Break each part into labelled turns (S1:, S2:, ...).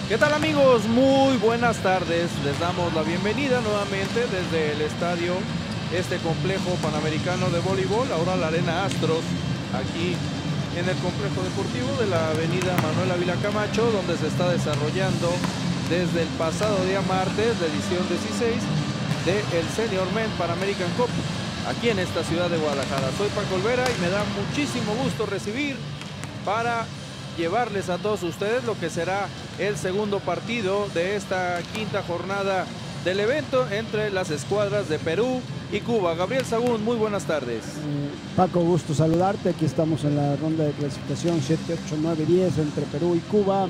S1: ¿Qué tal, amigos? Muy buenas tardes. Les damos la bienvenida nuevamente desde el estadio, este complejo panamericano de voleibol, ahora la Arena Astros, aquí en el complejo deportivo de la avenida Manuel Ávila Camacho, donde se está desarrollando desde el pasado día martes la edición 16 del Senior Men Pan American Cup, aquí en esta ciudad de Guadalajara. Soy Paco Olvera y me da muchísimo gusto recibir para llevarles a todos ustedes lo que será el segundo partido de esta quinta jornada del evento entre las escuadras de Perú y Cuba. Gabriel Sagún, muy buenas tardes.
S2: Paco, gusto saludarte. Aquí estamos en la ronda de clasificación 7, 8, 9, 10 entre Perú y Cuba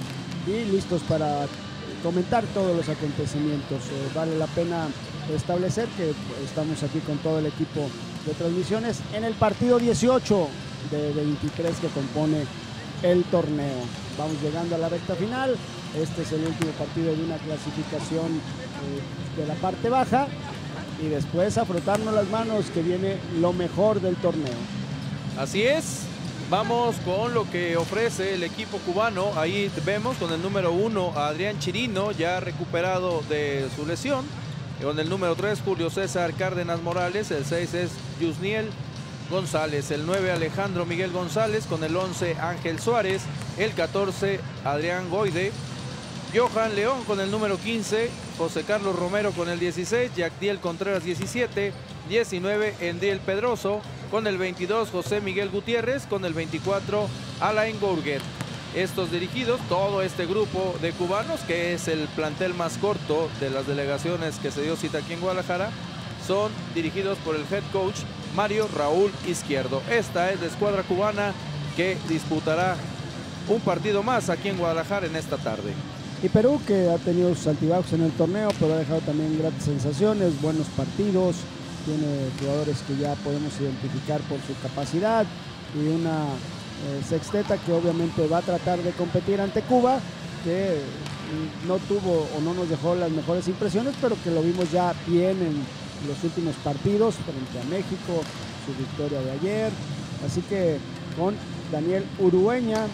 S2: y listos para comentar todos los acontecimientos. Vale la pena establecer que estamos aquí con todo el equipo de transmisiones en el partido 18 de 23 que compone el torneo. Vamos llegando a la recta final. Este es el último partido de una clasificación de la parte baja y después a frotarnos las manos que viene lo mejor del torneo.
S1: Así es, vamos con lo que ofrece el equipo cubano. Ahí vemos con el número 1 a Adrián Chirino, ya recuperado de su lesión. Con el número 3 Julio César Cárdenas Morales, el 6 es Yusniel González, el 9 Alejandro Miguel González, con el 11 Ángel Suárez, el 14 Adrián Goide, Johan León con el número 15, José Carlos Romero con el 16, Yactiel Contreras 17, 19 Endriel Pedroso, con el 22 José Miguel Gutiérrez, con el 24 Alain Gourguet. Estos dirigidos, todo este grupo de cubanos, que es el plantel más corto de las delegaciones que se dio cita aquí en Guadalajara, son dirigidos por el head coach Mario Raúl Izquierdo. Esta es la escuadra cubana que disputará un partido más aquí en Guadalajara en esta tarde.
S2: Y Perú, que ha tenido sus altibajos en el torneo, pero ha dejado también grandes sensaciones, buenos partidos, tiene jugadores que ya podemos identificar por su capacidad y una sexteta que obviamente va a tratar de competir ante Cuba, que no tuvo o no nos dejó las mejores impresiones, pero que lo vimos ya bien en los últimos partidos frente a México, su victoria de ayer. Así que con Daniel Urueña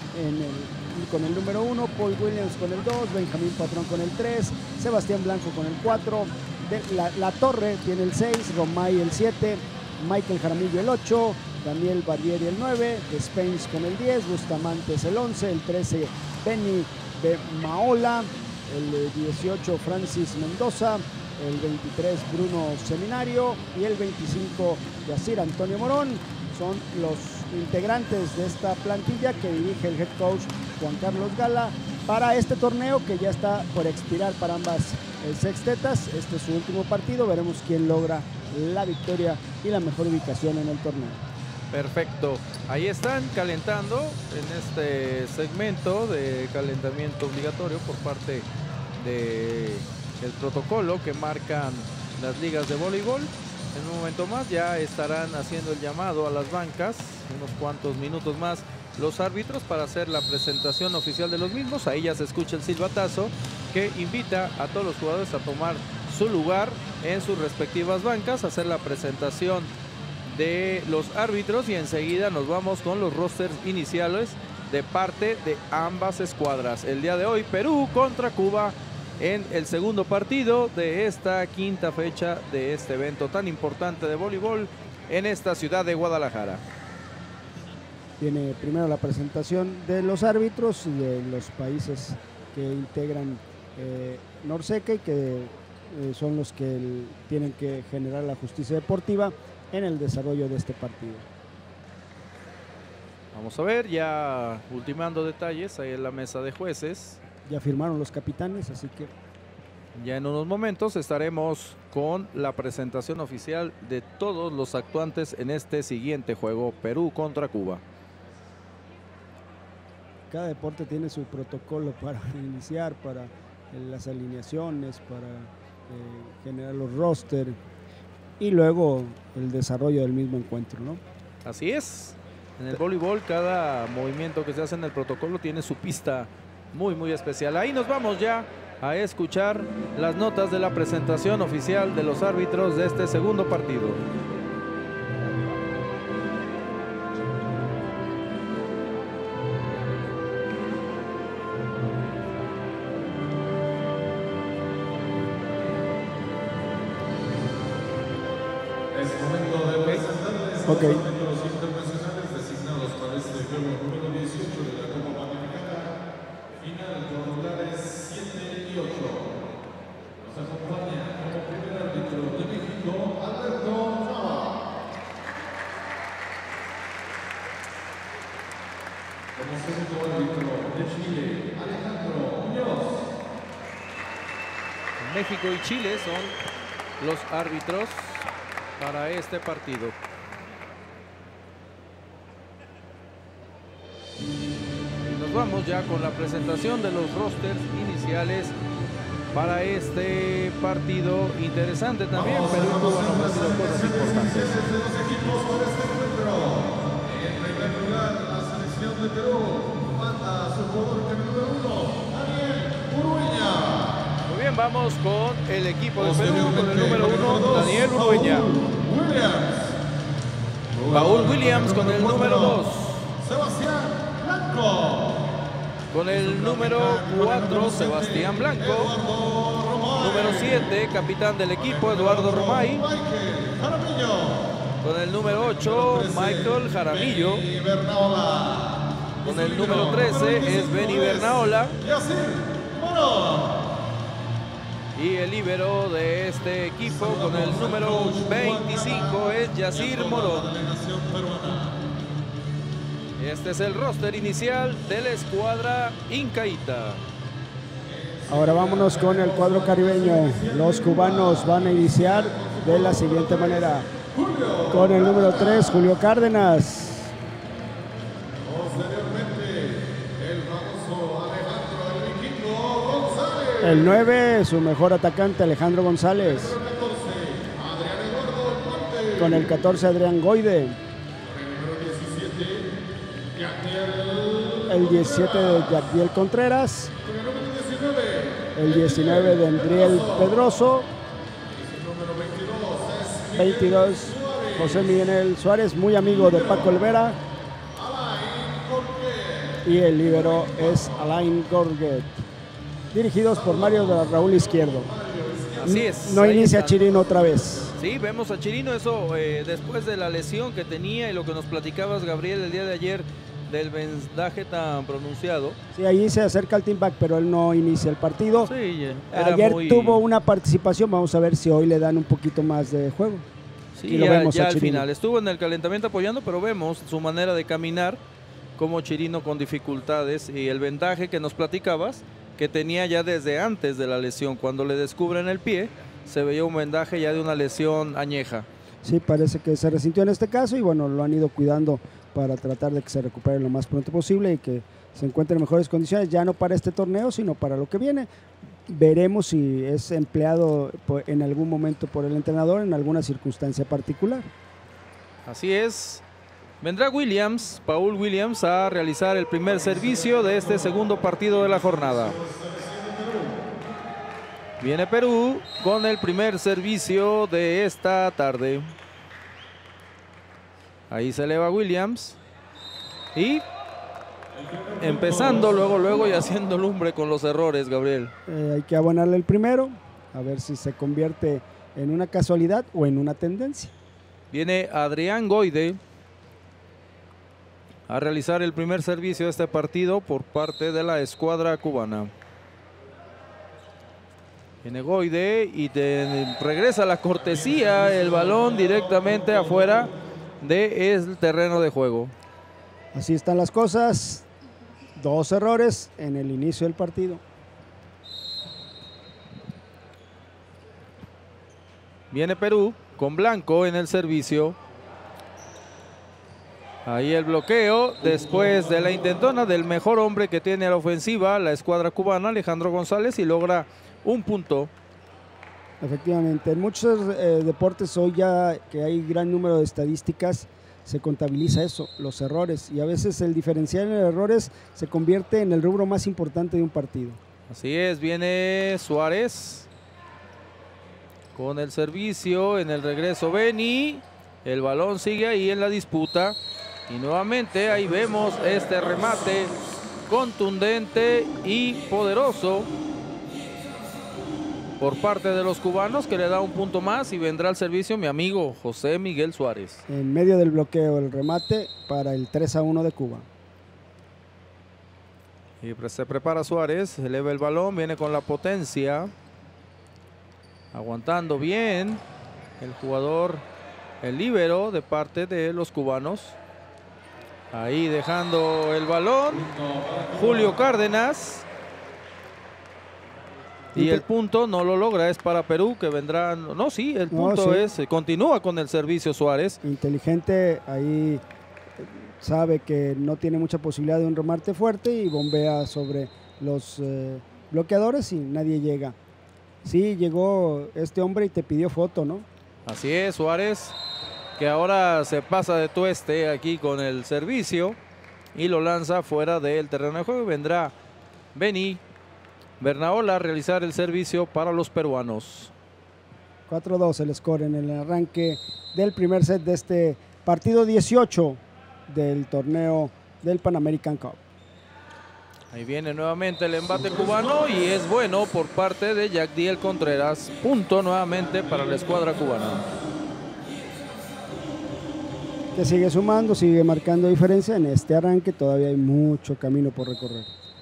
S2: con el número 1, Paul Williams con el 2, Benjamín Patrón con el 3, Sebastián Blanco con el 4, La Torre tiene el 6, Romay el 7, Michael Jaramillo el 8, Daniel Barbieri el 9, Spence con el 10, Bustamantes el 11, el 13 Benny de Maola, el 18 Francis Mendoza, el 23 Bruno Seminario y el 25 Yacir Antonio Morón. Son los integrantes de esta plantilla que dirige el head coach Juan Carlos Gala para este torneo que ya está por expirar para ambas sextetas. Este es su último partido, veremos quién logra la victoria y la mejor ubicación en el torneo.
S1: Perfecto, ahí están calentando en este segmento de calentamiento obligatorio por parte del protocolo que marcan las ligas de voleibol. En un momento más ya estarán haciendo el llamado a las bancas, unos cuantos minutos más, los árbitros para hacer la presentación oficial de los mismos. Ahí ya se escucha el silbatazo que invita a todos los jugadores a tomar su lugar en sus respectivas bancas, hacer la presentación de los árbitros y enseguida nos vamos con los rosters iniciales de parte de ambas escuadras. El día de hoy Perú contra Cuba en el segundo partido de esta quinta fecha de este evento tan importante de voleibol en esta ciudad de Guadalajara.
S2: Tiene primero la presentación de los árbitros y de los países que integran NORCECA y que son los que tienen que generar la justicia deportiva en el desarrollo de este partido.
S1: Vamos a ver, ya ultimando detalles ahí en la mesa de jueces.
S2: Ya firmaron los capitanes, así que
S1: ya en unos momentos estaremos con la presentación oficial de todos los actuantes en este siguiente juego, Perú contra Cuba.
S2: Cada deporte tiene su protocolo para iniciar, para las alineaciones, para generar los roster y luego el desarrollo del mismo encuentro, ¿no?
S1: Así es. En el voleibol cada movimiento que se hace en el protocolo tiene su pista muy especial. Ahí nos vamos ya a escuchar las notas de la presentación oficial de los árbitros de este segundo partido.
S2: Ok.
S3: Los internacionales designados para este juego número 18 de la Copa Panamericana, final con lugares 7 y 8. Nos acompaña como primer árbitro de México, Alberto Nava. Como segundo árbitro de Chile, Alejandro Muñoz.
S1: México y Chile son los árbitros para este partido. Y nos vamos ya con la presentación de los rosters iniciales para este partido interesante también, pero tuvo ofrecido cosas importantes.
S3: Los equipos para este encuentro. En primer lugar, la selección de Perú manda a su jugador número 1, Daniel Urueña.
S1: Muy bien, vamos con el equipo de Perú, con el número 1, Daniel Urueña. Paul Williams con el número 2.
S3: Sebastián Blanco.
S1: Con el número 4, Sebastián Blanco. Número 7, capitán del equipo, Eduardo Romay. Con el número 8, Michael Jaramillo. Con el número 13 es Benny Bernaola. Y el líbero de este equipo con el número 25 es Yacir Morón. Este es el roster inicial de la escuadra incaíta.
S2: Ahora vámonos con el cuadro caribeño. Los cubanos van a iniciar de la siguiente manera. Con el número 3, Julio Cárdenas. El 9, su mejor atacante, Alejandro González. Con el 14, Adrián Goide. El 17 de Yadiel Contreras. El 19 de Andriel Pedroso. 22, José Miguel Suárez, muy amigo de Paco Olvera. Y el líbero es Alain Gorget. Dirigidos por Mario de Raúl Izquierdo.
S1: Así es.
S2: No inicia Chirino otra vez.
S1: Sí, vemos a Chirino, eso después de la lesión que tenía y lo que nos platicabas, Gabriel, el día de ayer, del vendaje tan pronunciado.
S2: Sí, ahí se acerca el team back, pero él no inicia el partido.
S1: Sí,
S2: ayer tuvo una participación, vamos a ver si hoy le dan un poquito más de juego.
S1: Sí,
S2: y lo vemos
S1: ya
S2: a
S1: al
S2: Chirino.
S1: final. Estuvo en el calentamiento apoyando, pero vemos su manera de caminar, como Chirino con dificultades y el vendaje que nos platicabas, que tenía ya desde antes de la lesión. Cuando le descubren el pie, se veía un vendaje ya de una lesión añeja.
S2: Sí, parece que se resintió en este caso y bueno, lo han ido cuidando para tratar de que se recupere lo más pronto posible y que se encuentre en mejores condiciones, ya no para este torneo, sino para lo que viene. Veremos si es empleado en algún momento por el entrenador en alguna circunstancia particular.
S1: Así es. Vendrá Williams, Paul Williams, a realizar el primer servicio de este segundo partido de la jornada. Viene Perú con el primer servicio de esta tarde. Ahí se eleva Williams. Y empezando luego y haciendo lumbre con los errores, Gabriel.
S2: Hay que abonarle el primero, a ver si se convierte en una casualidad o en una tendencia.
S1: Viene Adrián Goide a realizar el primer servicio de este partido por parte de la escuadra cubana. Viene Goide y regresa la cortesía, el balón directamente afuera del terreno de juego.
S2: Así están las cosas, 2 errores en el inicio del partido.
S1: Viene Perú con Blanco en el servicio. Ahí el bloqueo después de la intentona del mejor hombre que tiene a la ofensiva la escuadra cubana, Alejandro González, y logra un punto.
S2: Efectivamente, en muchos deportes hoy ya que hay gran número de estadísticas se contabiliza eso, los errores, y a veces el diferencial en errores se convierte en el rubro más importante de un partido.
S1: Así es, viene Suárez con el servicio, en el regreso Benny, el balón sigue ahí en la disputa. Y nuevamente ahí vemos este remate contundente y poderoso por parte de los cubanos, que le da un punto más y vendrá al servicio mi amigo José Miguel Suárez.
S2: En medio del bloqueo el remate para el 3-1 de Cuba.
S1: Y se prepara Suárez, eleva el balón, viene con la potencia. Aguantando bien el jugador, el líbero de parte de los cubanos. Ahí dejando el balón, Julio Cárdenas. Y el punto no lo logra, es para Perú, que vendrán. No, sí, el punto continúa con el servicio Suárez.
S2: Inteligente, ahí sabe que no tiene mucha posibilidad de un remate fuerte y bombea sobre los bloqueadores y nadie llega. Sí, llegó este hombre y te pidió foto, ¿no?
S1: Así es, Suárez, que ahora se pasa de tueste aquí con el servicio y lo lanza fuera del terreno de juego. Vendrá Beni Bernaola a realizar el servicio para los peruanos.
S2: 4-2 el score en el arranque del primer set de este partido 18 del torneo del Pan American Cup.
S1: Ahí viene nuevamente el embate cubano y es bueno por parte de Yagdiel Contreras. Punto nuevamente para la escuadra cubana.
S2: Que sigue sumando, sigue marcando diferencia en este arranque. Todavía hay mucho camino por recorrer.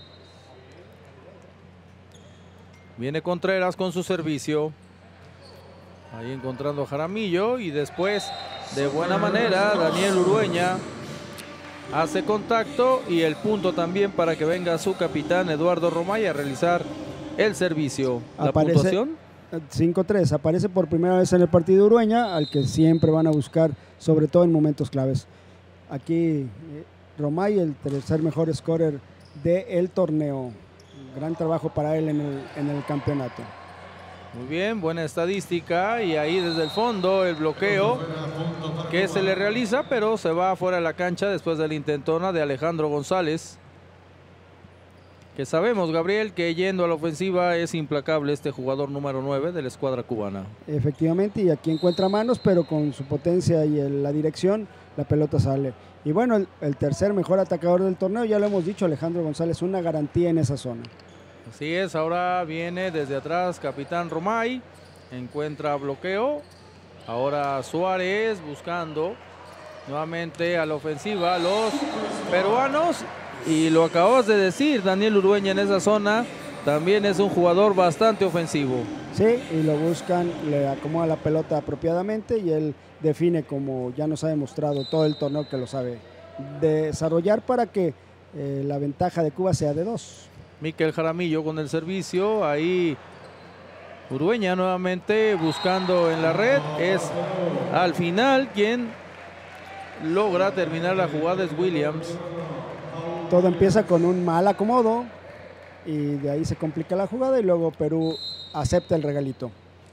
S1: Viene Contreras con su servicio. Ahí encontrando a Jaramillo y después de buena manera Daniel Urueña hace contacto y el punto también para que venga su capitán Eduardo Romay a realizar el servicio. La puntuación
S2: 5-3, aparece por primera vez en el partido Urueña, al que siempre van a buscar, sobre todo en momentos claves. Aquí Romay, el tercer mejor scorer del torneo. Gran trabajo para él en el campeonato.
S1: Muy bien, buena estadística y ahí desde el fondo el bloqueo que se le realiza, pero se va fuera de la cancha después de la intentona de Alejandro González. Que sabemos, Gabriel, que yendo a la ofensiva es implacable este jugador número 9 de la escuadra cubana.
S2: Efectivamente, y aquí encuentra manos, pero con su potencia y la dirección, la pelota sale. Y bueno, el tercer mejor atacador del torneo, ya lo hemos dicho, Alejandro González, una garantía en esa zona.
S1: Así es, ahora viene desde atrás capitán Romay, encuentra bloqueo, ahora Suárez buscando nuevamente a la ofensiva los peruanos y lo acabas de decir, Daniel Urueña en esa zona también es un jugador bastante ofensivo.
S2: Sí, y lo buscan, le acomoda la pelota apropiadamente y él define, como ya nos ha demostrado todo el torneo, que lo sabe desarrollar para que la ventaja de Cuba sea de 2.
S1: Miquel Jaramillo con el servicio, ahí Urueña nuevamente buscando en la red, es al final quien logra terminar la jugada, es Williams.
S2: Todo empieza con un mal acomodo y de ahí se complica la jugada y luego Perú acepta el regalito.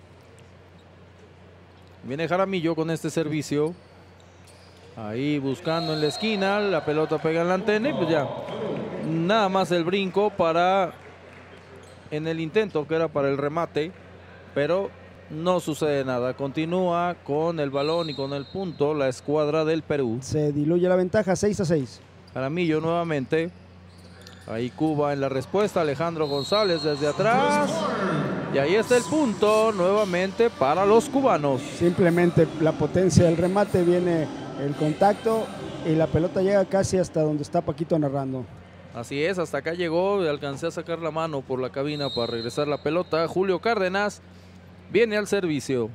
S1: Viene Jaramillo con este servicio, ahí buscando en la esquina, la pelota pega en la antena y pues ya. Nada más el brinco para en el intento que era para el remate, pero no sucede nada. Continúa con el balón y con el punto la escuadra del Perú.
S2: Se diluye la ventaja, 6-6.
S1: Jaramillo nuevamente. Ahí Cuba en la respuesta, Alejandro González desde atrás. Y ahí está el punto nuevamente para los cubanos.
S2: Simplemente la potencia del remate, viene el contacto y la pelota llega casi hasta donde está Paquito narrando.
S1: Así es, hasta acá llegó, alcancé a sacar la mano por la cabina para regresar la pelota. Julio Cárdenas viene al servicio.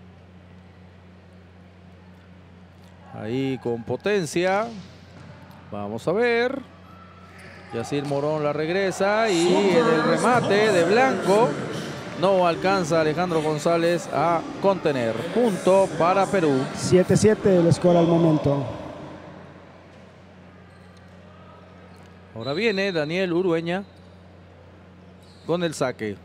S1: Ahí con potencia. Vamos a ver. Yacir Morón la regresa y en el remate de Blanco no alcanza Alejandro González a contener. Punto para Perú.
S2: 7-7 el score al momento.
S1: Ahora viene Daniel Urueña con el saque.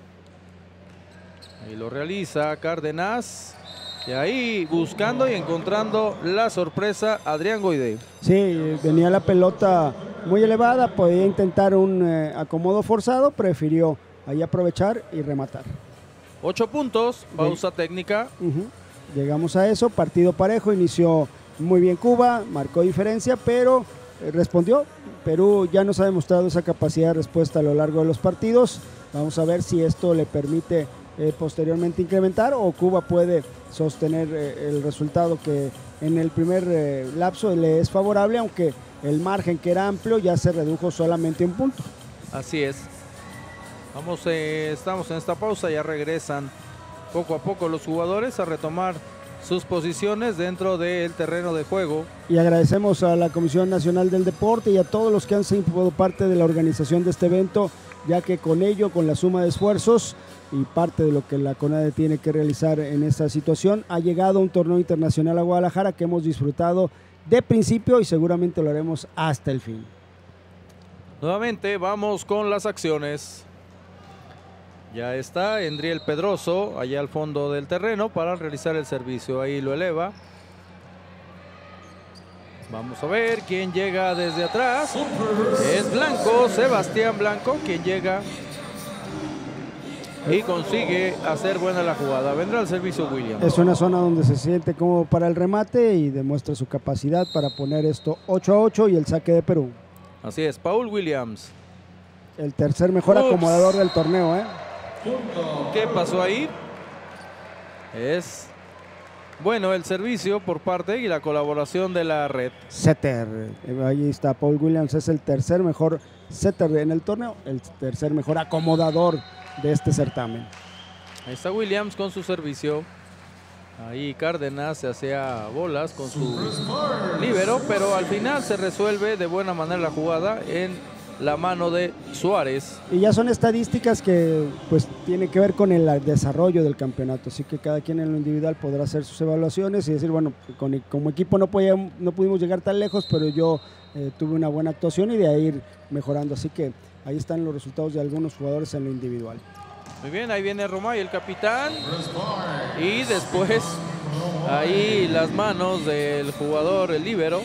S1: Ahí lo realiza Cárdenas. Y ahí buscando y encontrando la sorpresa Adrián Goide.
S2: Sí, venía la pelota muy elevada, podía intentar un acomodo forzado, prefirió ahí aprovechar y rematar.
S1: 8 puntos, pausa técnica.
S2: Llegamos a eso, partido parejo, inició muy bien Cuba, marcó diferencia, pero respondió. Perú ya nos ha demostrado esa capacidad de respuesta a lo largo de los partidos. Vamos a ver si esto le permite posteriormente incrementar, o Cuba puede sostener el resultado que en el primer lapso le es favorable, aunque el margen, que era amplio, ya se redujo solamente un punto.
S1: Así es. Estamos en esta pausa, ya regresan poco a poco los jugadores a retomar sus posiciones dentro del terreno de juego.
S2: Y agradecemos a la Comisión Nacional del Deporte y a todos los que han sido parte de la organización de este evento, ya que con ello, con la suma de esfuerzos y parte de lo que la CONADE tiene que realizar en esta situación, ha llegado un torneo internacional a Guadalajara que hemos disfrutado de principio y seguramente lo haremos hasta el fin.
S1: Nuevamente vamos con las acciones. Ya está Endriel Pedroso allá al fondo del terreno para realizar el servicio. Ahí lo eleva. Vamos a ver quién llega desde atrás. Es Blanco, Sebastián Blanco, quien llega y consigue hacer buena la jugada. Vendrá el servicio Williams.
S2: Es una zona donde se siente cómodo para el remate y demuestra su capacidad para poner esto 8-8 y el saque de Perú.
S1: Así es, Paul Williams.
S2: El tercer mejor acomodador del torneo, ¿eh?
S1: ¿Qué pasó ahí? Es bueno el servicio por parte y la colaboración de la red.
S2: Setter, ahí está Paul Williams, es el tercer mejor setter en el torneo, el tercer mejor acomodador de este certamen.
S1: Ahí está Williams con su servicio. Ahí Cárdenas se hacía bolas con su líbero, pero al final se resuelve de buena manera la jugada en la mano de Suárez.
S2: Y ya son estadísticas que pues tienen que ver con el desarrollo del campeonato, así que cada quien en lo individual podrá hacer sus evaluaciones y decir, bueno, como equipo no pudimos llegar tan lejos, pero yo tuve una buena actuación y de ahí ir mejorando, así que ahí están los resultados de algunos jugadores en lo individual.
S1: Muy bien, ahí viene Romay, el capitán, y después ahí las manos del jugador, el líbero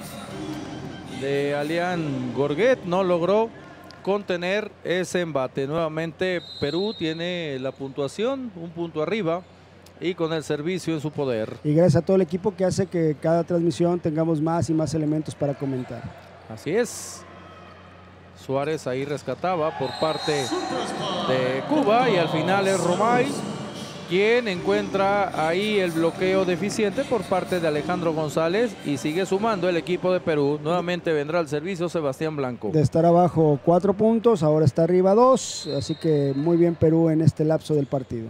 S1: de Alian Gorguet, no logró contener ese embate. Nuevamente Perú tiene la puntuación, un punto arriba y con el servicio en su poder.
S2: Y gracias a todo el equipo que hace que cada transmisión tengamos más y más elementos para comentar.
S1: Así es. Suárez ahí rescataba por parte de Cuba y al final es Romay quien encuentra ahí el bloqueo deficiente por parte de Alejandro González y sigue sumando el equipo de Perú. Nuevamente vendrá al servicio Sebastián Blanco.
S2: De estar abajo 4 puntos, ahora está arriba 2, así que muy bien Perú en este lapso del partido.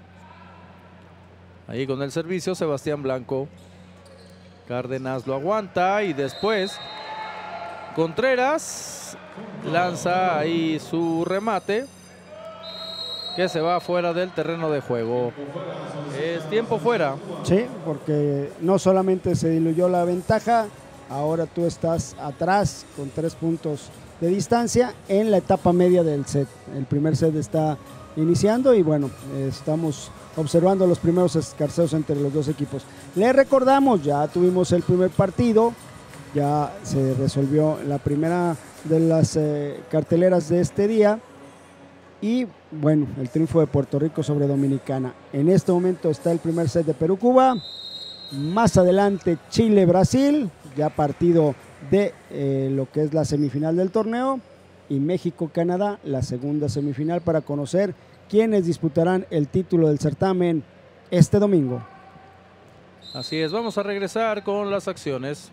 S1: Ahí con el servicio Sebastián Blanco. Cárdenas lo aguanta y después Contreras lanza ahí su remate que se va fuera del terreno de juego. Es tiempo fuera.
S2: Sí, porque no solamente se diluyó la ventaja, ahora tú estás atrás con 3 puntos de distancia en la etapa media del set. El primer set está iniciando y bueno, estamos observando los primeros escarceos entre los dos equipos. Les recordamos, ya tuvimos el primer partido, ya se resolvió la primera de las carteleras de este día. Y bueno, el triunfo de Puerto Rico sobre Dominicana. En este momento está el primer set de Perú-Cuba. Más adelante Chile-Brasil, ya partido de lo que es la semifinal del torneo. Y México-Canadá, la segunda semifinal, para conocer quiénes disputarán el título del certamen este domingo.
S1: Así es, vamos a regresar con las acciones.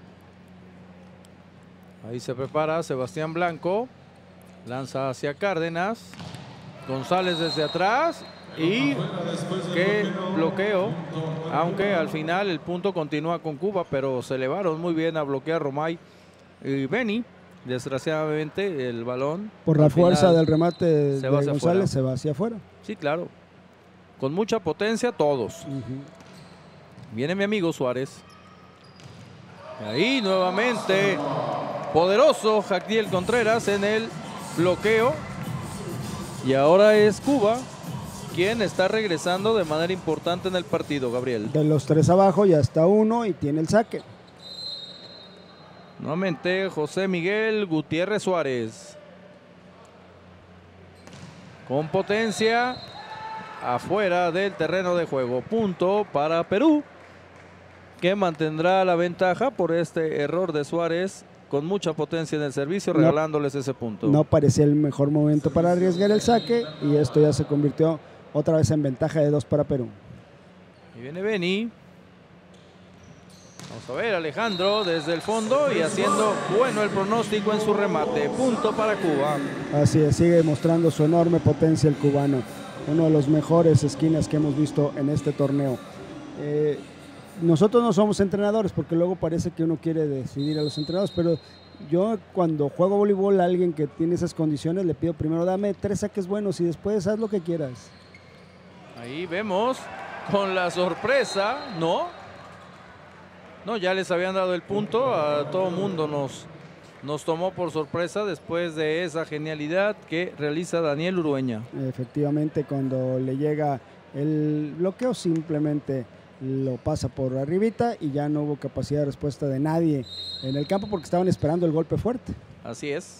S1: Ahí se prepara Sebastián Blanco. Lanza hacia Cárdenas. González desde atrás. Y qué bloqueo. Aunque al final el punto continúa con Cuba, pero se elevaron muy bien a bloquear Romay y Beni. Desgraciadamente el balón,
S2: por la fuerza del remate de González,
S1: afuera.
S2: Se va hacia afuera.
S1: Sí, claro. Con mucha potencia todos. Viene mi amigo Suárez. Y ahí nuevamente poderoso Jacdiel Contreras en el bloqueo. Y ahora es Cuba quien está regresando de manera importante en el partido, Gabriel.
S2: De los 3 abajo ya está 1 y tiene el saque.
S1: Nuevamente José Miguel Gutiérrez Suárez. Con potencia afuera del terreno de juego. Punto para Perú, que mantendrá la ventaja por este error de Suárez con mucha potencia en el servicio, regalándoles ese punto.
S2: No parecía el mejor momento para arriesgar el saque y esto ya se convirtió otra vez en ventaja de 2 para Perú.
S1: Y viene Beni. Vamos a ver, Alejandro desde el fondo y haciendo bueno el pronóstico en su remate. Punto para Cuba.
S2: Así es, sigue mostrando su enorme potencia el cubano. Uno de los mejores esquinas que hemos visto en este torneo. Nosotros no somos entrenadores porque luego parece que uno quiere decidir a los entrenadores, pero yo cuando juego voleibol a alguien que tiene esas condiciones le pido primero dame 3 saques buenos y después haz lo que quieras.
S1: Ahí vemos con la sorpresa, ¿no? No, ya les habían dado el punto, a todo mundo nos tomó por sorpresa después de esa genialidad que realiza Daniel Urueña.
S2: Efectivamente, cuando le llega el bloqueo simplemente lo pasa por arribita y ya no hubo capacidad de respuesta de nadie en el campo porque estaban esperando el golpe fuerte.
S1: Así es.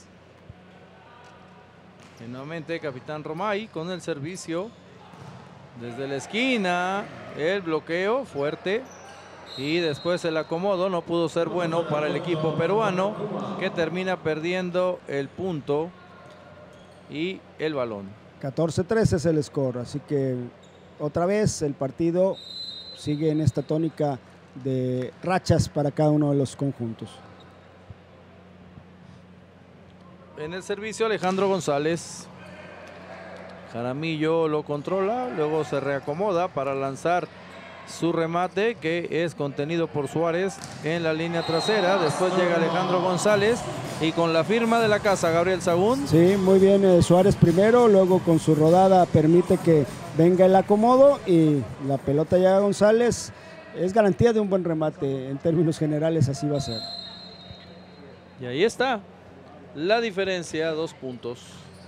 S1: Y nuevamente Capitán Romay con el servicio desde la esquina, el bloqueo fuerte y después el acomodo no pudo ser bueno para el equipo peruano que termina perdiendo el punto y el balón.
S2: 14-13 es el score, así que otra vez el partido sigue en esta tónica de rachas para cada uno de los conjuntos.
S1: En el servicio Alejandro González. Jaramillo lo controla, luego se reacomoda para lanzar su remate que es contenido por Suárez en la línea trasera. Después llega Alejandro González y con la firma de la casa Gabriel Sagún.
S2: Sí, muy bien Suárez primero, luego con su rodada permite que venga el acomodo y la pelota llega a González. Es garantía de un buen remate, en términos generales así va a ser.
S1: Y ahí está la diferencia, 2 puntos.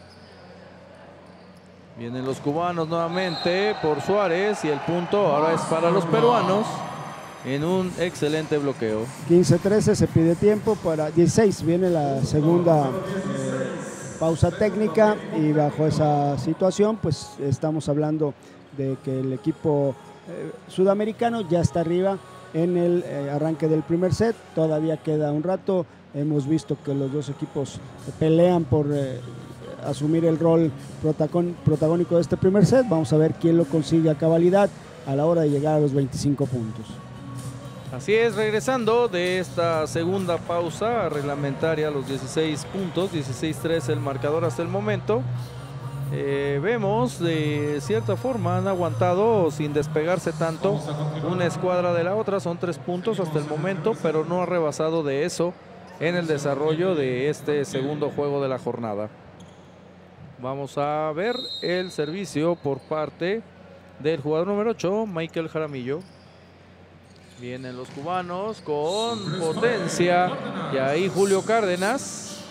S1: Vienen los cubanos nuevamente por Suárez y el punto ahora es para los peruanos en un excelente bloqueo.
S2: 15-13 se pide tiempo para 16, viene la segunda pausa técnica y bajo esa situación pues estamos hablando de que el equipo sudamericano ya está arriba en el arranque del primer set, todavía queda un rato, hemos visto que los dos equipos pelean por asumir el rol protagónico de este primer set. Vamos a ver quién lo consigue a cabalidad a la hora de llegar a los 25 puntos.
S1: Así es, regresando de esta segunda pausa reglamentaria a los 16 puntos, 16-3 el marcador hasta el momento. Vemos de cierta forma han aguantado sin despegarse tanto una escuadra de la otra, son 3 puntos hasta el momento, pero no ha rebasado de eso en el desarrollo de este segundo juego de la jornada. Vamos a ver el servicio por parte del jugador número 8, Michael Jaramillo. Vienen los cubanos con potencia y ahí Julio Cárdenas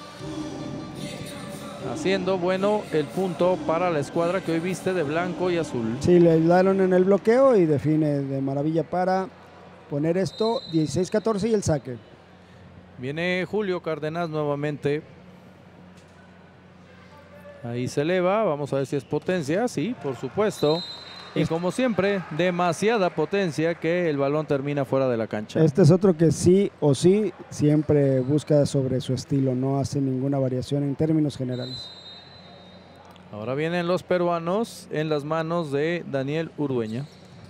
S1: haciendo bueno el punto para la escuadra que hoy viste de blanco y azul.
S2: Sí, le ayudaron en el bloqueo y define de maravilla para poner esto 16-14 y el saque.
S1: Viene Julio Cárdenas nuevamente. Ahí se eleva, vamos a ver si es potencia, sí, por supuesto. Y como siempre, demasiada potencia que el balón termina fuera de la cancha.
S2: Este es otro que sí o sí siempre busca sobre su estilo, no hace ninguna variación en términos generales.
S1: Ahora vienen los peruanos en las manos de Daniel Urueña.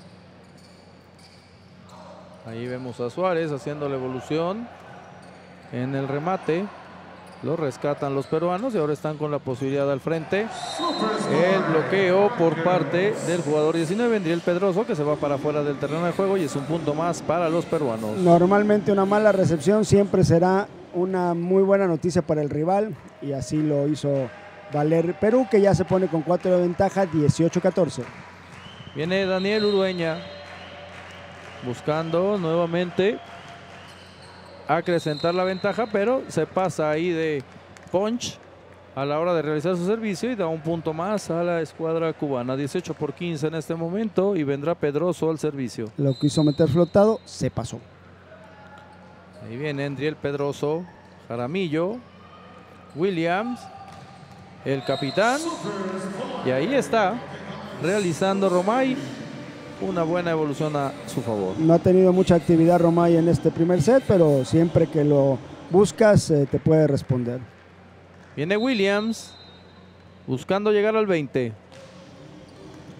S1: Ahí vemos a Suárez haciendo la evolución en el remate. Lo rescatan los peruanos y ahora están con la posibilidad al frente. El bloqueo por parte del jugador 19, Andriel Pedroso, que se va para afuera del terreno de juego y es un punto más para los peruanos.
S2: Normalmente una mala recepción siempre será una muy buena noticia para el rival y así lo hizo valer Perú, que ya se pone con 4 de ventaja, 18-14.
S1: Viene Daniel Urueña buscando nuevamente acrecentar la ventaja, pero se pasa ahí de punch a la hora de realizar su servicio y da un punto más a la escuadra cubana. 18-15 en este momento y vendrá Pedroso al servicio.
S2: Lo quiso meter flotado, se pasó.
S1: Ahí viene Andriel Pedroso, Jaramillo, Williams, el capitán y ahí está realizando Romay una buena evolución a su favor.
S2: No ha tenido mucha actividad Romay en este primer set, pero siempre que lo buscas te puede responder.
S1: Viene Williams buscando llegar al 20.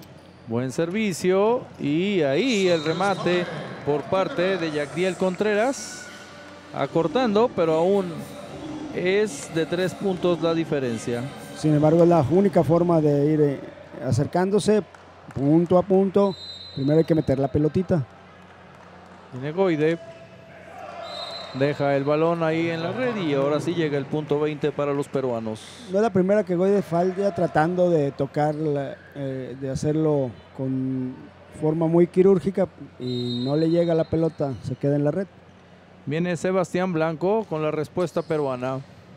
S1: Buen servicio y ahí el remate por parte de Yacdiel Contreras, acortando, pero aún es de 3 puntos la diferencia.
S2: Sin embargo, es la única forma de ir acercándose punto a punto. Primero hay que meter la pelotita.
S1: Viene Goide, deja el balón ahí en la red y ahora sí llega el punto 20 para los peruanos.
S2: No es la primera que Goide falla tratando de tocar, de hacerlo con forma muy quirúrgica y no le llega la pelota, se queda en la red.
S1: Viene Sebastián Blanco con la respuesta peruana.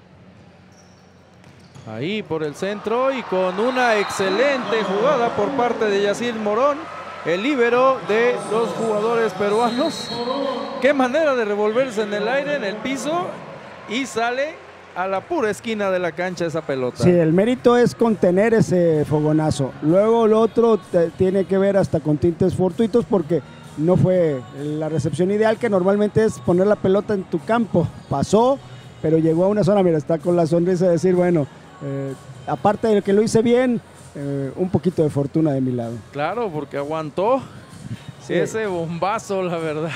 S1: Ahí por el centro y con una excelente jugada por parte de Yacir Morón, el líbero de los jugadores peruanos. Qué manera de revolverse en el aire, en el piso, y sale a la pura esquina de la cancha esa pelota.
S2: Sí, el mérito es contener ese fogonazo. Luego lo otro tiene que ver hasta con tintes fortuitos porque no fue la recepción ideal, que normalmente es poner la pelota en tu campo. Pasó, pero llegó a una zona, mira, está con la sonrisa de decir, bueno, aparte de que lo hice bien, un poquito de fortuna de mi lado.
S1: Claro, porque aguantó ese bombazo, la verdad.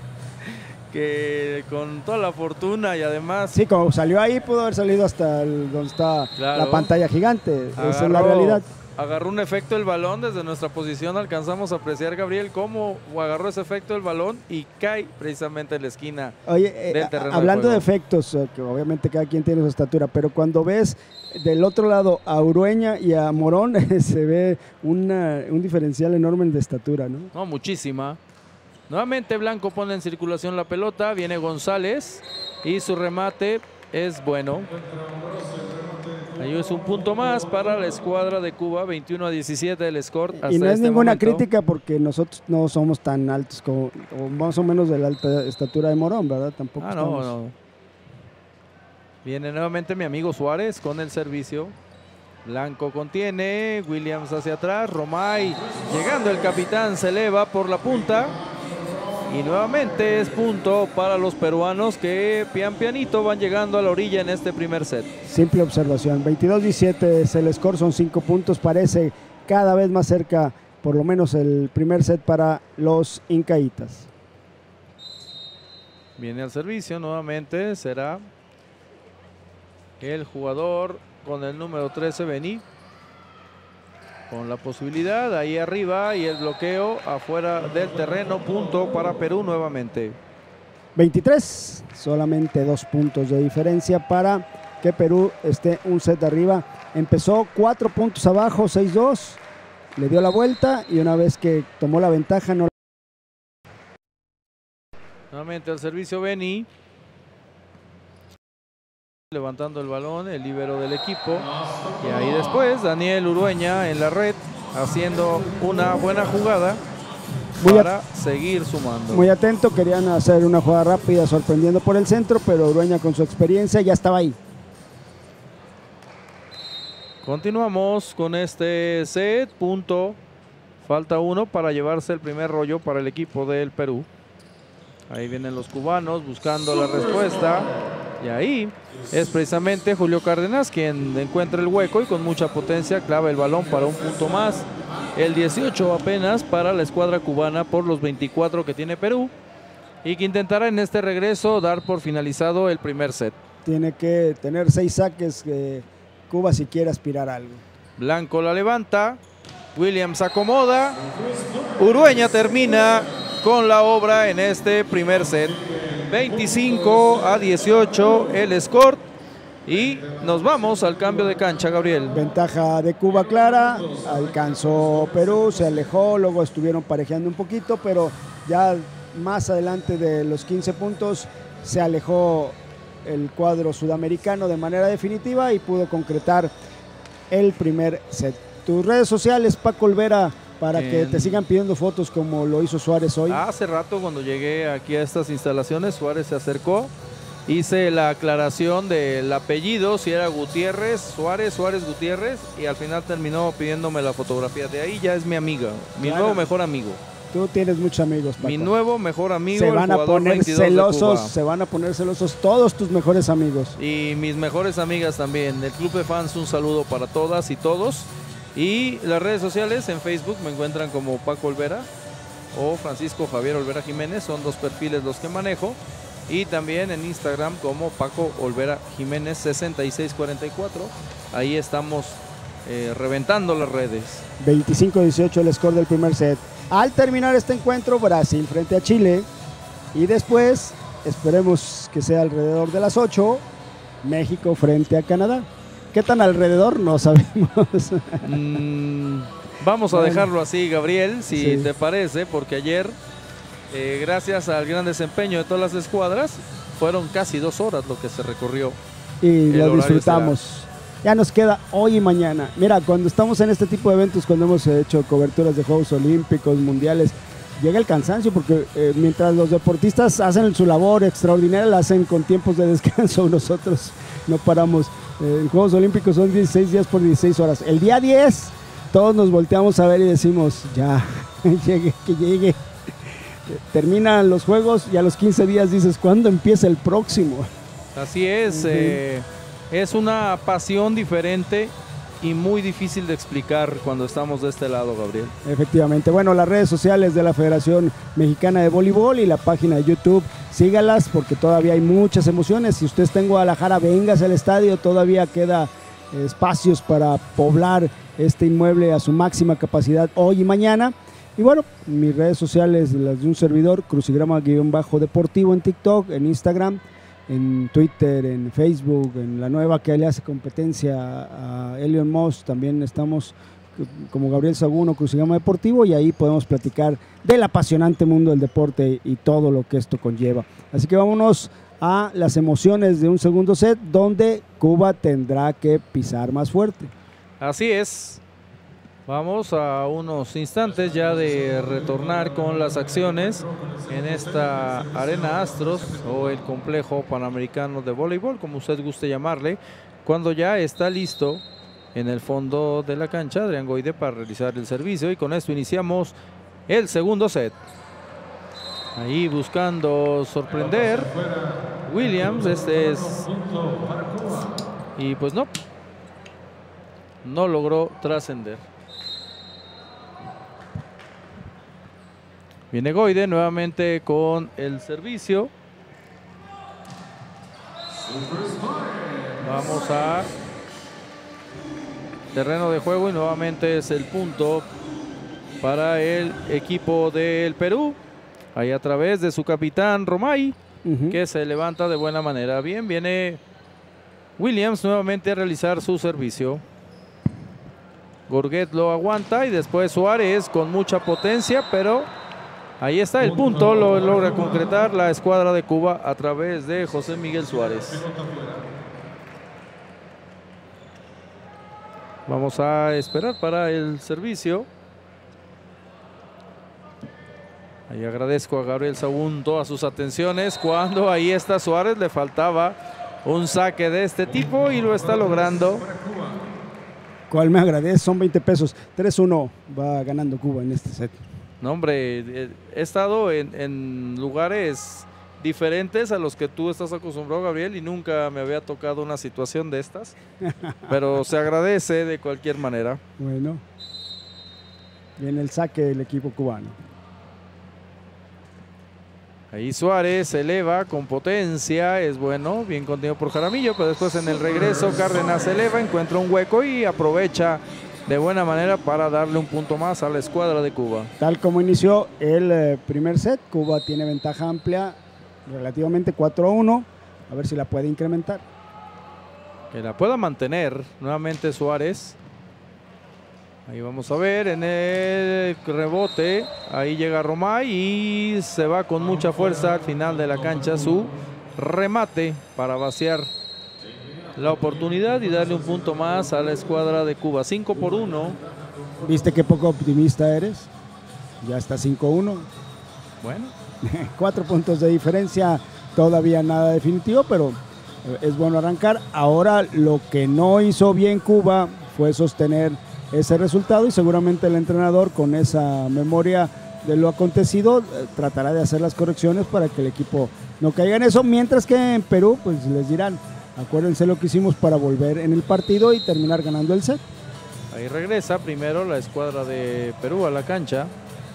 S1: Que con toda la fortuna y además...
S2: Sí, como salió ahí, pudo haber salido hasta donde está la pantalla gigante. Esa es la realidad.
S1: Agarró un efecto el balón desde nuestra posición. Alcanzamos a apreciar, Gabriel, cómo agarró ese efecto el balón y cae precisamente en la esquina.
S2: Oye,
S1: del terreno
S2: hablando de efectos, que obviamente cada quien tiene su estatura, pero cuando ves del otro lado a Urueña y a Morón, se ve un diferencial enorme de estatura, ¿no?
S1: No, muchísima. Nuevamente Blanco pone en circulación la pelota, viene González y su remate es bueno. Ahí es un punto más para la escuadra de Cuba, 21-17 el score hasta
S2: y no es
S1: este
S2: ninguna
S1: momento.
S2: crítica porque nosotros no somos tan altos como, o más o menos de la alta estatura de Morón, ¿verdad? Tampoco estamos...
S1: no. Viene nuevamente mi amigo Suárez con el servicio. Blanco contiene, Williams hacia atrás, Romay llegando el capitán, se eleva por la punta. Y nuevamente es punto para los peruanos que pian pianito van llegando a la orilla en este primer set.
S2: Simple observación, 22-17 es el score, son 5 puntos, parece cada vez más cerca, por lo menos el primer set para los incaitas.
S1: Viene al servicio nuevamente, será el jugador con el número 13, Bení. Con la posibilidad ahí arriba y el bloqueo afuera del terreno, punto para Perú nuevamente.
S2: 23, solamente 2 puntos de diferencia para que Perú esté un set arriba. Empezó 4 puntos abajo, 6-2, le dio la vuelta y una vez que tomó la ventaja no.
S1: Nuevamente al servicio Bení. Levantando el balón, el líbero del equipo. Y ahí después Daniel Urueña en la red, haciendo una buena jugada para seguir sumando.
S2: Muy atento, querían hacer una jugada rápida sorprendiendo por el centro, pero Urueña con su experiencia ya estaba ahí.
S1: Continuamos con este set, punto. Falta 1 para llevarse el primer rollo para el equipo del Perú. Ahí vienen los cubanos buscando la respuesta. Y ahí es precisamente Julio Cárdenas quien encuentra el hueco y con mucha potencia clava el balón para un punto más. El 18 apenas para la escuadra cubana por los 24 que tiene Perú. Y que intentará en este regreso dar por finalizado el primer set.
S2: Tiene que tener 6 saques Cuba si quiere aspirar a algo.
S1: Blanco la levanta. Williams acomoda. Urueña termina con la obra en este primer set. 25-18 el score y nos vamos al cambio de cancha, Gabriel.
S2: Ventaja de Cuba clara, alcanzó Perú, se alejó, luego estuvieron parejeando un poquito, pero ya más adelante de los 15 puntos se alejó el cuadro sudamericano de manera definitiva y pudo concretar el primer set. Tus redes sociales, Paco Olvera, para que te sigan pidiendo fotos como lo hizo Suárez hoy.
S1: Hace rato cuando llegué aquí a estas instalaciones, Suárez se acercó, hice la aclaración del apellido, si era Gutiérrez, Suárez Gutiérrez, y al final terminó pidiéndome la fotografía. De ahí ya es mi amiga, mi nuevo mejor amigo.
S2: Tú tienes muchos amigos, Paco.
S1: Mi nuevo mejor amigo.
S2: Se van a poner celosos, todos tus mejores amigos.
S1: Y mis mejores amigas también. El Club de Fans, un saludo para todas y todos. Y las redes sociales, en Facebook me encuentran como Paco Olvera o Francisco Javier Olvera Jiménez, son 2 perfiles los que manejo. Y también en Instagram como Paco Olvera Jiménez 6644. Ahí estamos reventando las redes.
S2: 25-18 el score del primer set. Al terminar este encuentro, Brasil frente a Chile. Y después, esperemos que sea alrededor de las 8, México frente a Canadá. ¿Qué tan alrededor? No sabemos.
S1: Vamos a dejarlo así, Gabriel, si
S2: Sí.
S1: te parece, porque ayer, gracias al gran desempeño de todas las escuadras, fueron casi 2 horas lo que se recorrió.
S2: Y
S1: El
S2: lo
S1: horario
S2: disfrutamos. Ya nos queda hoy y mañana. Mira, cuando estamos en este tipo de eventos, cuando hemos hecho coberturas de Juegos Olímpicos, Mundiales, llega el cansancio porque mientras los deportistas hacen su labor extraordinaria, la hacen con tiempos de descanso, nosotros no paramos. En Juegos Olímpicos son 16 días por 16 horas. El día 10, todos nos volteamos a ver y decimos, ya, llegue, que llegue. Terminan los Juegos y a los 15 días dices, ¿cuándo empieza el próximo?
S1: Así es, es una pasión diferente y muy difícil de explicar cuando estamos de este lado, Gabriel.
S2: Efectivamente. Bueno, las redes sociales de la Federación Mexicana de Voleibol y la página de YouTube, sígalas porque todavía hay muchas emociones. Si usted está en Guadalajara, véngase al estadio, todavía queda espacios para poblar este inmueble a su máxima capacidad hoy y mañana. Y bueno, mis redes sociales, las de un servidor, Crucigrama-Deportivo en TikTok, en Instagram, en Twitter, en Facebook, en la nueva que le hace competencia a Elon Musk, también estamos como Gabriel Saguno, Crucigrama Deportivo, y ahí podemos platicar del apasionante mundo del deporte y todo lo que esto conlleva. Así que vámonos a las emociones de un segundo set, donde Cuba tendrá que pisar más fuerte.
S1: Así es. Vamos a unos instantes ya de retornar con las acciones en esta Arena Astros o el Complejo Panamericano de Voleibol, como usted guste llamarle, cuando ya está listo en el fondo de la cancha Adrián Goide para realizar el servicio, y con esto iniciamos el segundo set. Ahí buscando sorprender Williams, y pues no logró trascender. Viene Goide nuevamente con el servicio. Vamos a terreno de juego y nuevamente es el punto para el equipo del Perú. Ahí a través de su capitán Romay, que se levanta de buena manera. Bien, viene Williams nuevamente a realizar su servicio. Gorguet lo aguanta y después Suárez con mucha potencia, pero ahí está el punto, lo logra concretar la escuadra de Cuba a través de José Miguel Suárez. Vamos a esperar para el servicio. Ahí agradezco a Gabriel Sagún todas sus atenciones. Cuando ahí está Suárez, le faltaba un saque de este tipo y lo está logrando.
S2: ¿Cuál me agradece? Son 20 pesos. 3-1 va ganando Cuba en este set.
S1: No, hombre, he estado en lugares diferentes a los que tú estás acostumbrado, Gabriel, y nunca me había tocado una situación de estas, pero se agradece de cualquier manera.
S2: Bueno, viene el saque del equipo cubano.
S1: Ahí Suárez se eleva con potencia, es bueno, bien contenido por Jaramillo, pero después en el regreso Cárdenas se eleva, encuentra un hueco y aprovecha de buena manera para darle un punto más a la escuadra de Cuba.
S2: Tal como inició el primer set, Cuba tiene ventaja amplia, relativamente 4-1, a ver si la puede incrementar.
S1: Que la pueda mantener nuevamente Suárez. Ahí vamos a ver en el rebote, ahí llega Romay y se va con mucha fuerza al final de la cancha su remate para vaciar la oportunidad y darle un punto más a la escuadra de Cuba. 5-1.
S2: ¿Viste qué poco optimista eres? Ya está 5-1.
S1: Bueno.
S2: 4 puntos de diferencia, todavía nada definitivo, pero es bueno arrancar. Ahora lo que no hizo bien Cuba fue sostener ese resultado y seguramente el entrenador, con esa memoria de lo acontecido, tratará de hacer las correcciones para que el equipo no caiga en eso, mientras que en Perú pues les dirán, acuérdense lo que hicimos para volver en el partido y terminar ganando el set.
S1: Ahí regresa primero la escuadra de Perú a la cancha.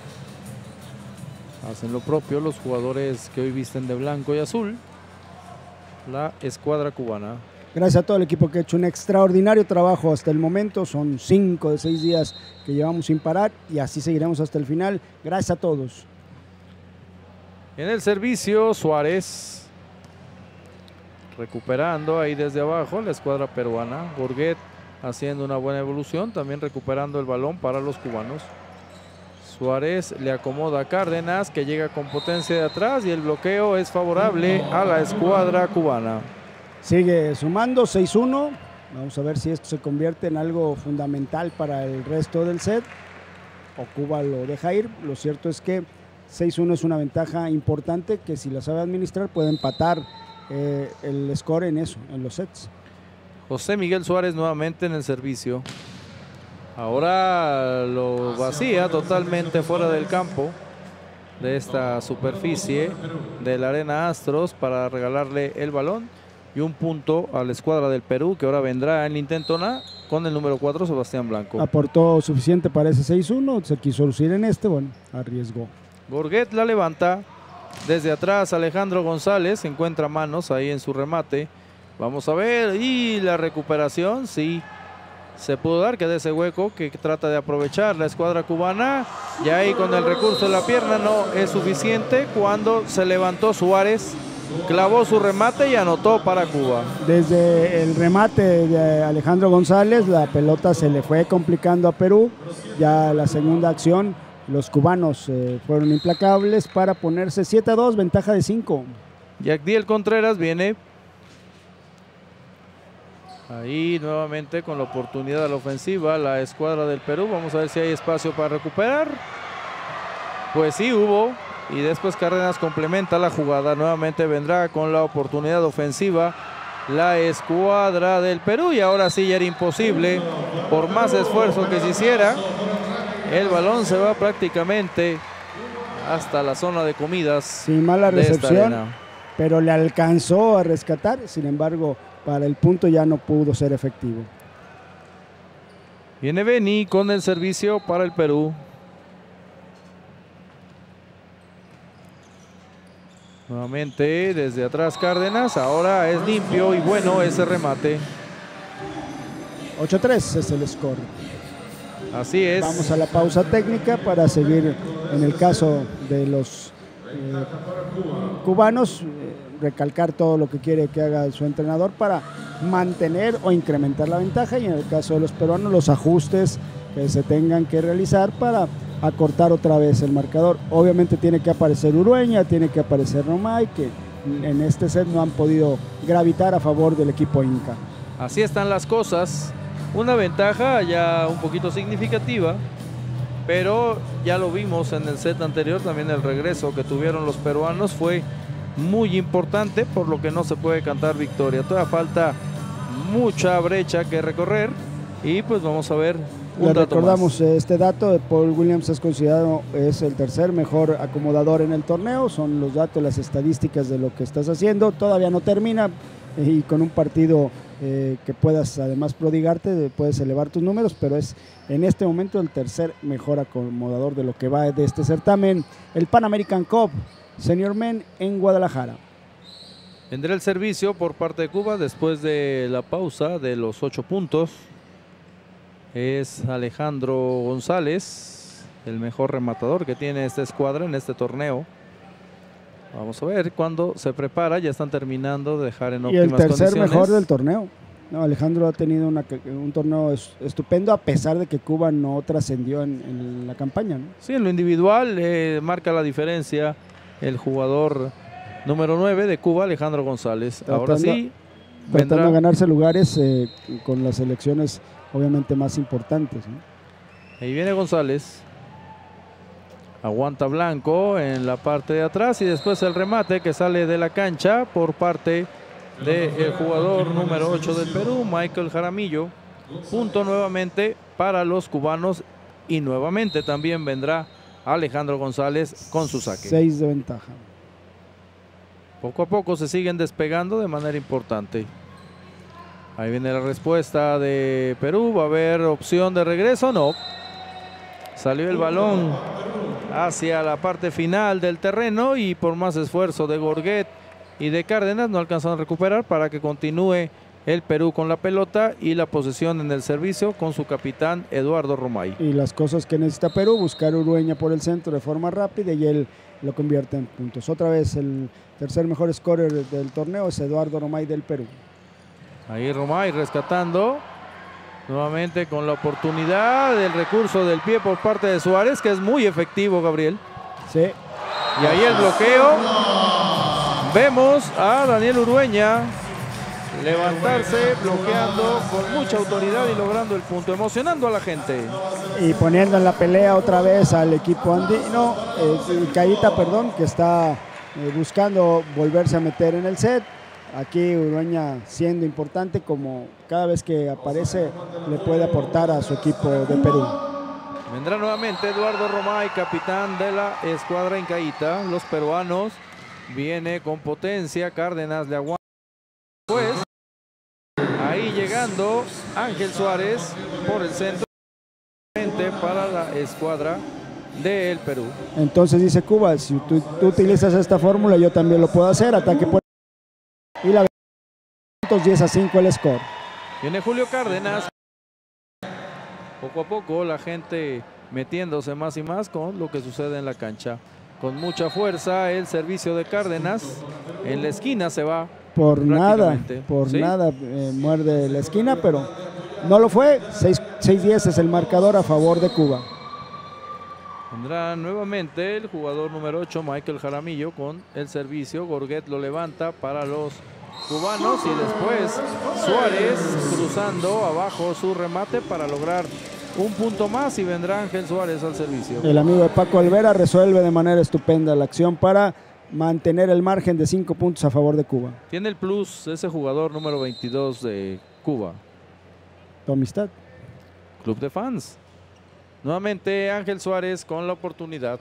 S1: Hacen lo propio los jugadores que hoy visten de blanco y azul. La escuadra cubana.
S2: Gracias a todo el equipo que ha hecho un extraordinario trabajo hasta el momento. Son 5 de 6 días que llevamos sin parar y así seguiremos hasta el final. Gracias a todos.
S1: En el servicio, Suárez. Recuperando ahí desde abajo la escuadra peruana. Bourguet haciendo una buena evolución, también recuperando el balón para los cubanos. Suárez le acomoda a Cárdenas, que llega con potencia de atrás y el bloqueo es favorable a la escuadra cubana.
S2: Sigue sumando 6-1. Vamos a ver si esto se convierte en algo fundamental para el resto del set o Cuba lo deja ir. Lo cierto es que 6-1 es una ventaja importante que si la sabe administrar puede empatar el score en eso, en los sets.
S1: José Miguel Suárez nuevamente en el servicio. Ahora lo vacía totalmente fuera del campo de esta superficie de la Arena Astros para regalarle el balón y un punto a la escuadra del Perú, que ahora vendrá en el intento con el número 4, Sebastián Blanco.
S2: Aportó suficiente para ese 6-1, se quiso lucir en este, bueno, arriesgó.
S1: Bourguet la levanta. Desde atrás Alejandro González encuentra manos ahí en su remate. Vamos a ver, y la recuperación, sí, se pudo dar, que de ese hueco que trata de aprovechar la escuadra cubana. Y ahí con el recurso de la pierna no es suficiente cuando se levantó Suárez, clavó su remate y anotó para Cuba.
S2: Desde el remate de Alejandro González, la pelota se le fue complicando a Perú. Ya la segunda acción, los cubanos fueron implacables para ponerse 7-2, ventaja de 5.
S1: Yacdiel Contreras viene ahí nuevamente con la oportunidad a la ofensiva, la escuadra del Perú. Vamos a ver si hay espacio para recuperar. Pues sí hubo, y después Cárdenas complementa la jugada. Nuevamente vendrá con la oportunidad ofensiva la escuadra del Perú, y ahora sí ya era imposible, por más esfuerzo que se hiciera. El balón se va prácticamente hasta la zona de comidas.
S2: Sin mala recepción, pero le alcanzó a rescatar. Sin embargo, para el punto ya no pudo ser efectivo.
S1: Viene Beni con el servicio para el Perú. Nuevamente desde atrás Cárdenas. Ahora es limpio y bueno ese remate.
S2: 8-3 es el score.
S1: Así es.
S2: Vamos a la pausa técnica para seguir en el caso de los cubanos, recalcar todo lo que quiere que haga su entrenador para mantener o incrementar la ventaja, y en el caso de los peruanos los ajustes que se tengan que realizar para acortar otra vez el marcador. Obviamente tiene que aparecer Urueña, tiene que aparecer Romay, que en este set no han podido gravitar a favor del equipo inca.
S1: Así están las cosas. Una ventaja ya un poquito significativa, pero ya lo vimos en el set anterior, también el regreso que tuvieron los peruanos fue muy importante, por lo que no se puede cantar victoria. Todavía falta mucha brecha que recorrer y pues vamos a ver un dato
S2: recordamos
S1: más.
S2: Este dato, Paul Williams es considerado el tercer mejor acomodador en el torneo. Son los datos, las estadísticas de lo que estás haciendo. Todavía no termina, y con un partido que puedas además prodigarte, puedes elevar tus números, pero es en este momento el tercer mejor acomodador de lo que va de este certamen, el Pan American Cup Senior Men en Guadalajara.
S1: Vendrá el servicio por parte de Cuba después de la pausa de los 8 puntos. Es Alejandro González, el mejor rematador que tiene esta escuadra en este torneo. Vamos a ver cuándo se prepara. Ya están terminando de dejar en óptimas condiciones.
S2: Y el tercer mejor del torneo. No, Alejandro ha tenido un torneo estupendo, a pesar de que Cuba no trascendió en la campaña, ¿no?
S1: Sí, en lo individual marca la diferencia el jugador número 9 de Cuba, Alejandro González. Ahora sí
S2: tratando de ganarse lugares con las selecciones obviamente más importantes, ¿no?
S1: Ahí viene González. Aguanta Blanco en la parte de atrás y después el remate que sale de la cancha por parte del jugador número 8 del Perú, Michael Jaramillo. Punto nuevamente para los cubanos y nuevamente también vendrá Alejandro González con su saque.
S2: 6 de ventaja.
S1: Poco a poco se siguen despegando de manera importante. Ahí viene la respuesta de Perú. ¿Va a haber opción de regreso? No. Salió el balón hacia la parte final del terreno y por más esfuerzo de Gorguet y de Cárdenas no alcanzaron a recuperar para que continúe el Perú con la pelota y la posesión en el servicio con su capitán Eduardo Romay.
S2: Y las cosas que necesita Perú, buscar Urueña por el centro de forma rápida y él lo convierte en puntos. Otra vez el tercer mejor scorer del torneo es Eduardo Romay del Perú.
S1: Ahí Romay rescatando nuevamente con la oportunidad del recurso del pie por parte de Suárez, que es muy efectivo, Gabriel.
S2: Sí.
S1: Y ahí el bloqueo. Vemos a Daniel Urueña levantarse, bloqueando con mucha autoridad y logrando el punto, emocionando a la gente.
S2: Y poniendo en la pelea otra vez al equipo andino, Caíta, perdón, que está buscando volverse a meter en el set. Aquí Urueña siendo importante, como cada vez que aparece le puede aportar a su equipo de Perú.
S1: Vendrá nuevamente Eduardo Romay, capitán de la escuadra Incaíta. Los peruanos viene con potencia, Cárdenas le aguanta. Pues ahí llegando Ángel Suárez por el centro para la escuadra del Perú.
S2: Entonces dice Cuba, si tú utilizas esta fórmula, yo también lo puedo hacer. Ataque por... Y la 10-5 el score.
S1: Viene Julio Cárdenas. Poco a poco la gente metiéndose más y más con lo que sucede en la cancha. Con mucha fuerza el servicio de Cárdenas. En la esquina se va.
S2: Por nada,
S1: ¿sí?
S2: Muerde la esquina, pero no lo fue. 6-10 es el marcador a favor de Cuba.
S1: Vendrá nuevamente el jugador número 8, Michael Jaramillo, con el servicio. Gorguet lo levanta para los cubanos y después Suárez cruzando abajo su remate para lograr un punto más y vendrá Ángel Suárez al servicio.
S2: El amigo de Paco Olvera resuelve de manera estupenda la acción para mantener el margen de 5 puntos a favor de Cuba.
S1: Tiene el plus ese jugador número 22 de Cuba.
S2: Tu amistad.
S1: Club de fans. Nuevamente Ángel Suárez con la oportunidad.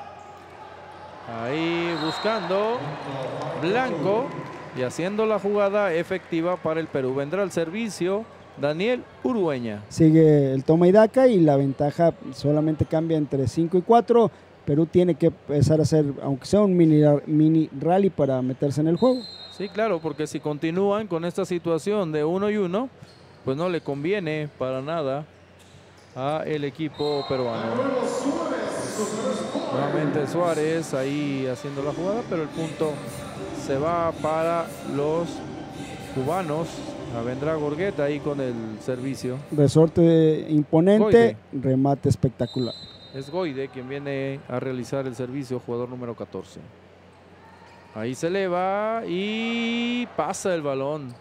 S1: Ahí buscando Blanco y haciendo la jugada efectiva para el Perú. Vendrá al servicio Daniel Urueña.
S2: Sigue el toma y daca y la ventaja solamente cambia entre 5 y 4. Perú tiene que empezar a hacer, aunque sea un mini rally para meterse en el juego.
S1: Sí, claro, porque si continúan con esta situación de 1-1, pues no le conviene para nada a el equipo peruano. Nuevamente Suárez ahí haciendo la jugada, pero el punto se va para los cubanos. Vendrá Gorguet ahí con el servicio.
S2: Resorte imponente,
S1: Goide.
S2: remate espectacular.
S1: Es Goide quien viene a realizar el servicio, jugador número 14. Ahí se eleva y pasa el balón.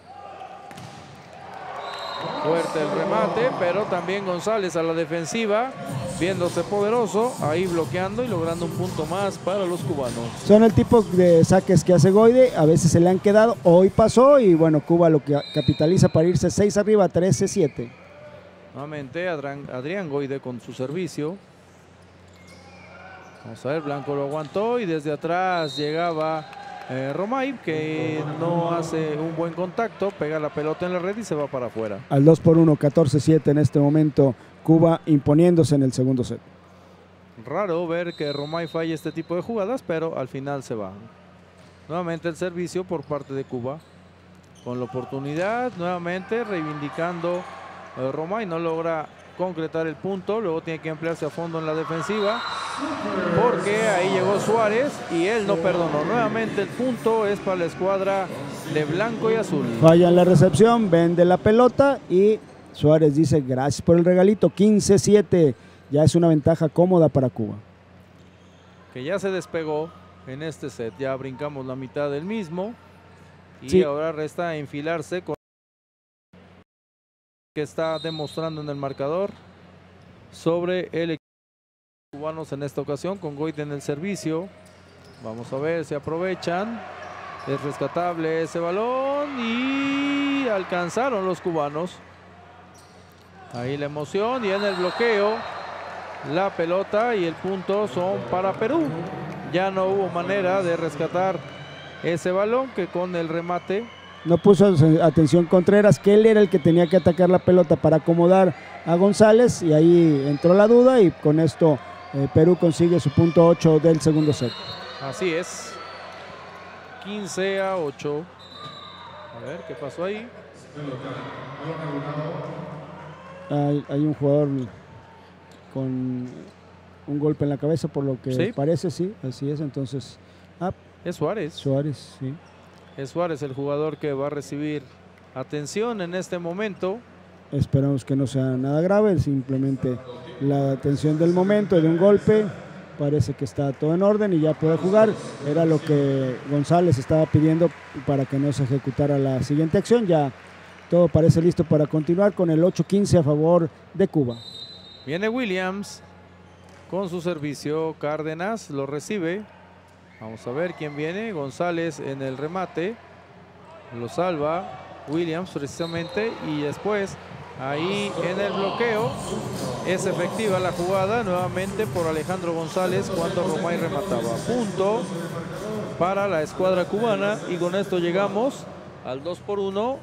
S1: Fuerte el remate, pero también González a la defensiva, viéndose poderoso, ahí bloqueando y logrando un punto más para los cubanos.
S2: Son el tipo de saques que hace Goide, a veces se le han quedado, hoy pasó y bueno, Cuba lo que capitaliza para irse 6 arriba, 13-7.
S1: Nuevamente Adrián Goide con su servicio. Vamos a ver, Blanco lo aguantó y desde atrás llegaba Romay, que no hace un buen contacto, pega la pelota en la red y se va para afuera.
S2: Al 2-1, 14-7 en este momento, Cuba imponiéndose en el segundo set.
S1: Raro ver que Romay falle este tipo de jugadas, pero al final se va. Nuevamente el servicio por parte de Cuba. Con la oportunidad, nuevamente reivindicando Romay, no logra concretar el punto, luego tiene que emplearse a fondo en la defensiva porque ahí llegó Suárez y él no perdonó. Nuevamente el punto es para la escuadra de blanco y azul.
S2: Falla en la recepción, vende la pelota y Suárez dice gracias por el regalito. 15-7, ya es una ventaja cómoda para Cuba,
S1: que ya se despegó en este set. Ya brincamos la mitad del mismo y
S2: sí,
S1: ahora resta enfilarse con que está demostrando en el marcador sobre el equipo cubanos en esta ocasión, con Goide en el servicio. Vamos a ver si aprovechan. Es rescatable ese balón y alcanzaron los cubanos. Ahí la emoción y en el bloqueo la pelota y el punto son para Perú. Ya no hubo manera de rescatar ese balón, que con el remate
S2: No puso atención Contreras, que él era el que tenía que atacar la pelota para acomodar a González, y ahí entró la duda, y con esto Perú consigue su punto 8 del segundo set.
S1: Así es. 15-8. A ver, ¿qué pasó ahí?
S2: Hay un jugador con un golpe en la cabeza, por lo que
S1: ¿Sí?
S2: parece, sí, así es. Entonces,
S1: Es Suárez.
S2: Suárez, sí.
S1: Es Suárez el jugador que va a recibir atención en este momento.
S2: Esperamos que no sea nada grave, simplemente la tensión del momento, de un golpe. Parece que está todo en orden y ya puede jugar. Era lo que González estaba pidiendo para que no se ejecutara la siguiente acción. Ya todo parece listo para continuar con el 8-15 a favor de Cuba.
S1: Viene Williams con su servicio. Cárdenas lo recibe. Vamos a ver quién viene. González en el remate. Lo salva Williams precisamente. Y después ahí en el bloqueo es efectiva la jugada nuevamente por Alejandro González cuando Romay remataba. Punto para la escuadra cubana. Y con esto llegamos al 2-1.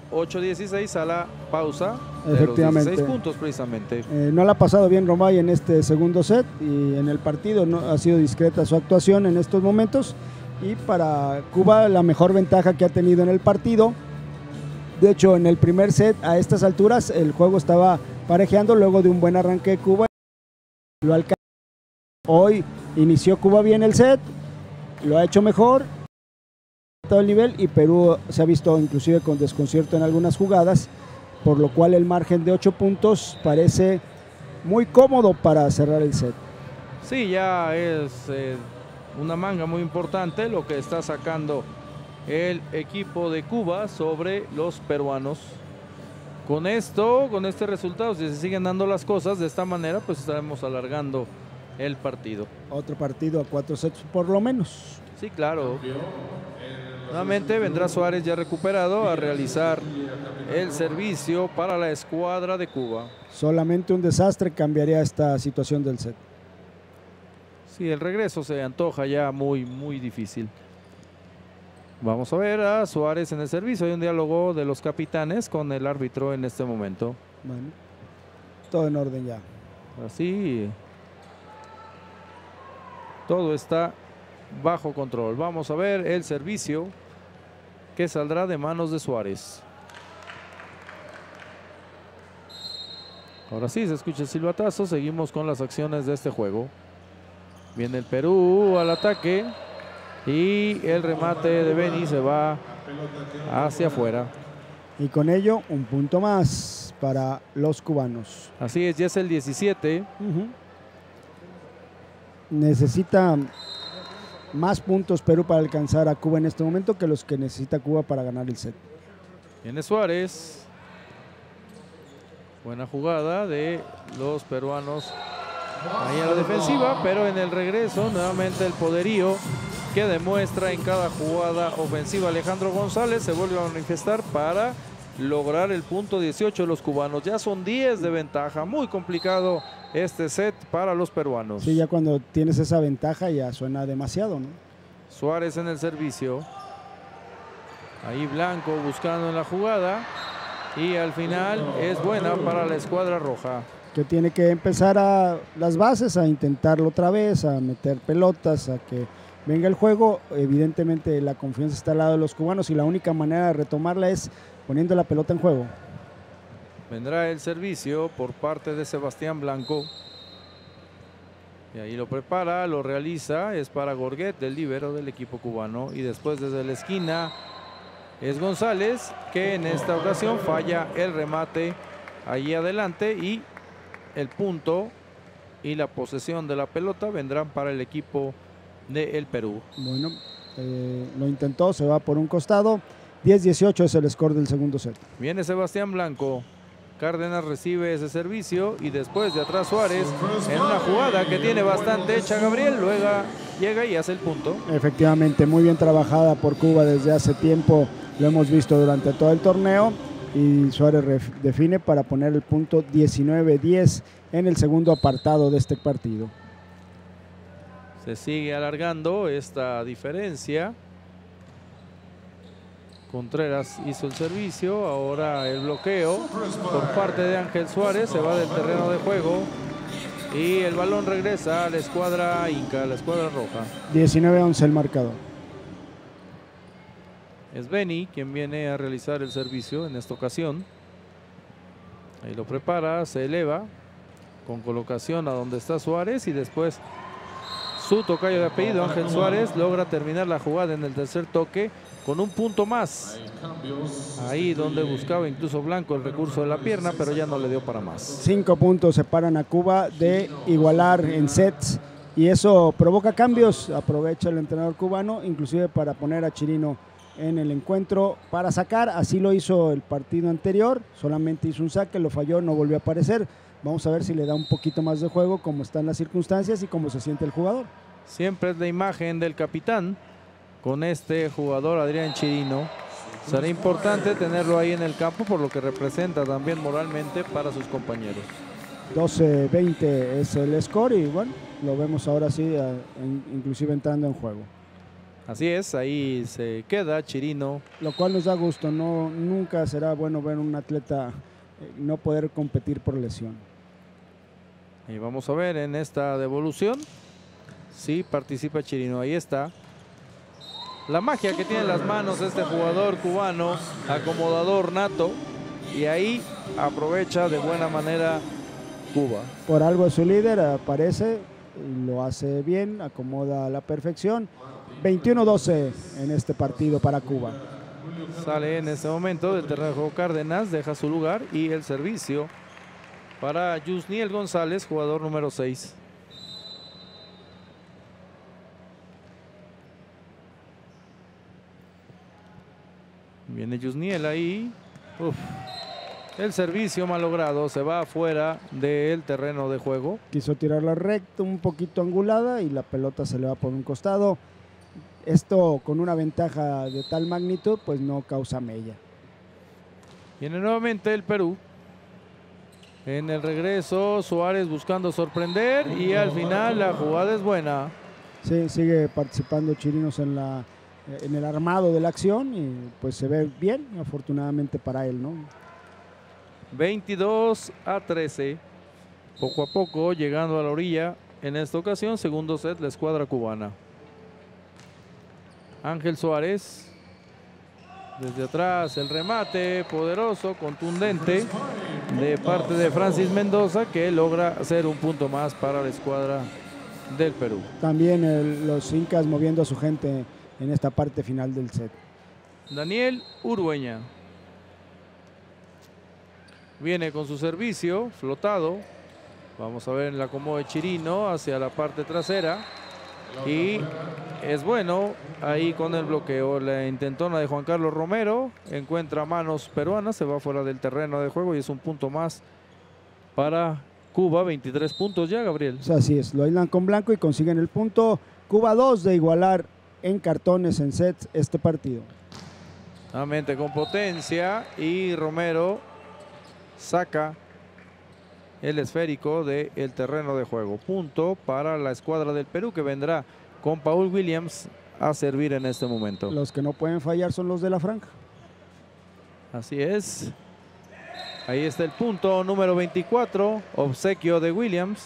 S1: 8-16 a la pausa.
S2: Efectivamente.
S1: De los 16 puntos precisamente.
S2: No la ha pasado bien Romay en este segundo set, y en el partido no ha sido discreta su actuación en estos momentos, y para Cuba la mejor ventaja que ha tenido en el partido. De hecho, en el primer set a estas alturas el juego estaba parejeando luego de un buen arranque de Cuba. Lo alcanzó. Hoy inició Cuba bien el set, lo ha hecho mejor el nivel, y Perú se ha visto inclusive con desconcierto en algunas jugadas, por lo cual el margen de 8 puntos parece muy cómodo para cerrar el set.
S1: Sí, ya es una manga muy importante lo que está sacando el equipo de Cuba sobre los peruanos. Con esto, con este resultado, si se siguen dando las cosas de esta manera, pues estaremos alargando el partido.
S2: Otro partido a 4 sets por lo menos.
S1: Sí, claro. Nuevamente vendrá Suárez ya recuperado a realizar el servicio para la escuadra de Cuba.
S2: Solamente un desastre cambiaría esta situación del set.
S1: Sí, el regreso se antoja ya muy, muy difícil. Vamos a ver a Suárez en el servicio. Hay un diálogo de los capitanes con el árbitro en este momento.
S2: Bueno, todo en orden ya.
S1: Así. Todo está bajo control. Vamos a ver el servicio que saldrá de manos de Suárez. Ahora sí se escucha el silbatazo. Seguimos con las acciones de este juego. Viene el Perú al ataque y el remate de Beni se va hacia afuera.
S2: Y con ello un punto más para los cubanos.
S1: Así es, ya es el 17.
S2: Necesita más puntos Perú para alcanzar a Cuba en este momento que los que necesita Cuba para ganar el set.
S1: Viene Suárez. Buena jugada de los peruanos ahí a la defensiva, pero en el regreso nuevamente el poderío que demuestra en cada jugada ofensiva Alejandro González se vuelve a manifestar para lograr el punto 18 de los cubanos. Ya son 10 de ventaja, muy complicado este set para los peruanos.
S2: Sí, ya cuando tienes esa ventaja ya suena demasiado, ¿no?
S1: Suárez en el servicio. Ahí Blanco buscando en la jugada. Y al final es buena para la escuadra roja.
S2: Que tiene que empezar a las bases, a intentarlo otra vez, a meter pelotas, a que venga el juego. Evidentemente la confianza está al lado de los cubanos y la única manera de retomarla es poniendo la pelota en juego.
S1: Vendrá el servicio por parte de Sebastián Blanco. Y ahí lo prepara, lo realiza. Es para Gorguet, del líbero del equipo cubano. Y después desde la esquina es González, que en esta ocasión falla el remate allí adelante. Y el punto y la posesión de la pelota vendrán para el equipo del Perú.
S2: Bueno, lo intentó, se va por un costado. 10-18 es el score del segundo set.
S1: Viene Sebastián Blanco. Cárdenas recibe ese servicio y después de atrás Suárez en una jugada que tiene bastante hecha Gabriel, luego llega y hace el punto.
S2: Efectivamente, muy bien trabajada por Cuba desde hace tiempo, lo hemos visto durante todo el torneo y Suárez define para poner el punto 19-10 en el segundo apartado de este partido.
S1: Se sigue alargando esta diferencia Contreras hizo el servicio, ahora el bloqueo por parte de Ángel Suárez, se va del terreno de juego y el balón regresa a la escuadra inca, a la escuadra roja.
S2: 19-11 el marcador.
S1: Es Benny quien viene a realizar el servicio en esta ocasión. Ahí lo prepara, se eleva con colocación a donde está Suárez y después su tocayo de apellido Ángel Suárez logra terminar la jugada en el tercer toque con un punto más. Ahí donde buscaba incluso Blanco el recurso de la pierna, pero ya no le dio para más.
S2: 5 puntos separan a Cuba de igualar en sets y eso provoca cambios. Aprovecha el entrenador cubano, inclusive para poner a Chirino en el encuentro para sacar. Así lo hizo el partido anterior, solamente hizo un saque, lo falló, no volvió a aparecer. Vamos a ver si le da un poquito más de juego, cómo están las circunstancias y cómo se siente el jugador.
S1: Siempre es la imagen del capitán con este jugador Adrián Chirino. Será importante tenerlo ahí en el campo por lo que representa también moralmente para sus compañeros.
S2: 12-20 es el score y bueno, lo vemos ahora sí, inclusive entrando en juego.
S1: Así es, ahí se queda Chirino.
S2: Lo cual nos da gusto, nunca será bueno ver un atleta no poder competir por lesión.
S1: Y vamos a ver en esta devolución si participa Chirino. Ahí está. La magia que tiene en las manos este jugador cubano, acomodador nato, y ahí aprovecha de buena manera Cuba.
S2: Por algo es su líder, aparece, y lo hace bien, acomoda a la perfección. 21-12 en este partido para Cuba.
S1: Sale en este momento del terreno de juego Cárdenas, deja su lugar y el servicio para Yusniel González, jugador número 6. Viene Yusniel ahí. Uf. El servicio mal logrado, se va afuera del terreno de juego.
S2: Quiso tirarla recta, un poquito angulada y la pelota se le va por un costado. Esto con una ventaja de tal magnitud pues no causa mella.
S1: Viene nuevamente el Perú. En el regreso Suárez buscando sorprender y al final la jugada es buena.
S2: Sí, sigue participando Chirinos en el armado de la acción y pues se ve bien, afortunadamente para él, ¿no?
S1: 22-13. Poco a poco llegando a la orilla. En esta ocasión, segundo set, la escuadra cubana. Ángel Suárez. Desde atrás el remate poderoso, contundente de parte de Francis Mendoza, que logra hacer un punto más para la escuadra del Perú.
S2: También los incas moviendo a su gente en esta parte final del set.
S1: Daniel Urueña viene con su servicio flotado. Vamos a ver el acomodo de Chirino hacia la parte trasera. Y es bueno ahí con el bloqueo. La intentona de Juan Carlos Romero encuentra manos peruanas, se va fuera del terreno de juego y es un punto más para Cuba. 23 puntos ya, Gabriel.
S2: Así es, lo aislan con Blanco y consiguen el punto. Cuba 2 de igualar en cartones, en sets, este partido.
S1: Nuevamente con potencia y Romero saca el esférico del terreno de juego. Punto para la escuadra del Perú, que vendrá con Paul Williams a servir en este momento.
S2: Los que no pueden fallar son los de la franja.
S1: Así es. Ahí está el punto número 24, obsequio de Williams.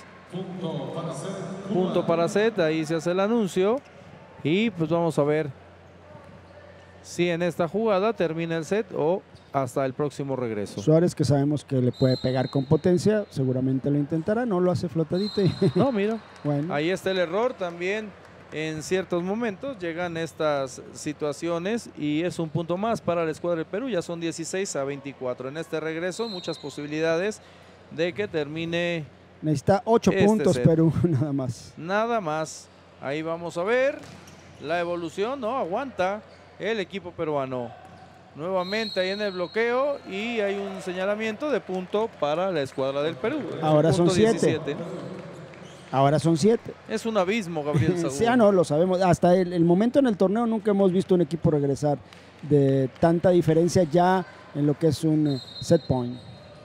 S1: Punto para set, ahí se hace el anuncio. Y pues vamos a ver si en esta jugada termina el set o hasta el próximo regreso.
S2: Suárez, que sabemos que le puede pegar con potencia, seguramente lo intentará, no lo hace flotadito.
S1: No, mira,
S2: bueno.
S1: Ahí está el error también. En ciertos momentos llegan estas situaciones y es un punto más para la escuadra del Perú. Ya son 16-24. En este regreso, muchas posibilidades de que termine.
S2: Necesita 8 puntos set. Perú, nada más.
S1: Nada más. Ahí vamos a ver la evolución. No, aguanta el equipo peruano. Nuevamente ahí en el bloqueo y hay un señalamiento de punto para la escuadra del Perú.
S2: Ahora son 7. Ahora son 7.
S1: Es un abismo, Gabriel Sagún.
S2: Sí, no, lo sabemos. Hasta el momento en el torneo nunca hemos visto un equipo regresar de tanta diferencia ya en lo que es un set point.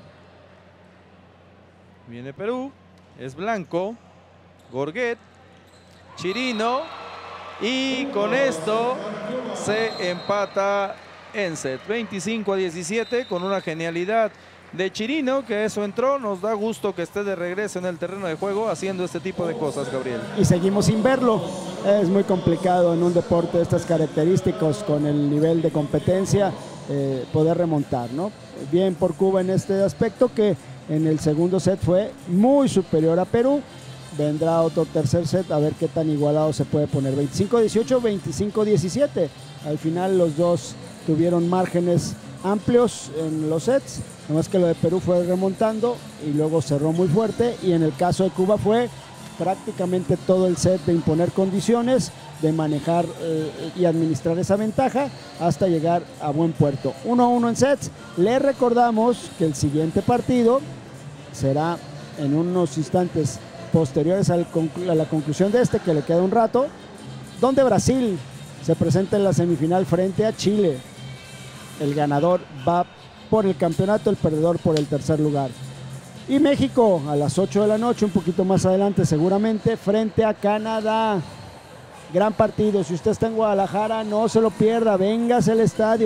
S1: Viene Perú, es Blanco, Gorguet, Chirino y con esto se empata en set. 25-17 con una genialidad de Chirino, que eso entró. Nos da gusto que esté de regreso en el terreno de juego haciendo este tipo de cosas, Gabriel.
S2: Y seguimos sin verlo. Es muy complicado en un deporte de estas características, con el nivel de competencia, poder remontar, ¿no? Bien por Cuba en este aspecto, que en el segundo set fue muy superior a Perú. Vendrá otro tercer set a ver qué tan igualado se puede poner. 25-18, 25-17. Al final los dos tuvieron márgenes amplios en los sets, nomás que lo de Perú fue remontando y luego cerró muy fuerte, y en el caso de Cuba fue prácticamente todo el set de imponer condiciones, de manejar y administrar esa ventaja hasta llegar a buen puerto. 1-1 en sets. Le recordamos que el siguiente partido será en unos instantes posteriores a la conclusión de este, que le queda un rato, donde Brasil se presenta en la semifinal frente a Chile. El ganador va por el campeonato, el perdedor por el tercer lugar. Y México a las 8 de la noche, un poquito más adelante seguramente, frente a Canadá. Gran partido. Si usted está en Guadalajara, no se lo pierda, véngase al estadio.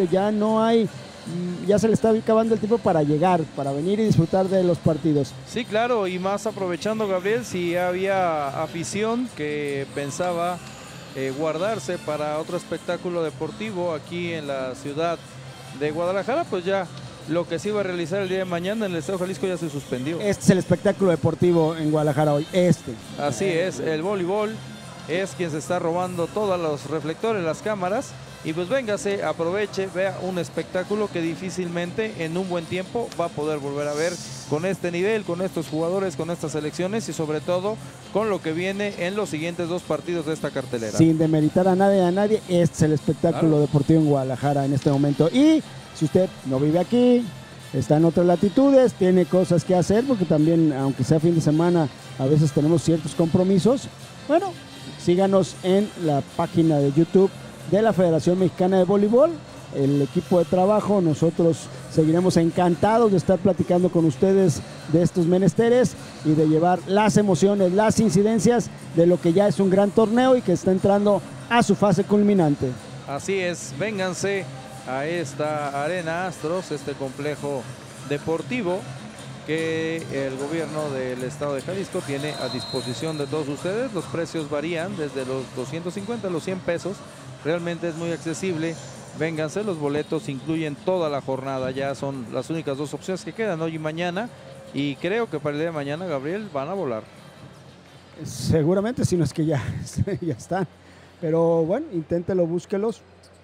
S2: Ya se le está acabando el tiempo para llegar, para venir y disfrutar de los partidos.
S1: Sí, claro, y más aprovechando, Gabriel, si había afición que pensaba guardarse para otro espectáculo deportivo aquí en la ciudad de Guadalajara, pues ya lo que se iba a realizar el día de mañana en el Estadio Jalisco ya se suspendió.
S2: Este es el espectáculo deportivo en Guadalajara hoy,
S1: Así es, el voleibol es quien se está robando todos los reflectores, las cámaras, y pues véngase, aproveche, vea un espectáculo que difícilmente en un buen tiempo va a poder volver a ver con este nivel, con estos jugadores, con estas selecciones y sobre todo con lo que viene en los siguientes dos partidos de esta cartelera.
S2: Sin demeritar a nadie, este es el espectáculo deportivo en Guadalajara en este momento. Y si usted no vive aquí, está en otras latitudes, tiene cosas que hacer, porque también, aunque sea fin de semana, a veces tenemos ciertos compromisos. Bueno, síganos en la página de YouTube de la Federación Mexicana de Voleibol, el equipo de trabajo. Nosotros seguiremos encantados de estar platicando con ustedes de estos menesteres y de llevar las emociones, las incidencias de lo que ya es un gran torneo y que está entrando a su fase culminante.
S1: Así es, vénganse a esta Arena Astros, este complejo deportivo que el gobierno del estado de Jalisco tiene a disposición de todos ustedes. Los precios varían desde los 250 a los 100 pesos. Realmente es muy accesible. Vénganse, los boletos incluyen toda la jornada. Ya son las únicas dos opciones que quedan hoy y mañana. Y creo que para el día de mañana, Gabriel, van a volar.
S2: Seguramente, si no es que ya están. Pero bueno, inténtelo, búsquelos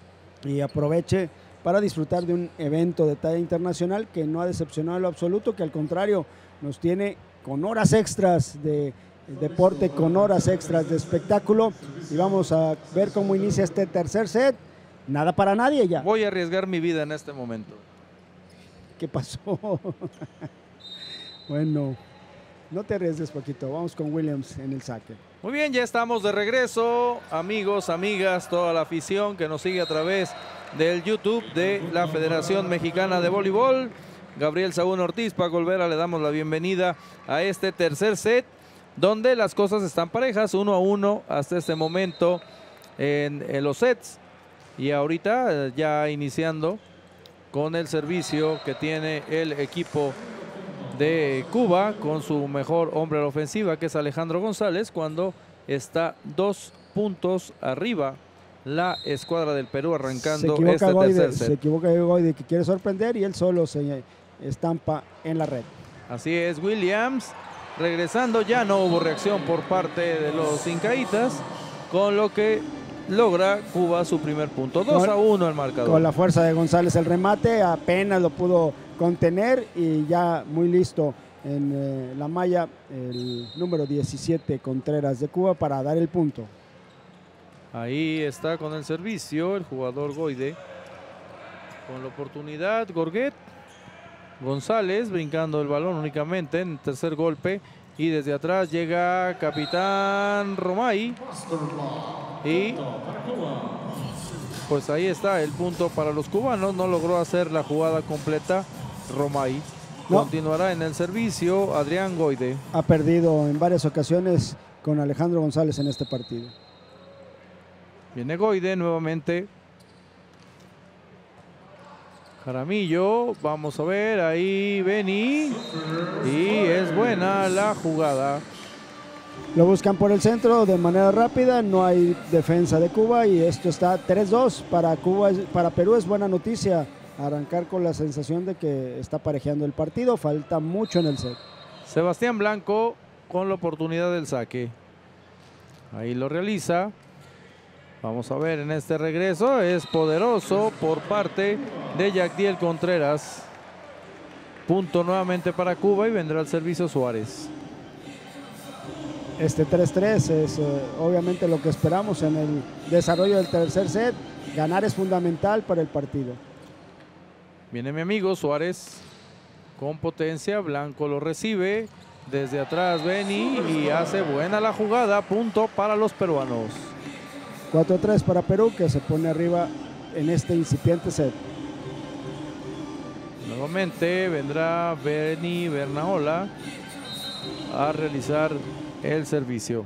S2: y aproveche para disfrutar de un evento de talla internacional que no ha decepcionado en lo absoluto, que al contrario nos tiene con horas extras de deporte, con horas extras de espectáculo. Y vamos a ver cómo inicia este tercer set. Nada para nadie ya.
S1: Voy a arriesgar mi vida en este momento.
S2: ¿Qué pasó? Bueno, no te arriesgues, Paquito. Vamos con Williams en el saque.
S1: Muy bien, ya estamos de regreso, amigos, amigas, toda la afición que nos sigue a través del YouTube de la Federación Mexicana de Voleibol. Gabriel Saúl Ortiz, Paco Olvera, le damos la bienvenida a este tercer set, donde las cosas están parejas, 1-1 hasta este momento en los sets. Y ahorita ya iniciando con el servicio que tiene el equipo de Cuba con su mejor hombre a la ofensiva, que es Alejandro González, cuando está 2 puntos arriba la escuadra del Perú arrancando este tercer set.
S2: Se equivoca Goide, que quiere sorprender, y él solo se estampa en la red.
S1: Así es, Williams regresando. Ya no hubo reacción por parte de los incaítas, con lo que logra Cuba su primer punto. 2-1 el marcador.
S2: Con la fuerza de González el remate, apenas lo pudo contener, y ya muy listo en la malla el número 17 Contreras de Cuba para dar el punto.
S1: Ahí está con el servicio el jugador Goide. Con la oportunidad Gorguet. González brincando el balón únicamente en el tercer golpe. Y desde atrás llega Capitán Romay. Y pues ahí está el punto para los cubanos. No logró hacer la jugada completa Romay. No. Continuará en el servicio Adrián Goide.
S2: Ha perdido en varias ocasiones con Alejandro González en este partido.
S1: Viene Goide nuevamente. Jaramillo, vamos a ver, ahí Beni. Y es buena la jugada.
S2: Lo buscan por el centro de manera rápida, no hay defensa de Cuba y esto está 3-2 para Cuba. Para Perú es buena noticia arrancar con la sensación de que está parejeando el partido, falta mucho en el set.
S1: Sebastián Blanco con la oportunidad del saque. Ahí lo realiza. Vamos a ver en este regreso, es poderoso por parte de Yacdiel Contreras. Punto nuevamente para Cuba y vendrá el servicio Suárez.
S2: Este 3-3 es obviamente lo que esperamos en el desarrollo del tercer set. Ganar es fundamental para el partido.
S1: Viene mi amigo Suárez con potencia, Blanco lo recibe. Desde atrás Beni y hace buena la jugada, punto para los peruanos.
S2: 4-3 para Perú, que se pone arriba en este incipiente set.
S1: Nuevamente vendrá Beni Bernaola a realizar el servicio.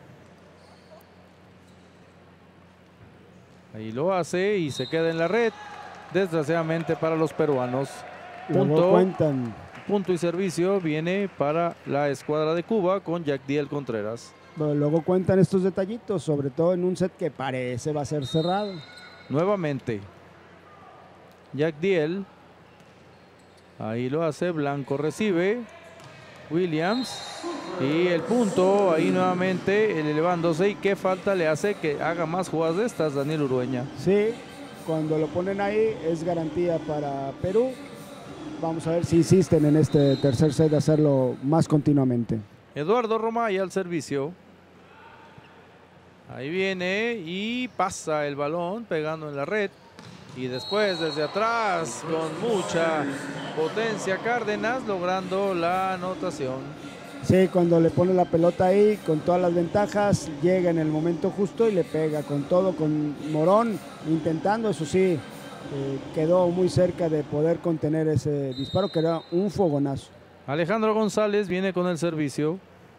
S1: Ahí lo hace y se queda en la red, desgraciadamente para los peruanos. Punto y servicio viene para la escuadra de Cuba con Yacdiel Contreras.
S2: Pero luego cuentan estos detallitos, sobre todo en un set que parece va a ser cerrado.
S1: Nuevamente Yacdiel, ahí lo hace, Blanco recibe, Williams y el punto ahí nuevamente elevándose. Y qué falta le hace que haga más jugadas de estas Daniel Urueña.
S2: Sí, cuando lo ponen ahí es garantía para Perú. Vamos a ver si insisten en este tercer set de hacerlo más continuamente.
S1: Eduardo Romay al servicio. Ahí viene y pasa el balón pegando en la red. Y después desde atrás con mucha potencia Cárdenas logrando la anotación.
S2: Sí, cuando le pone la pelota ahí con todas las ventajas, llega en el momento justo y le pega con todo, con Morón intentando, eso sí, quedó muy cerca de poder contener ese disparo que era un fogonazo.
S1: Alejandro González viene con el servicio.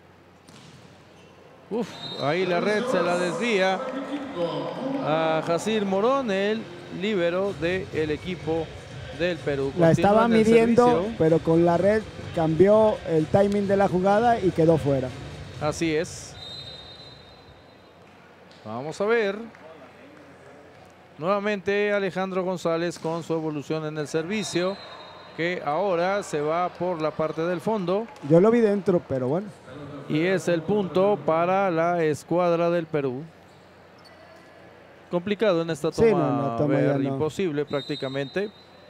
S1: Ahí la red se la desvía a Jacir Morón, el líbero del equipo del Perú.
S2: La estaba midiendo, pero con la red cambió el timing de la jugada y quedó fuera.
S1: Así es. Vamos a ver. Nuevamente Alejandro González con su evolución en el servicio, que ahora se va por la parte del fondo.
S2: Yo lo vi dentro, pero bueno.
S1: Y es el punto para la escuadra del Perú. Complicado en esta toma,
S2: sí, no,
S1: ver,
S2: no.
S1: Imposible prácticamente.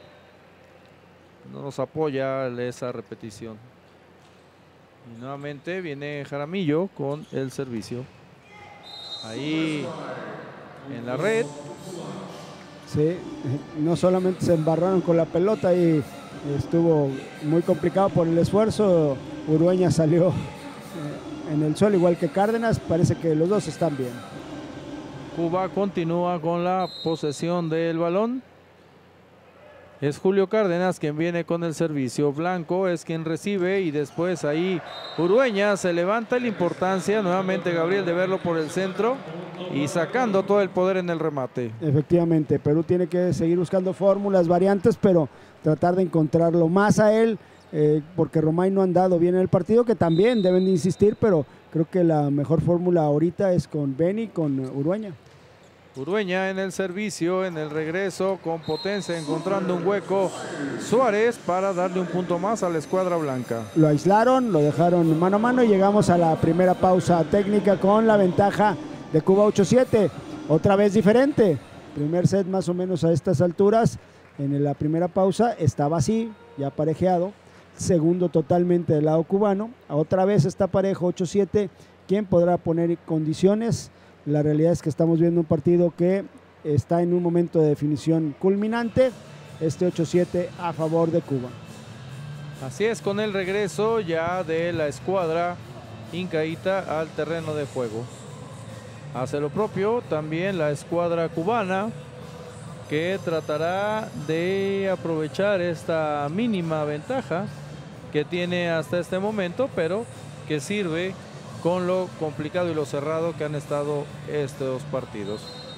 S1: No nos apoya esa repetición. Y nuevamente viene Jaramillo con el servicio. Ahí en la red.
S2: Sí, no solamente se embarraron con la pelota y estuvo muy complicado por el esfuerzo. Urueña salió en el suelo igual que Cárdenas. Parece que los dos están bien.
S1: Cuba continúa con la posesión del balón. Es Julio Cárdenas quien viene con el servicio. Blanco es quien recibe y después ahí Urueña se levanta la importancia. Nuevamente Gabriel de Verlo por el centro y sacando todo el poder en el remate.
S2: Efectivamente, Perú tiene que seguir buscando fórmulas, variantes, pero tratar de encontrarlo más a él, porque Romay no ha andado bien en el partido, que también deben de insistir, pero creo que la mejor fórmula ahorita es con Beni, con Urueña.
S1: Urueña en el servicio, en el regreso, con potencia, encontrando un hueco. Suárez para darle un punto más a la escuadra blanca.
S2: Lo aislaron, lo dejaron mano a mano y llegamos a la primera pausa técnica con la ventaja de Cuba 8-7. Otra vez diferente. Primer set más o menos a estas alturas. En la primera pausa estaba así, ya parejeado. Segundo totalmente del lado cubano. Otra vez está parejo 8-7. ¿Quién podrá poner condiciones? La realidad es que estamos viendo un partido que está en un momento de definición culminante. Este 8-7 a favor de Cuba.
S1: Así es, con el regreso ya de la escuadra incaíta al terreno de juego. Hace lo propio también la escuadra cubana, que tratará de aprovechar esta mínima ventaja que tiene hasta este momento, pero que sirve con lo complicado y lo cerrado que han estado estos partidos.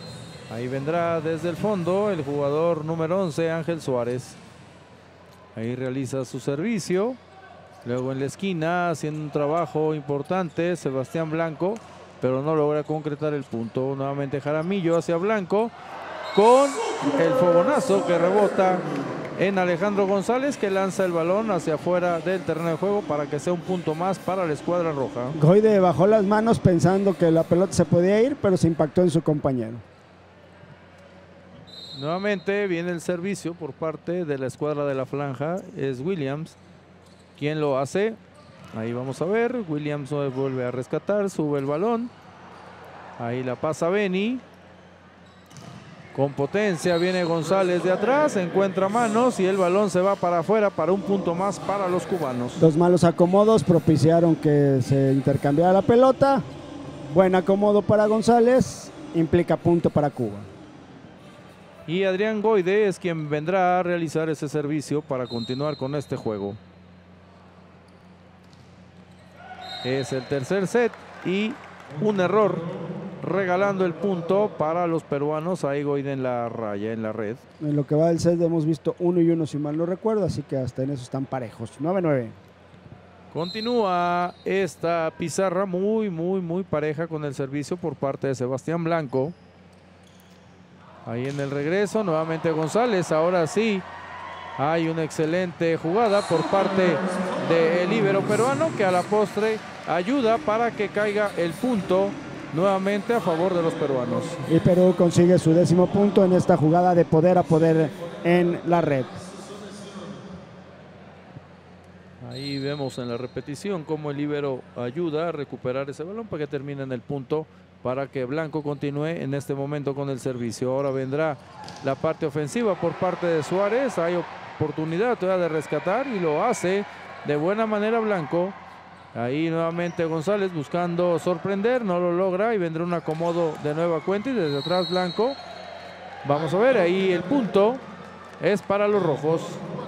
S1: Ahí vendrá desde el fondo el jugador número 11, Ángel Suárez. Ahí realiza su servicio. Luego en la esquina, haciendo un trabajo importante, Sebastián Blanco, pero no logra concretar el punto. Nuevamente Jaramillo hacia Blanco, con el fogonazo que rebota en Alejandro González, que lanza el balón hacia afuera del terreno de juego para que sea un punto más para la escuadra roja.
S2: Goide bajó las manos pensando que la pelota se podía ir, pero se impactó en su compañero.
S1: Nuevamente viene el servicio por parte de la escuadra de la franja. Es Williams quien lo hace. Ahí vamos a ver. Williams vuelve a rescatar. Sube el balón. Ahí la pasa Beni. Con potencia viene González de atrás. Encuentra manos y el balón se va para afuera para un punto más para los cubanos.
S2: Dos malos acomodos propiciaron que se intercambiara la pelota. Buen acomodo para González. Implica punto para Cuba.
S1: Y Adrián Goide es quien vendrá a realizar ese servicio para continuar con este juego. Es el tercer set y un error, regalando el punto para los peruanos. Ahí Goide en la raya, en la red.
S2: En lo que va del set hemos visto 1 y 1 si mal no recuerdo, así que hasta en eso están parejos. 9-9.
S1: Continúa esta pizarra muy pareja con el servicio por parte de Sebastián Blanco. Ahí en el regreso, nuevamente González. Ahora sí, hay una excelente jugada por parte del líbero peruano, que a la postre ayuda para que caiga el punto nuevamente a favor de los peruanos.
S2: Y Perú consigue su 10º punto en esta jugada de poder a poder en la red.
S1: Ahí vemos en la repetición cómo el líbero ayuda a recuperar ese balón para que termine en el punto, para que Blanco continúe en este momento con el servicio. Ahora vendrá la parte ofensiva por parte de Suárez. Hay oportunidad todavía de rescatar y lo hace de buena manera Blanco. Ahí nuevamente González buscando sorprender, no lo logra y vendrá un acomodo de nueva cuenta y desde atrás Blanco. Vamos a ver, ahí el punto es para los rojos.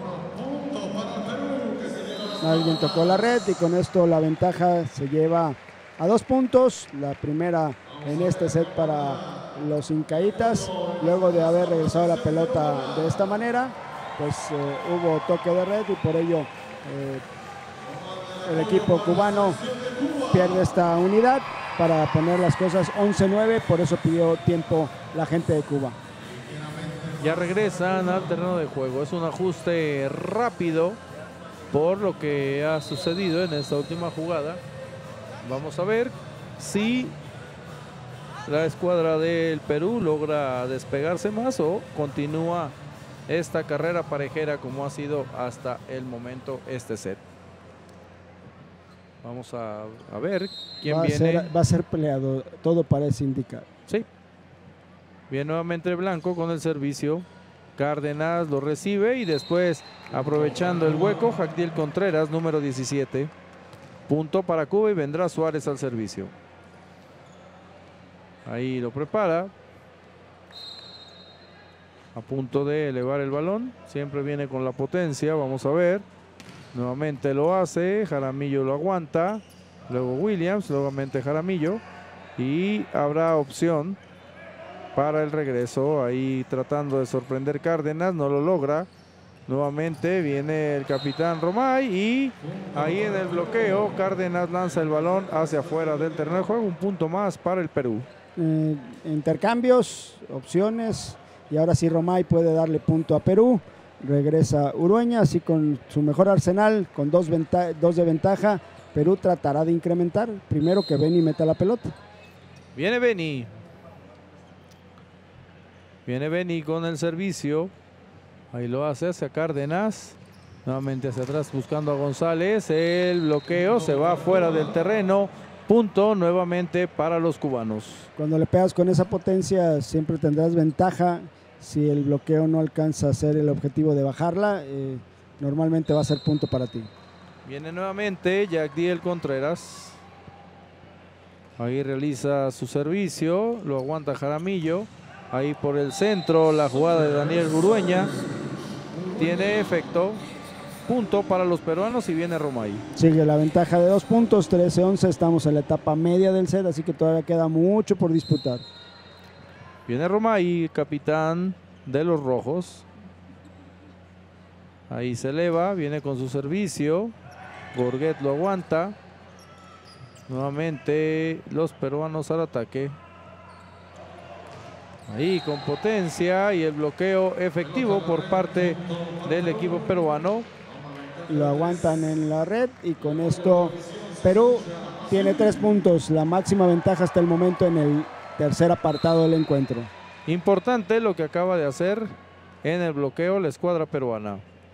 S2: Alguien tocó la red y con esto la ventaja se lleva a 2 puntos. La primera en este set para los incaitas. Luego de haber regresado la pelota de esta manera, pues hubo toque de red y por ello el equipo cubano pierde esta unidad para poner las cosas 11-9. Por eso pidió tiempo la gente de Cuba.
S1: Ya regresan al terreno de juego. Es un ajuste rápido por lo que ha sucedido en esta última jugada. Vamos a ver si la escuadra del Perú logra despegarse más o continúa esta carrera parejera como ha sido hasta el momento este set. Vamos a ver quién viene.
S2: Va a ser peleado, todo parece indicar.
S1: Sí. Viene nuevamente Blanco con el servicio. Cárdenas lo recibe y después, aprovechando el hueco, Jacdiel Contreras, número 17. Punto para Cuba y vendrá Suárez al servicio. Ahí lo prepara. A punto de elevar el balón. Siempre viene con la potencia. Vamos a ver. Nuevamente lo hace. Jaramillo lo aguanta. Luego Williams. Nuevamente Jaramillo. Y habrá opción para el regreso. Ahí tratando de sorprender Cárdenas. No lo logra. Nuevamente viene el capitán Romay y ahí en el bloqueo Cárdenas lanza el balón hacia afuera del terreno de juego. Un punto más para el Perú.
S2: Intercambios, opciones y ahora sí Romay puede darle punto a Perú. Regresa Urueña, así con su mejor arsenal, con dos de ventaja. Perú tratará de incrementar. Primero que Beni meta la pelota.
S1: Viene Beni. Viene Beni con el servicio. Ahí lo hace hacia Cárdenas. Nuevamente hacia atrás buscando a González. El bloqueo se va fuera del terreno. Punto nuevamente para los cubanos.
S2: Cuando le pegas con esa potencia siempre tendrás ventaja. Si el bloqueo no alcanza a ser el objetivo de bajarla, normalmente va a ser punto para ti.
S1: Viene nuevamente Jacdiel Contreras. Ahí realiza su servicio. Lo aguanta Jaramillo. Ahí por el centro la jugada de Daniel Urueña. Tiene efecto. Punto para los peruanos y viene Romay.
S2: Sigue la ventaja de 2 puntos, 13-11. Estamos en la etapa media del set, así que todavía queda mucho por disputar.
S1: Viene Romay, capitán de los rojos. Ahí se eleva, viene con su servicio. Gorguet lo aguanta. Nuevamente los peruanos al ataque. Ahí con potencia y el bloqueo efectivo por parte del equipo peruano.
S2: Lo aguantan en la red y con esto Perú tiene 3 puntos, la máxima ventaja hasta el momento en el tercer apartado del encuentro.
S1: Importante lo que acaba de hacer en el bloqueo la escuadra peruana.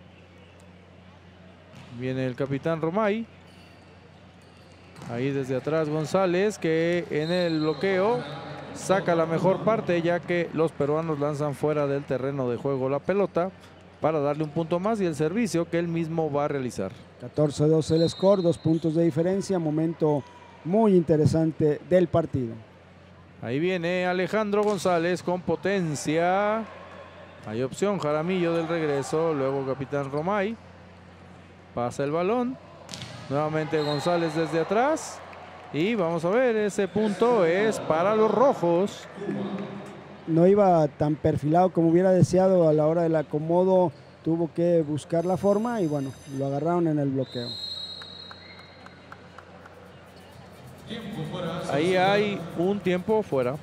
S1: Viene el capitán Romay. Ahí desde atrás González, que en el bloqueo saca la mejor parte, ya que los peruanos lanzan fuera del terreno de juego la pelota para darle un punto más y el servicio que él mismo va a realizar.
S2: 14-12 el score, 2 puntos de diferencia, momento muy interesante del partido.
S1: Ahí viene Alejandro González con potencia. Hay opción, Jaramillo del regreso, luego capitán Romay. Pasa el balón. Nuevamente González desde atrás. Y vamos a ver, ese punto es para los rojos.
S2: No iba tan perfilado como hubiera deseado a la hora del acomodo. Tuvo que buscar la forma y bueno, lo agarraron en el bloqueo.
S1: Ahí hay un tiempo fuera.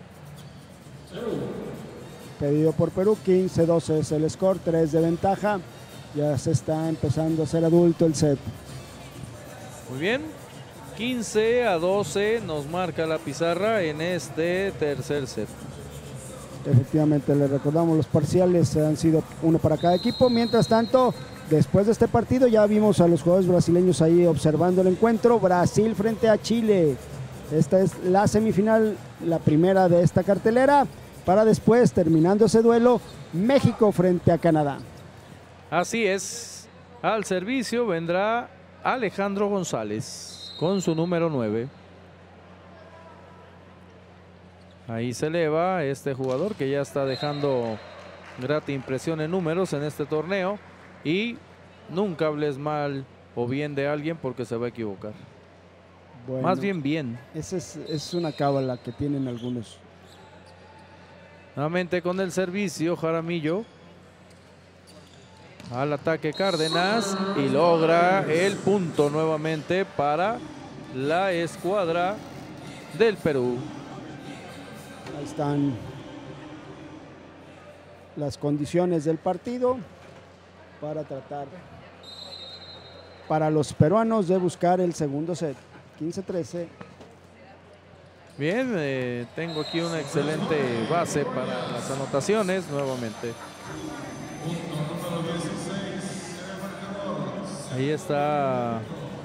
S2: Pedido por Perú, 15-12 es el score, 3 de ventaja. Ya se está empezando a ser adulto el set.
S1: Muy bien, 15-12 nos marca la pizarra en este tercer set.
S2: Efectivamente, les recordamos, los parciales han sido 1 para cada equipo. Mientras tanto, después de este partido ya vimos a los jugadores brasileños ahí observando el encuentro. Brasil frente a Chile. Esta es la semifinal, la primera de esta cartelera. Para después, terminando ese duelo, México frente a Canadá.
S1: Así es, al servicio vendrá Alejandro González con su número 9. Ahí se eleva este jugador que ya está dejando grata impresión en números en este torneo. Y nunca hables mal o bien de alguien porque se va a equivocar.
S2: Bueno,
S1: más bien.
S2: Esa es una cábala que tienen algunos.
S1: Nuevamente con el servicio Jaramillo. Al ataque Cárdenas y logra el punto nuevamente para la escuadra del Perú.
S2: Ahí están las condiciones del partido para tratar para los peruanos de buscar el segundo set. 15-13.
S1: Bien, tengo aquí una excelente base para las anotaciones nuevamente. Ahí está.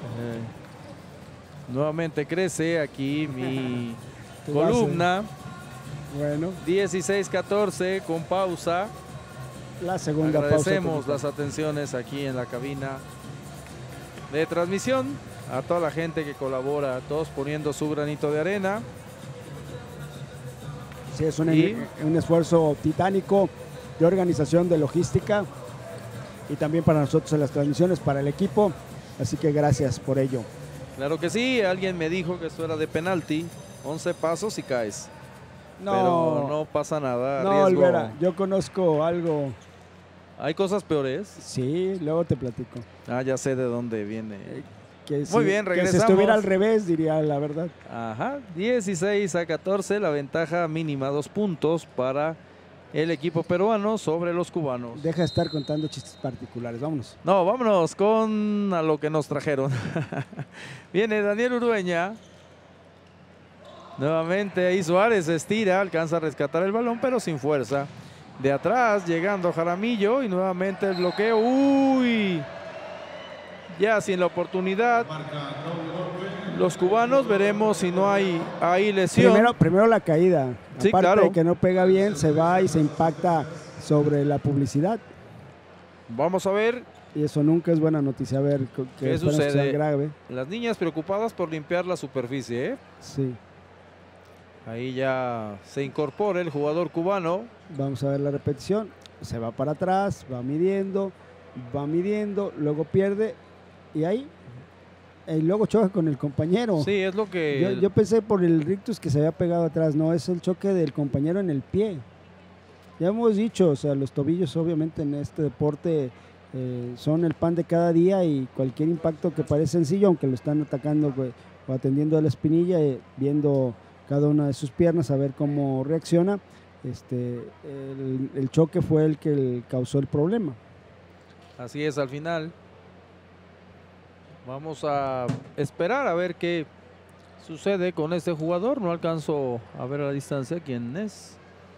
S1: Nuevamente crece aquí mi columna.
S2: Bueno.
S1: 16-14 con pausa.
S2: La segunda pausa.
S1: Agradecemos las atenciones aquí en la cabina de transmisión. A toda la gente que colabora, todos poniendo su granito de arena.
S2: Sí, es un esfuerzo titánico de organización, de logística y también para nosotros en las transmisiones, para el equipo. Así que gracias por ello.
S1: Claro que sí, alguien me dijo que esto era de penalti. 11 pasos y caes.
S2: No,
S1: pero no pasa nada.
S2: No, Olvera, yo conozco algo.
S1: ¿Hay cosas peores?
S2: Sí, luego te platico.
S1: Ah, ya sé de dónde viene.
S2: Muy bien, regresamos. Que si estuviera al revés, diría la verdad.
S1: Ajá, 16-14, la ventaja mínima, 2 puntos para el equipo peruano sobre los cubanos.
S2: Deja de estar contando chistes particulares, vámonos.
S1: No, vámonos con a lo que nos trajeron. Viene Daniel Urueña. Nuevamente ahí Suárez estira, alcanza a rescatar el balón, pero sin fuerza. De atrás, llegando Jaramillo y nuevamente el bloqueo. ¡Uy! Ya sin la oportunidad. Los cubanos, veremos si no hay ahí lesión.
S2: Primero la caída.
S1: Sí,
S2: aparte
S1: claro.
S2: de que no pega bien, se va y se impacta sobre la publicidad.
S1: Vamos a ver.
S2: Y eso nunca es buena noticia. A ver
S1: qué sucede.
S2: Sea grave.
S1: Las niñas preocupadas por limpiar la superficie, ¿eh?
S2: Sí.
S1: Ahí ya se incorpora el jugador cubano.
S2: Vamos a ver la repetición. Se va para atrás, va midiendo, luego pierde y ahí. Y luego choca con el compañero.
S1: Sí, es lo que...
S2: Yo pensé por el rictus que se había pegado atrás. No, es el choque del compañero en el pie. Ya hemos dicho, o sea, los tobillos obviamente en este deporte son el pan de cada día y cualquier impacto que parece sencillo, aunque lo están atacando o atendiendo a la espinilla, viendo cada una de sus piernas a ver cómo reacciona, el choque fue el que causó el problema.
S1: Así es, al final vamos a esperar a ver qué sucede con este jugador. No alcanzo a ver a la distancia quién es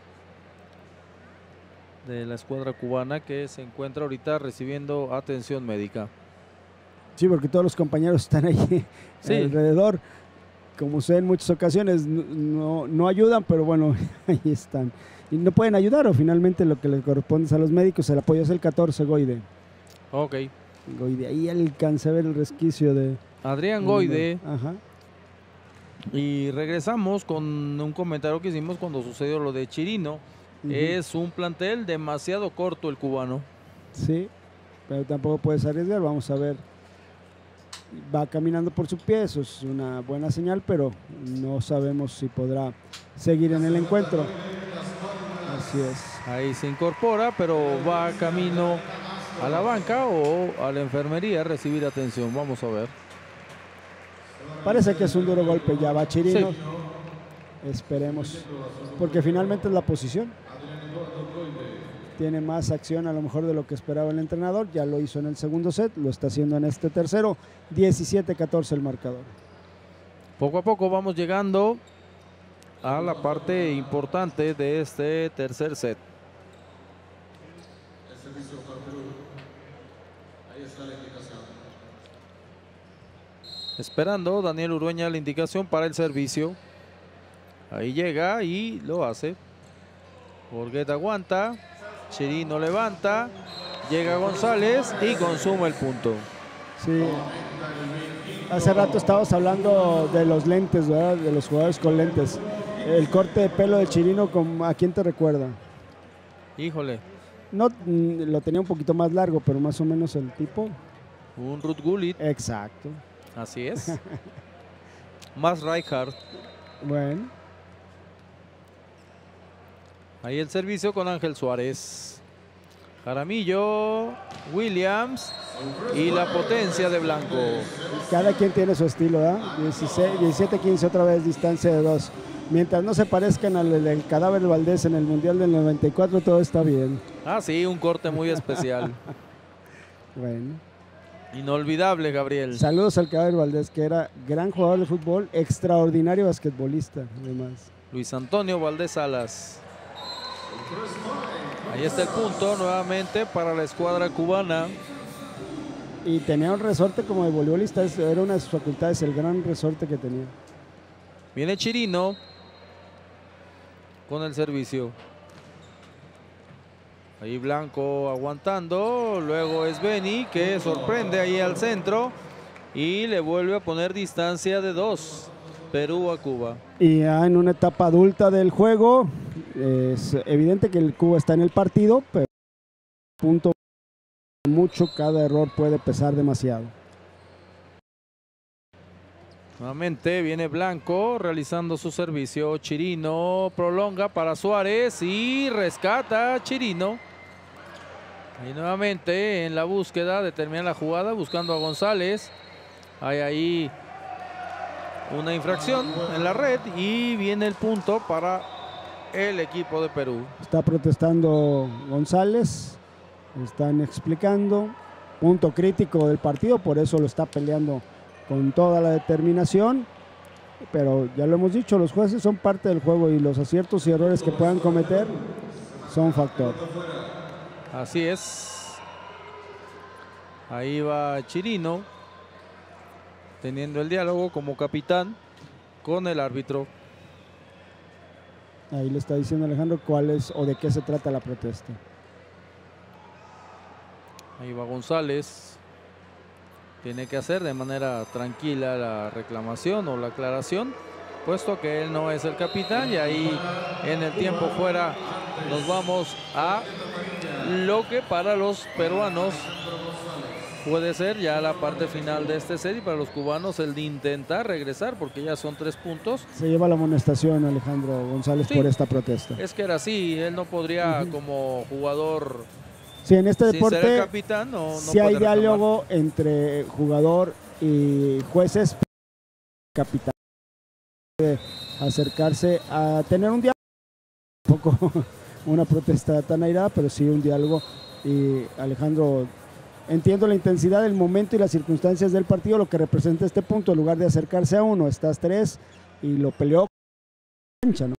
S1: de la escuadra cubana que se encuentra ahorita recibiendo atención médica.
S2: Sí, porque todos los compañeros están ahí alrededor. Como sé en muchas ocasiones, no ayudan, pero bueno, ahí están. Y no pueden ayudar, o finalmente lo que le corresponde es a los médicos. El apoyo es el 14, Goide.
S1: Ok.
S2: Goide, ahí alcancé a ver el resquicio de
S1: Adrián Goide.
S2: Ajá.
S1: Y regresamos con un comentario que hicimos cuando sucedió lo de Chirino. Es un plantel demasiado corto el cubano.
S2: Sí, pero tampoco puedes arriesgar. Vamos a ver. Va caminando por su pie, eso es una buena señal, pero no sabemos si podrá seguir en el encuentro. Así es.
S1: Ahí se incorpora, pero va camino a la banca o a la enfermería a recibir atención. Vamos a ver.
S2: Parece que es un duro golpe, ya va Chirino. Sí. Esperemos, porque finalmente es la posición. Tiene más acción a lo mejor de lo que esperaba el entrenador. Ya lo hizo en el segundo set, lo está haciendo en este tercero. 17-14 el marcador.
S1: Poco a poco vamos llegando a la parte importante de este tercer set. Esperando Daniel Urueña la indicación para el servicio. Ahí llega y lo hace. Borguet aguanta. Chirino levanta. Llega González y consume el punto.
S2: Sí. Hace rato estábamos hablando de los lentes, ¿verdad? De los jugadores con lentes. El corte de pelo de Chirino, ¿a quién te recuerda?
S1: Híjole.
S2: No, lo tenía un poquito más largo, pero más o menos el tipo.
S1: Un Ruud Gullit.
S2: Exacto.
S1: Así es. Más Rijkaard.
S2: Bueno.
S1: Ahí el servicio con Ángel Suárez. Jaramillo, Williams y la potencia de Blanco.
S2: Cada quien tiene su estilo, ¿verdad? 17-15 otra vez, distancia de 2. Mientras no se parezcan al cadáver de Valdés en el Mundial del 94, todo está bien.
S1: Ah, sí, un corte muy especial.
S2: Bueno.
S1: Inolvidable, Gabriel.
S2: Saludos al cadáver Valdés, que era gran jugador de fútbol, extraordinario basquetbolista, además.
S1: Luis Antonio Valdés Salas. Ahí está el punto nuevamente para la escuadra cubana.
S2: Y tenía un resorte como de voleibolista, era una de sus facultades, el gran resorte que tenía.
S1: Viene Chirino con el servicio. Ahí Blanco aguantando, luego es Beni que sorprende ahí al centro y le vuelve a poner distancia de 2. Perú a Cuba.
S2: Y ya en una etapa adulta del juego, es evidente que el Cuba está en el partido, pero punto mucho, cada error puede pesar demasiado.
S1: Nuevamente viene Blanco realizando su servicio. Chirino prolonga para Suárez y rescata a Chirino. Ahí nuevamente en la búsqueda de terminar la jugada, buscando a González. Hay ahí una infracción en la red y viene el punto para el equipo de Perú.
S2: Está protestando González, están explicando, punto crítico del partido, por eso lo está peleando con toda la determinación, pero ya lo hemos dicho, los jueces son parte del juego y los aciertos y errores que puedan cometer son factor.
S1: Así es. Ahí va Chirino, teniendo el diálogo como capitán con el árbitro.
S2: Ahí le está diciendo Alejandro cuál es o de qué se trata la protesta.
S1: Ahí va González. Tiene que hacer de manera tranquila la reclamación o la aclaración, puesto que él no es el capitán. Y ahí en el tiempo fuera nos vamos a lo que para los peruanos puede ser ya la parte final de este set, y para los cubanos el de intentar regresar, porque ya son 3 puntos.
S2: Se lleva la amonestación Alejandro González por esta protesta.
S1: Es que era así, él no podría como jugador,
S2: sí, en este
S1: sin
S2: deporte
S1: ser el capitán, no
S2: sí hay
S1: puede
S2: diálogo entre jugador y jueces. Capitán puede acercarse a tener un diálogo, un poco una protesta tan airada, pero sí un diálogo. Y Alejandro, entiendo la intensidad del momento y las circunstancias del partido, lo que representa este punto. En lugar de acercarse a uno, estás 3 y lo peleó con cancha, ¿no?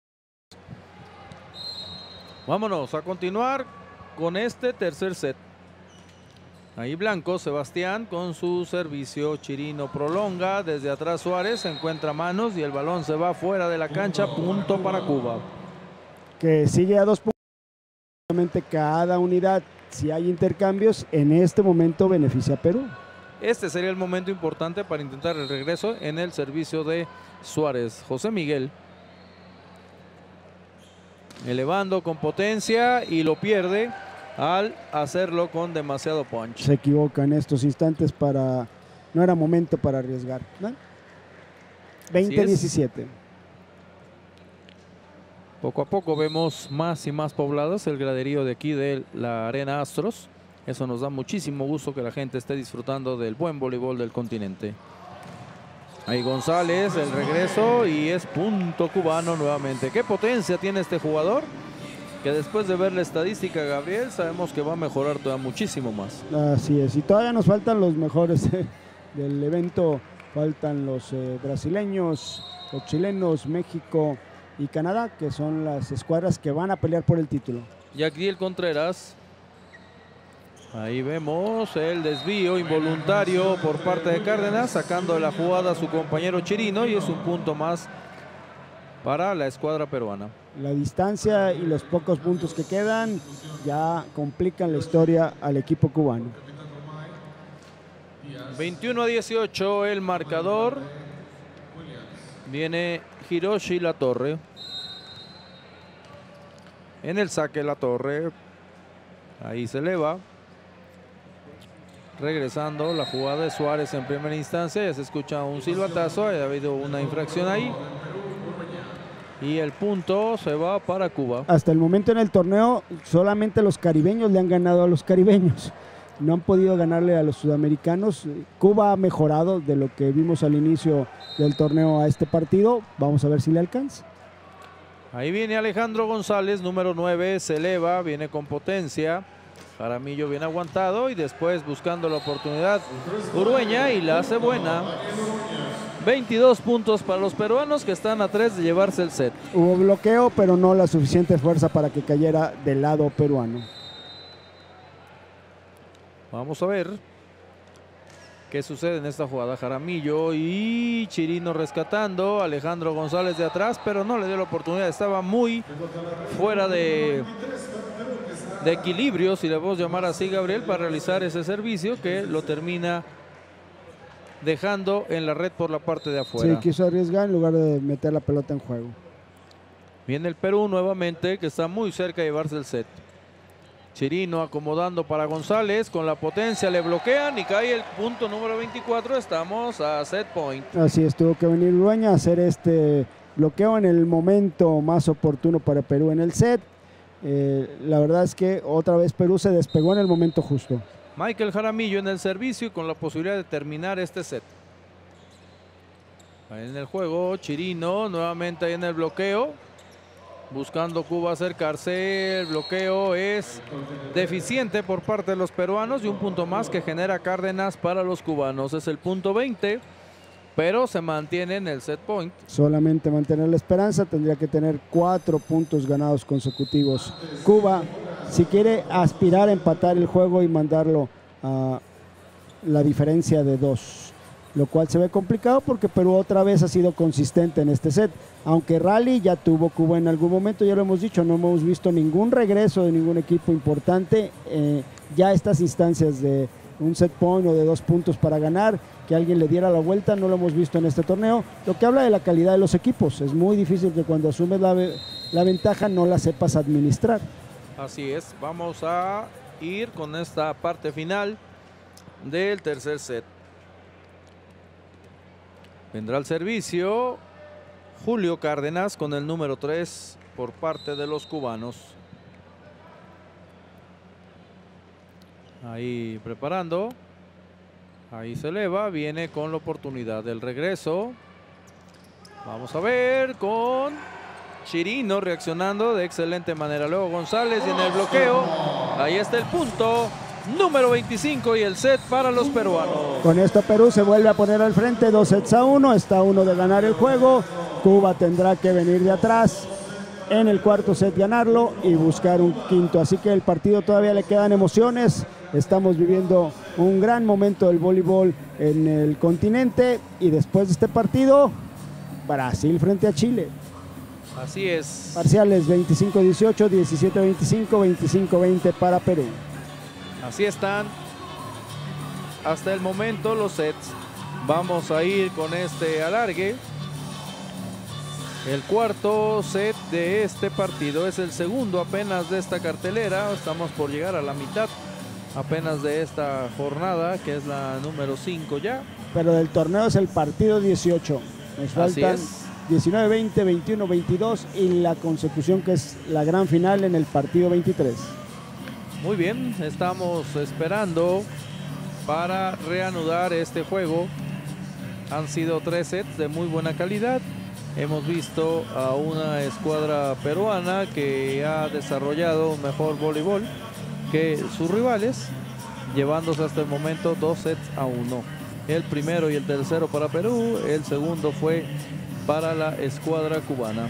S1: Vámonos a continuar con este tercer set. Ahí Blanco, Sebastián con su servicio. Chirino prolonga, desde atrás Suárez, se encuentra manos y el balón se va fuera de la cancha. Punto para Cuba.
S2: Que sigue a 2 puntos. Obviamente cada unidad, si hay intercambios, en este momento beneficia a Perú.
S1: Este sería el momento importante para intentar el regreso en el servicio de Suárez. José Miguel elevando con potencia y lo pierde al hacerlo con demasiado punch.
S2: Se equivoca en estos instantes, no era momento para arriesgar, ¿no? 20-17.
S1: Poco a poco vemos más y más pobladas el graderío de aquí de la Arena Astros. Eso nos da muchísimo gusto, que la gente esté disfrutando del buen voleibol del continente. Ahí González, el regreso, y es punto cubano nuevamente. ¿Qué potencia tiene este jugador? Que después de ver la estadística, Gabriel, sabemos que va a mejorar todavía muchísimo más.
S2: Así es, y todavía nos faltan los mejores del evento. Faltan los brasileños, los chilenos, México y Canadá, que son las escuadras que van a pelear por el título.
S1: Yacdiel Contreras. Ahí vemos el desvío involuntario por parte de Cárdenas, sacando de la jugada a su compañero Chirino, y es un punto más para la escuadra peruana.
S2: La distancia y los pocos puntos que quedan ya complican la historia al equipo cubano.
S1: 21-18 el marcador. Viene Hiroshi Latorre. En el saque Latorre. Ahí se eleva. Regresando la jugada de Suárez en primera instancia. Ya se escucha un silbatazo. Ha habido una infracción ahí. Y el punto se va para Cuba.
S2: Hasta el momento en el torneo solamente los caribeños le han ganado a los caribeños. No han podido ganarle a los sudamericanos. Cuba ha mejorado de lo que vimos al inicio del torneo a este partido. Vamos a ver si le alcanza.
S1: Ahí viene Alejandro González, número 9, se eleva, viene con potencia. Jaramillo bien aguantado y después buscando la oportunidad Urueña, y la hace buena. 22 puntos para los peruanos, que están a 3 de llevarse el set.
S2: Hubo bloqueo, pero no la suficiente fuerza para que cayera del lado peruano.
S1: Vamos a ver qué sucede en esta jugada. Jaramillo y Chirino rescatando. Alejandro González de atrás, pero no le dio la oportunidad. Estaba muy fuera de equilibrio, si le podemos llamar así, Gabriel, para realizar ese servicio, que lo termina dejando en la red por la parte de afuera.
S2: Sí, quiso arriesgar en lugar de meter la pelota en juego.
S1: Viene el Perú nuevamente, que está muy cerca de llevarse el set. Chirino acomodando para González, con la potencia le bloquean y cae el punto número 24. Estamos a set point.
S2: Así es, tuvo que venir Urueña a hacer este bloqueo en el momento más oportuno para Perú en el set. La verdad es que otra vez Perú se despegó en el momento justo.
S1: Michael Jaramillo en el servicio y con la posibilidad de terminar este set. Ahí en el juego Chirino nuevamente ahí en el bloqueo, buscando Cuba acercarse. El bloqueo es deficiente por parte de los peruanos, y un punto más que genera Cárdenas para los cubanos. Es el punto 20, pero se mantiene en el set point.
S2: Solamente mantener la esperanza, tendría que tener 4 puntos ganados consecutivos. Cuba, si quiere aspirar a empatar el juego y mandarlo a la diferencia de 2, lo cual se ve complicado porque Perú otra vez ha sido consistente en este set. Aunque rally ya tuvo Cuba en algún momento, ya lo hemos dicho, no hemos visto ningún regreso de ningún equipo importante. Ya estas instancias de un set point o de 2 puntos para ganar, que alguien le diera la vuelta, no lo hemos visto en este torneo, lo que habla de la calidad de los equipos. Es muy difícil que cuando asumes la ventaja no la sepas administrar.
S1: Así es, vamos a ir con esta parte final del tercer set. Vendrá al servicio Julio Cárdenas con el número 3 por parte de los cubanos. Ahí preparando. Ahí se eleva, viene con la oportunidad del regreso. Vamos a ver con Chirino reaccionando de excelente manera. Luego González y en el bloqueo. Ahí está el punto número 25 y el set para los peruanos.
S2: Con esto Perú se vuelve a poner al frente, 2-1. Está uno de ganar el juego. Cuba tendrá que venir de atrás en el cuarto set, ganarlo y buscar un quinto. Así que el partido todavía le quedan emociones. Estamos viviendo un gran momento del voleibol en el continente y después de este partido, Brasil frente a Chile.
S1: Así es.
S2: Parciales 25-18, 17-25, 25-20 para Perú.
S1: Así están hasta el momento los sets. Vamos a ir con este alargue. El cuarto set de este partido es el segundo apenas de esta cartelera. Estamos por llegar a la mitad apenas de esta jornada, que es la número 5 ya.
S2: Pero del torneo es el partido 18. Nos faltan 19-20, 21-22 y la consecución que es la gran final en el partido 23.
S1: Muy bien, estamos esperando para reanudar este juego. Han sido 3 sets de muy buena calidad. Hemos visto a una escuadra peruana que ha desarrollado un mejor voleibol que sus rivales, llevándose hasta el momento 2 sets a 1. El primero y el tercero para Perú, el segundo fue para la escuadra cubana.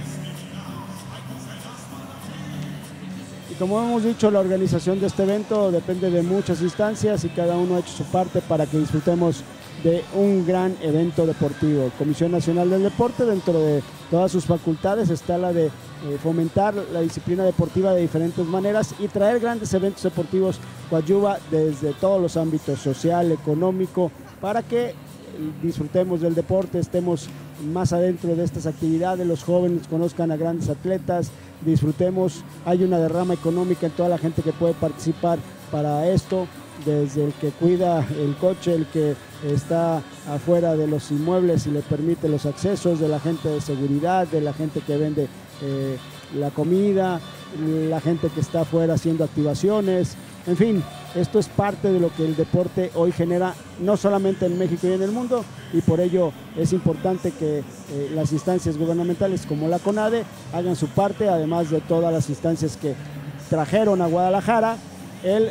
S2: Y como hemos dicho, la organización de este evento depende de muchas instancias y cada uno ha hecho su parte para que disfrutemos de un gran evento deportivo. Comisión Nacional del Deporte, dentro de todas sus facultades está la de fomentar la disciplina deportiva de diferentes maneras y traer grandes eventos deportivos coadyuva desde todos los ámbitos, social, económico, para que disfrutemos del deporte, estemos más adentro de estas actividades, los jóvenes conozcan a grandes atletas, disfrutemos, hay una derrama económica en toda la gente que puede participar para esto, desde el que cuida el coche, el que está afuera de los inmuebles y le permite los accesos, de la gente de seguridad, de la gente que vende la comida, la gente que está afuera haciendo activaciones, en fin, esto es parte de lo que el deporte hoy genera, no solamente en México y en el mundo, y por ello es importante que las instancias gubernamentales como la CONADE hagan su parte, además de todas las instancias que trajeron a Guadalajara el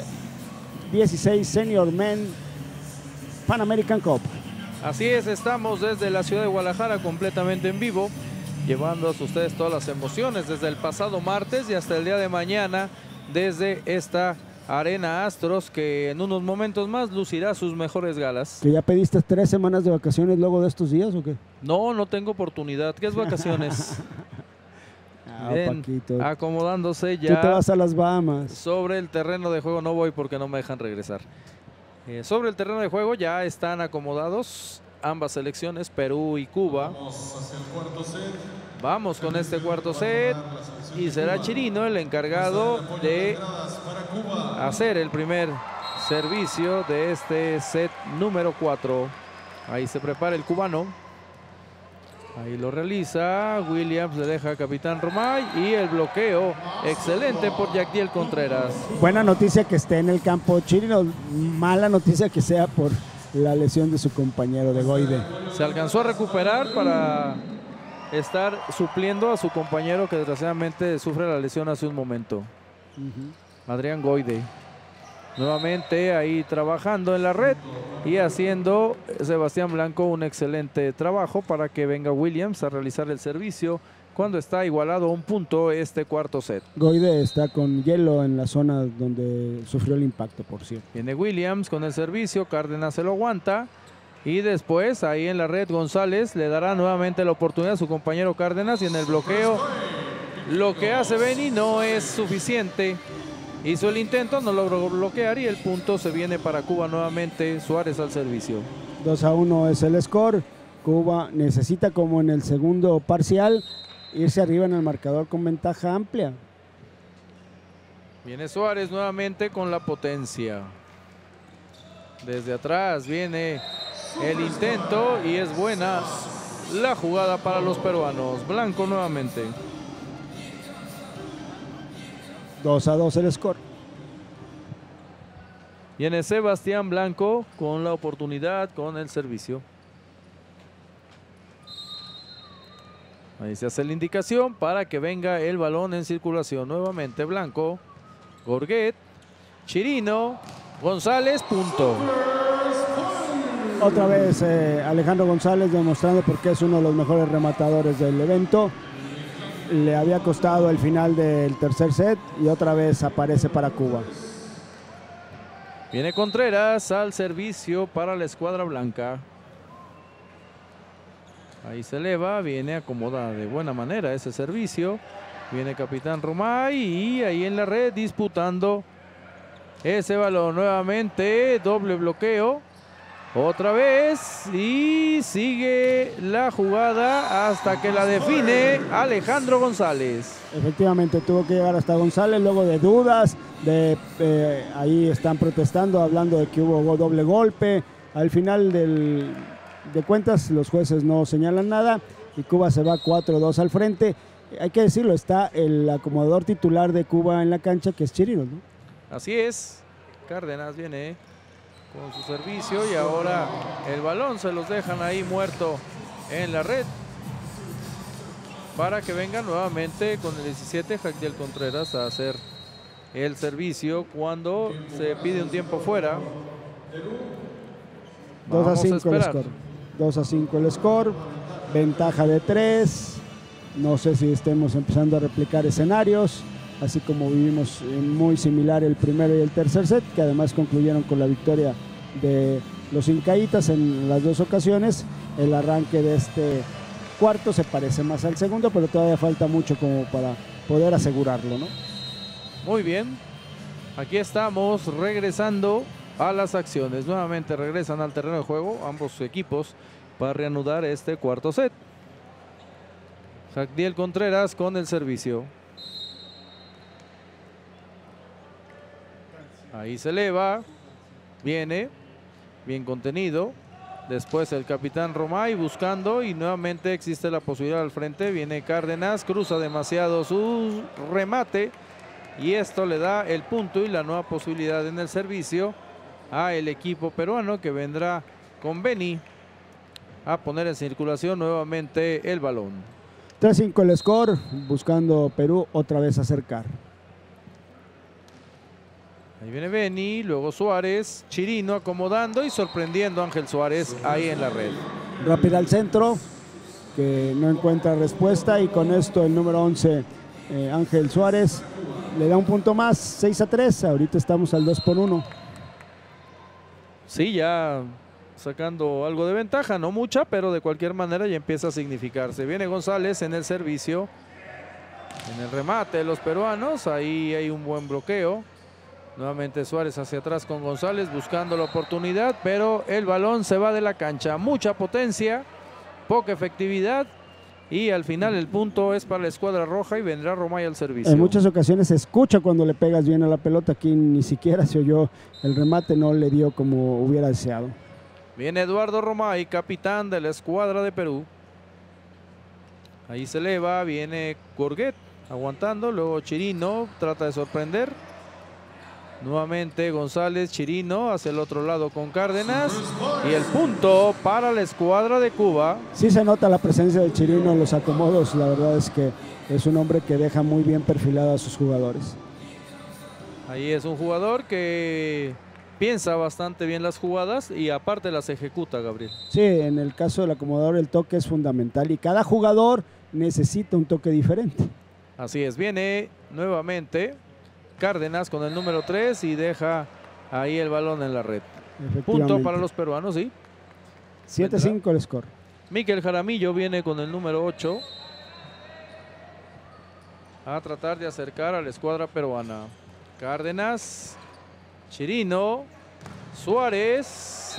S2: 16 Senior Men Pan American Cup.
S1: Así es, estamos desde la ciudad de Guadalajara completamente en vivo, llevando a ustedes todas las emociones desde el pasado martes y hasta el día de mañana desde esta Arena Astros, que en unos momentos más lucirá sus mejores galas.
S2: ¿Que ya pediste 3 semanas de vacaciones luego de estos días o qué?
S1: No, no tengo oportunidad. ¿Qué es vacaciones? Bien,
S2: Paquito,
S1: acomodándose ya.
S2: tú te vas a las Bahamas.
S1: Sobre el terreno de juego no voy porque no me dejan regresar. Sobre el terreno de juego ya están acomodados ambas selecciones, Perú y Cuba.
S3: Vamos hacia el cuarto set.
S1: Vamos con este cuarto set y será Chirino el encargado de hacer el primer servicio de este set número 4. Ahí se prepara el cubano. Ahí lo realiza. Williams le deja a Capitán Romay y el bloqueo excelente por Yactiel Contreras.
S2: Buena noticia que esté en el campo Chirino, mala noticia que sea por la lesión de su compañero de Goide.
S1: Se alcanzó a recuperar para estar supliendo a su compañero que desgraciadamente sufre la lesión hace un momento. Adrián Goide. Nuevamente ahí trabajando en la red y haciendo Sebastián Blanco un excelente trabajo para que venga Williams a realizar el servicio cuando está igualado a un punto este cuarto set.
S2: Goide está con hielo en la zona donde sufrió el impacto, por cierto.
S1: Viene Williams con el servicio, Cárdenas se lo aguanta y después ahí en la red González le dará nuevamente la oportunidad a su compañero Cárdenas y en el bloqueo lo que hace Beni no es suficiente. Hizo el intento, no logró bloquear y el punto se viene para Cuba nuevamente. Suárez al servicio.
S2: 2-1 es el score. Cuba necesita, como en el segundo parcial, irse arriba en el marcador con ventaja amplia.
S1: Viene Suárez nuevamente con la potencia. Desde atrás viene el intento y es buena la jugada para los peruanos. Blanco nuevamente.
S2: 2-2 el score.
S1: Viene Sebastián Blanco con la oportunidad, con el servicio. Ahí se hace la indicación para que venga el balón en circulación. Nuevamente Blanco, Gorguet, Chirino, González, punto.
S2: Otra vez Alejandro González demostrando por qué es uno de los mejores rematadores del evento. Le había costado el final del tercer set y otra vez aparece para Cuba.
S1: Viene Contreras al servicio para la escuadra blanca. Ahí se eleva, viene acomoda de buena manera ese servicio. Viene Capitán Romay y ahí en la red disputando ese balón. Nuevamente doble bloqueo. Otra vez y sigue la jugada hasta que la define Alejandro González.
S2: Efectivamente tuvo que llegar hasta González luego de dudas, ahí están protestando, hablando de que hubo doble golpe. Al final de cuentas los jueces no señalan nada y Cuba se va 4-2 al frente. Hay que decirlo, está el acomodador titular de Cuba en la cancha, que es Chirino, ¿no?
S1: Así es, Cárdenas viene con su servicio y ahora el balón se los dejan ahí muerto en la red para que venga nuevamente con el 17 Jacdiel Contreras a hacer el servicio cuando se pide un tiempo fuera.
S2: 2-5 el score. 2-5 el score, ventaja de 3. No sé si estemos empezando a replicar escenarios, así como vivimos muy similar el primero y el tercer set, que además concluyeron con la victoria de los Incaitas en las dos ocasiones. El arranque de este cuarto se parece más al segundo, pero todavía falta mucho como para poder asegurarlo, ¿no?
S1: Muy bien, aquí estamos regresando a las acciones. Nuevamente regresan al terreno de juego ambos equipos para reanudar este cuarto set. Jacdiel Contreras con el servicio. Ahí se eleva, viene, bien contenido. Después el capitán Romay buscando y nuevamente existe la posibilidad al frente. Viene Cárdenas, cruza demasiado su remate y esto le da el punto y la nueva posibilidad en el servicio a el equipo peruano, que vendrá con Beni a poner en circulación nuevamente el balón.
S2: 3-5 el score, buscando Perú otra vez acercar.
S1: Ahí viene Beni, luego Suárez, Chirino acomodando y sorprendiendo a Ángel Suárez ahí en la red.
S2: Rápida al centro, que no encuentra respuesta, y con esto el número 11, Ángel Suárez, le da un punto más, 6-3, ahorita estamos al 2-1.
S1: Sí, ya sacando algo de ventaja, no mucha, pero de cualquier manera ya empieza a significarse. Viene González en el servicio, en el remate de los peruanos, ahí hay un buen bloqueo. Nuevamente Suárez hacia atrás con González buscando la oportunidad, pero el balón se va de la cancha. Mucha potencia, poca efectividad y al final el punto es para la escuadra roja y vendrá Romay al servicio.
S2: En muchas ocasiones se escucha cuando le pegas bien a la pelota, aquí ni siquiera se oyó el remate, no le dio como hubiera deseado.
S1: Viene Eduardo Romay, capitán de la escuadra de Perú. Ahí se eleva, viene Gorguet aguantando, luego Chirino trata de sorprender. Nuevamente González, Chirino hacia el otro lado con Cárdenas y el punto para la escuadra de Cuba.
S2: Sí se nota la presencia de Chirino en los acomodos, la verdad es que es un hombre que deja muy bien perfilado a sus jugadores.
S1: Ahí es un jugador que piensa bastante bien las jugadas y aparte las ejecuta, Gabriel.
S2: Sí, en el caso del acomodador el toque es fundamental y cada jugador necesita un toque diferente.
S1: Así es, viene nuevamente Cárdenas con el número 3 y deja ahí el balón en la red. Punto para los peruanos, sí.
S2: 7-5 el score.
S1: Miquel Jaramillo viene con el número 8 a tratar de acercar a la escuadra peruana. Cárdenas, Chirino, Suárez.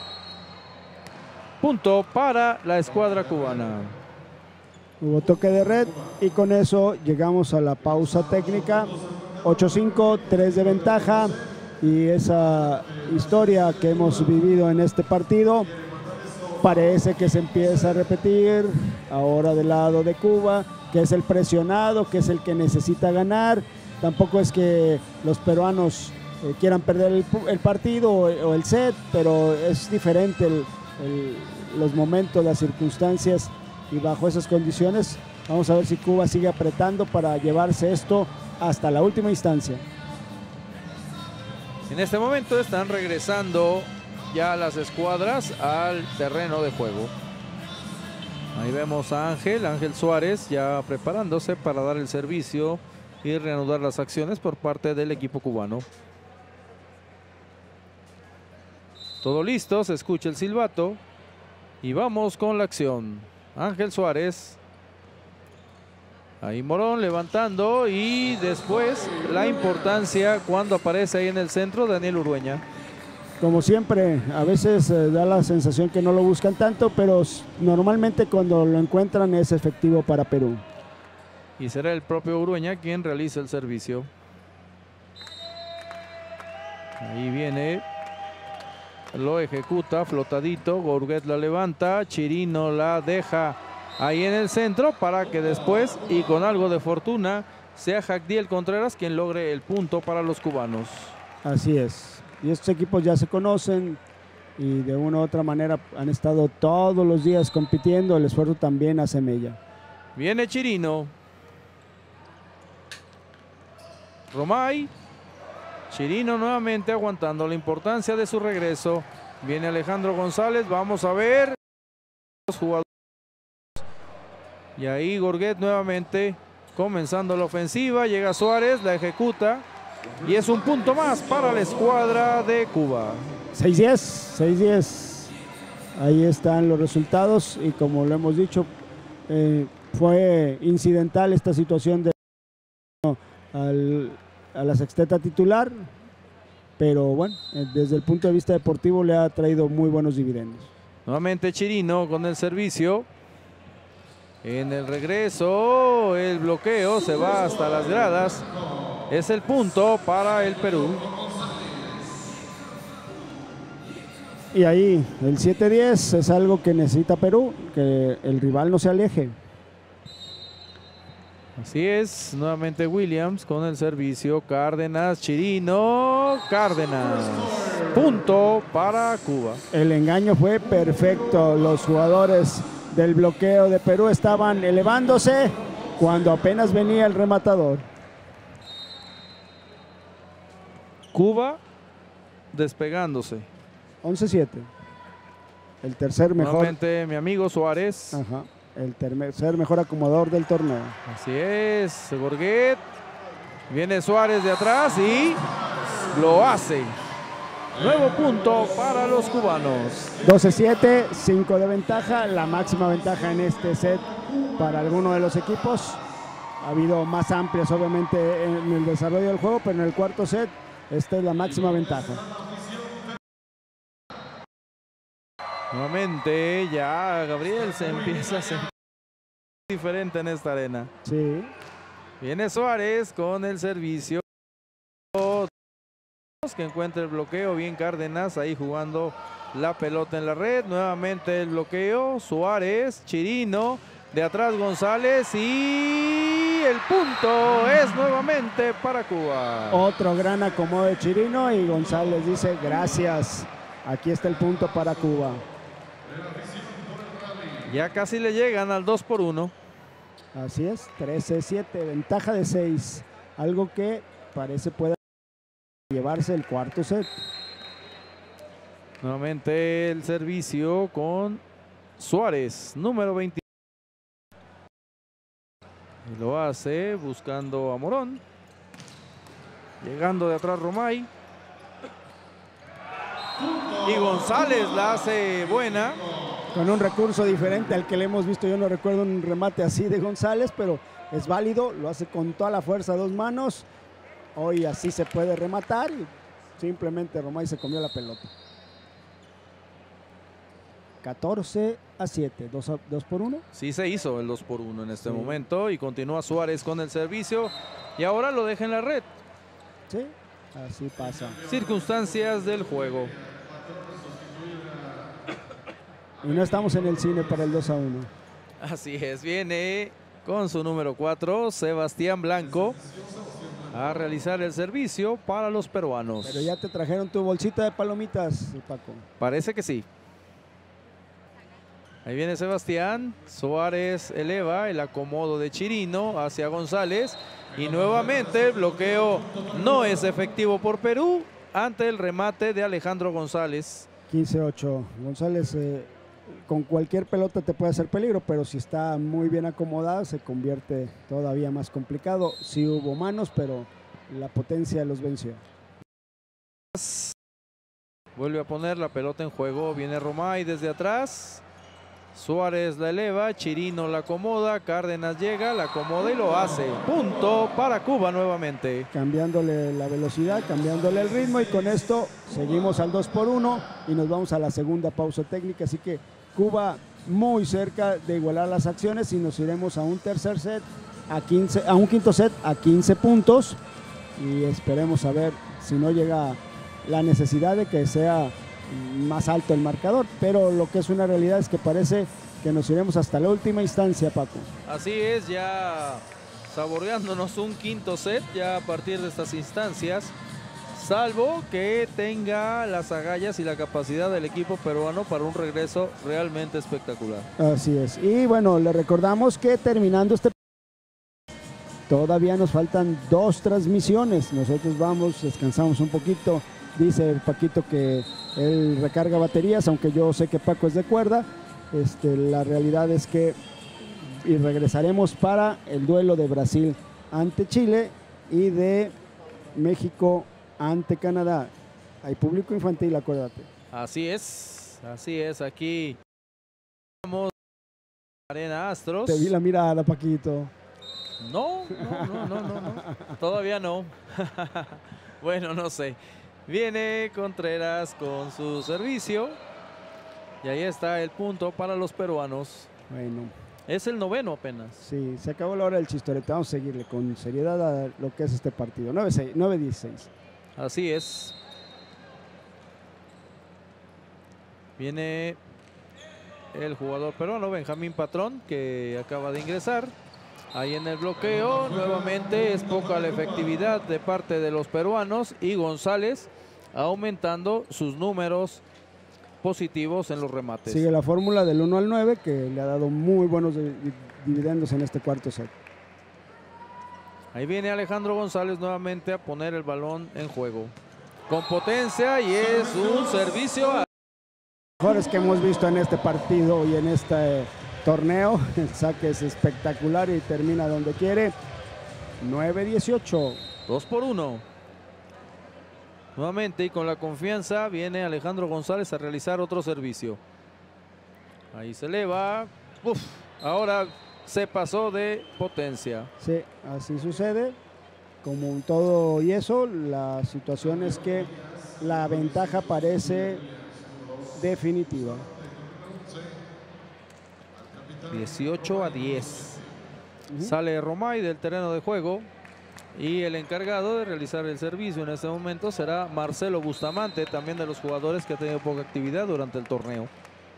S1: Punto para la escuadra cubana.
S2: Hubo toque de red y con eso llegamos a la pausa técnica. 8-5, 3 de ventaja, y esa historia que hemos vivido en este partido parece que se empieza a repetir ahora del lado de Cuba, que es el presionado, que es el que necesita ganar. Tampoco es que los peruanos quieran perder el partido o el set, pero es diferente los momentos, las circunstancias, y bajo esas condiciones vamos a ver si Cuba sigue apretando para llevarse esto hasta la última instancia.
S1: En este momento están regresando ya las escuadras al terreno de juego. Ahí vemos a Ángel Suárez ya preparándose para dar el servicio y reanudar las acciones por parte del equipo cubano. Todo listo, se escucha el silbato y vamos con la acción. Ángel Suárez. Ahí Morón levantando, y después la importancia cuando aparece ahí en el centro Daniel Urueña.
S2: Como siempre, a veces da la sensación que no lo buscan tanto, pero normalmente cuando lo encuentran es efectivo para Perú.
S1: Y será el propio Urueña quien realiza el servicio. Ahí viene, lo ejecuta flotadito, Gourguet la levanta, Chirino la deja ahí en el centro para que después, y con algo de fortuna, sea Jacdiel Contreras quien logre el punto para los cubanos.
S2: Así es. Y estos equipos ya se conocen y de una u otra manera han estado todos los días compitiendo. El esfuerzo también hace mella.
S1: Viene Chirino. Romay. Chirino nuevamente aguantando la importancia de su regreso. Viene Alejandro González. Vamos a ver los jugadores. Y ahí Gourguet nuevamente comenzando la ofensiva. Llega Suárez, la ejecuta. Y es un punto más para la escuadra de Cuba.
S2: 6-10, 6-10. Ahí están los resultados y como lo hemos dicho, fue incidental esta situación de a la sexteta titular, pero bueno, desde el punto de vista deportivo le ha traído muy buenos dividendos.
S1: Nuevamente Chirino con el servicio. En el regreso, el bloqueo se va hasta las gradas. Es el punto para el Perú.
S2: Y ahí el 7-10 es algo que necesita Perú, que el rival no se aleje.
S1: Así es, nuevamente Williams con el servicio. Cárdenas, Chirino, Cárdenas. Punto para Cuba.
S2: El engaño fue perfecto. Los jugadores del bloqueo de Perú estaban elevándose cuando apenas venía el rematador.
S1: Cuba despegándose.
S2: 11-7. El tercer mejor.
S1: Nuevamente mi amigo Suárez.
S2: Ajá. El tercer mejor acomodador del torneo.
S1: Así es, Gourguet. Viene Suárez de atrás y lo hace. Nuevo punto para los cubanos.
S2: 12-7, 5 de ventaja. La máxima ventaja en este set para alguno de los equipos. Ha habido más amplias obviamente en el desarrollo del juego, pero en el cuarto set esta es la máxima ventaja.
S1: Nuevamente ya Gabriel se empieza a sentir diferente en esta arena.
S2: Sí.
S1: Viene Suárez con el servicio. Que encuentra el bloqueo. Bien Cárdenas ahí jugando la pelota en la red. Nuevamente el bloqueo. Suárez, Chirino. De atrás González y el punto es nuevamente para Cuba.
S2: Otro gran acomodo de Chirino y González dice gracias. Aquí está el punto para Cuba.
S1: Ya casi le llegan al 2-1.
S2: Así es, 13-7, ventaja de 6. Algo que parece pueda llevarse el cuarto set.
S1: Nuevamente el servicio con Suárez, número 20. Y lo hace buscando a Morón. Llegando de atrás Romay. Y González la hace buena.
S2: Con un recurso diferente al que le hemos visto. Yo no recuerdo un remate así de González, pero es válido. Lo hace con toda la fuerza a dos manos. Hoy así se puede rematar. Y simplemente Romay se comió la pelota. 14-7, 2-1.
S1: Sí se hizo el 2-1 en este momento y continúa Suárez con el servicio y ahora lo deja en la red.
S2: Sí, así pasa.
S1: Circunstancias del juego.
S2: Y no estamos en el cine para el 2-1.
S1: Así es, viene con su número 4, Sebastián Blanco, a realizar el servicio para los peruanos.
S2: Pero ya te trajeron tu bolsita de palomitas, Paco.
S1: Parece que sí. Ahí viene Sebastián, Suárez eleva el acomodo de Chirino hacia González y nuevamente el bloqueo no es efectivo por Perú ante el remate de Alejandro González.
S2: 15-8. González con cualquier pelota te puede hacer peligro, pero si está muy bien acomodada se convierte todavía más complicado. Sí hubo manos, pero la potencia los venció.
S1: Vuelve a poner la pelota en juego, viene Romay desde atrás. Suárez la eleva, Chirino la acomoda, Cárdenas llega, la acomoda y lo hace. Punto para Cuba nuevamente.
S2: Cambiándole la velocidad, cambiándole el ritmo y con esto seguimos al 2-1 y nos vamos a la segunda pausa técnica. Así que Cuba muy cerca de igualar las acciones y nos iremos a un tercer set, a un quinto set a 15 puntos y esperemos a ver si no llega la necesidad de que sea más alto el marcador, pero lo que es una realidad es que parece que nos iremos hasta la última instancia, Paco.
S1: Así es, ya saboreándonos un quinto set ya a partir de estas instancias, salvo que tenga las agallas y la capacidad del equipo peruano para un regreso realmente espectacular.
S2: Así es, y bueno, le recordamos que terminando este todavía nos faltan 2 transmisiones, nosotros vamos, descansamos un poquito. Dice Paquito que él recarga baterías, aunque yo sé que Paco es de cuerda. La realidad es que y regresaremos para el duelo de Brasil ante Chile y de México ante Canadá. Hay público infantil, acuérdate.
S1: Así es, aquí vamos a Arena Astros.
S2: Te vi la mirada, Paquito.
S1: No, todavía no. Bueno, no sé. Viene Contreras con su servicio. Y ahí está el punto para los peruanos.
S2: Bueno.
S1: Es el 9º apenas.
S2: Sí, se acabó la hora del chistorete. Vamos a seguirle con seriedad a lo que es este partido. 9-16.
S1: Así es. Viene el jugador peruano, Benjamín Patrón, que acaba de ingresar. Ahí en el bloqueo, nuevamente es poca la efectividad de parte de los peruanos y González aumentando sus números positivos en los remates.
S2: Sigue la fórmula del 1 al 9 que le ha dado muy buenos dividendos en este cuarto set.
S1: Ahí viene Alejandro González nuevamente a poner el balón en juego. Con potencia y es un servicio a...
S2: Mejores que hemos visto en este partido y en este torneo. El saque es espectacular y termina donde quiere. 9-18.
S1: 2-1. Nuevamente y con la confianza viene Alejandro González a realizar otro servicio. Ahí se eleva. Uf, ahora se pasó de potencia.
S2: Sí, así sucede. Como un todo y eso, la situación es que la ventaja parece definitiva.
S1: 18-10. Sale Romay del terreno de juego. Y el encargado de realizar el servicio en este momento será Marcelo Bustamante, también de los jugadores que ha tenido poca actividad durante el torneo.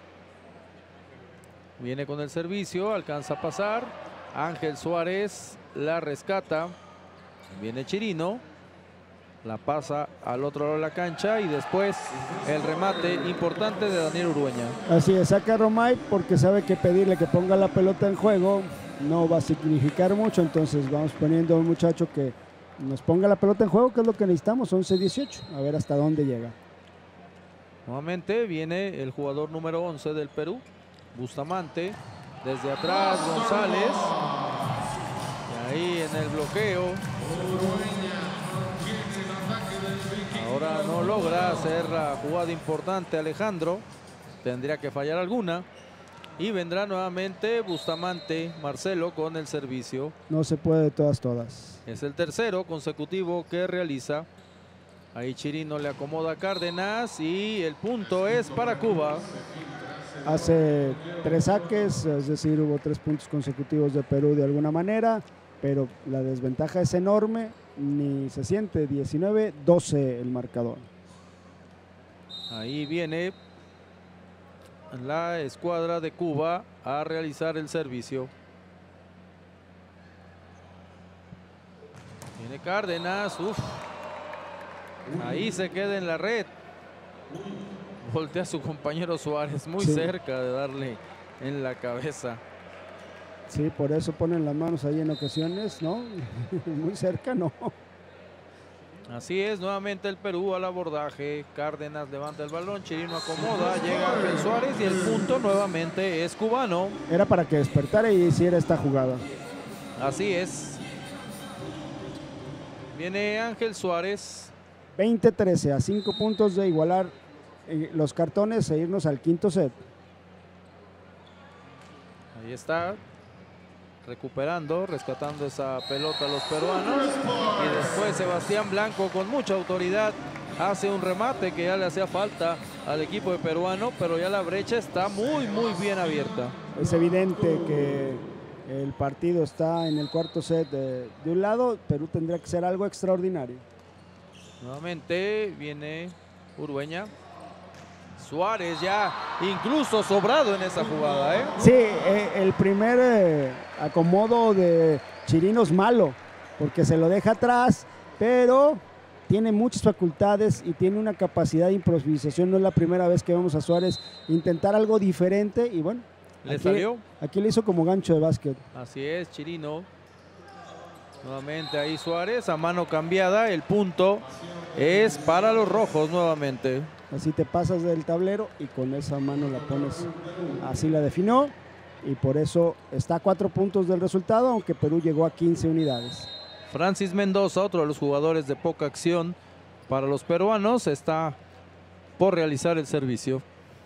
S1: Viene con el servicio, alcanza a pasar. Ángel Suárez la rescata. Viene Chirino. La pasa al otro lado de la cancha y después el remate importante de Daniel Urueña.
S2: Así es, saca a Romay porque sabe que pedirle que ponga la pelota en juego no va a significar mucho, entonces vamos poniendo a un muchacho que nos ponga la pelota en juego, que es lo que necesitamos. 11-18, a ver hasta dónde llega.
S1: Nuevamente viene el jugador número 11 del Perú, Bustamante, desde atrás González, y ahí en el bloqueo. Ahora no logra hacer la jugada importante Alejandro, tendría que fallar alguna. Y vendrá nuevamente Bustamante, Marcelo, con el servicio.
S2: No se puede de todas.
S1: Es el tercero consecutivo que realiza. Ahí Chirino le acomoda a Cárdenas y el punto es para Cuba.
S2: Hace 3 saques, es decir, hubo 3 puntos consecutivos de Perú de alguna manera, pero la desventaja es enorme ni se siente. 19-12 el marcador.
S1: Ahí viene la escuadra de Cuba a realizar el servicio. Viene Cárdenas. Uf. Ahí se queda en la red. Voltea a su compañero Suárez muy cerca de darle en la cabeza.
S2: Sí, por eso ponen las manos ahí en ocasiones, ¿no? Muy cerca, no.
S1: Así es, nuevamente el Perú al abordaje. Cárdenas levanta el balón, Chirino acomoda, llega Ángel Suárez y el punto nuevamente es cubano.
S2: Era para que despertara y hiciera esta jugada.
S1: Así es. Viene Ángel Suárez.
S2: 20-13, a 5 puntos de igualar los cartones e irnos al quinto set.
S1: Ahí está. Recuperando, rescatando esa pelota los peruanos. Y después Sebastián Blanco con mucha autoridad hace un remate que ya le hacía falta al equipo de peruano, pero ya la brecha está muy bien abierta.
S2: Es evidente que el partido está en el cuarto set de un lado. Perú tendría que ser algo extraordinario.
S1: Nuevamente viene Urueña. Suárez ya incluso sobrado en esa jugada, ¿eh?
S2: Sí, el primer acomodo de Chirino es malo, porque se lo deja atrás, pero tiene muchas facultades y tiene una capacidad de improvisación. No es la primera vez que vemos a Suárez intentar algo diferente y bueno,
S1: le salió.
S2: Aquí le hizo como gancho de básquet.
S1: Así es, Chirino. Nuevamente ahí Suárez a mano cambiada. El punto es para los rojos nuevamente.
S2: Así te pasas del tablero y con esa mano la pones. Así la definió y por eso está a 4 puntos del resultado, aunque Perú llegó a 15 unidades.
S1: Francis Mendoza, otro de los jugadores de poca acción para los peruanos, está por realizar el servicio.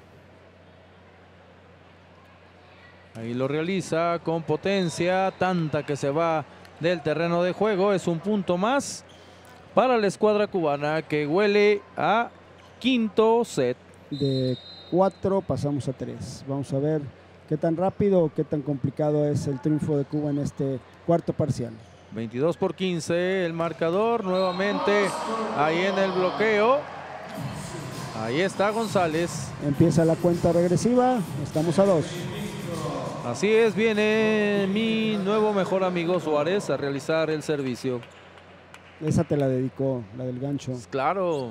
S1: Ahí lo realiza con potencia, tanta que se va del terreno de juego. Es un punto más para la escuadra cubana que huele a quinto set. De
S2: 4 pasamos a 3. Vamos a ver qué tan rápido o qué tan complicado es el triunfo de Cuba en este cuarto parcial.
S1: 22-15 el marcador. Nuevamente ahí en el bloqueo. Ahí está González.
S2: Empieza la cuenta regresiva. Estamos a 2.
S1: Así es, viene mi nuevo mejor amigo Suárez a realizar el servicio.
S2: Esa te la dedicó, la del gancho.
S1: Claro.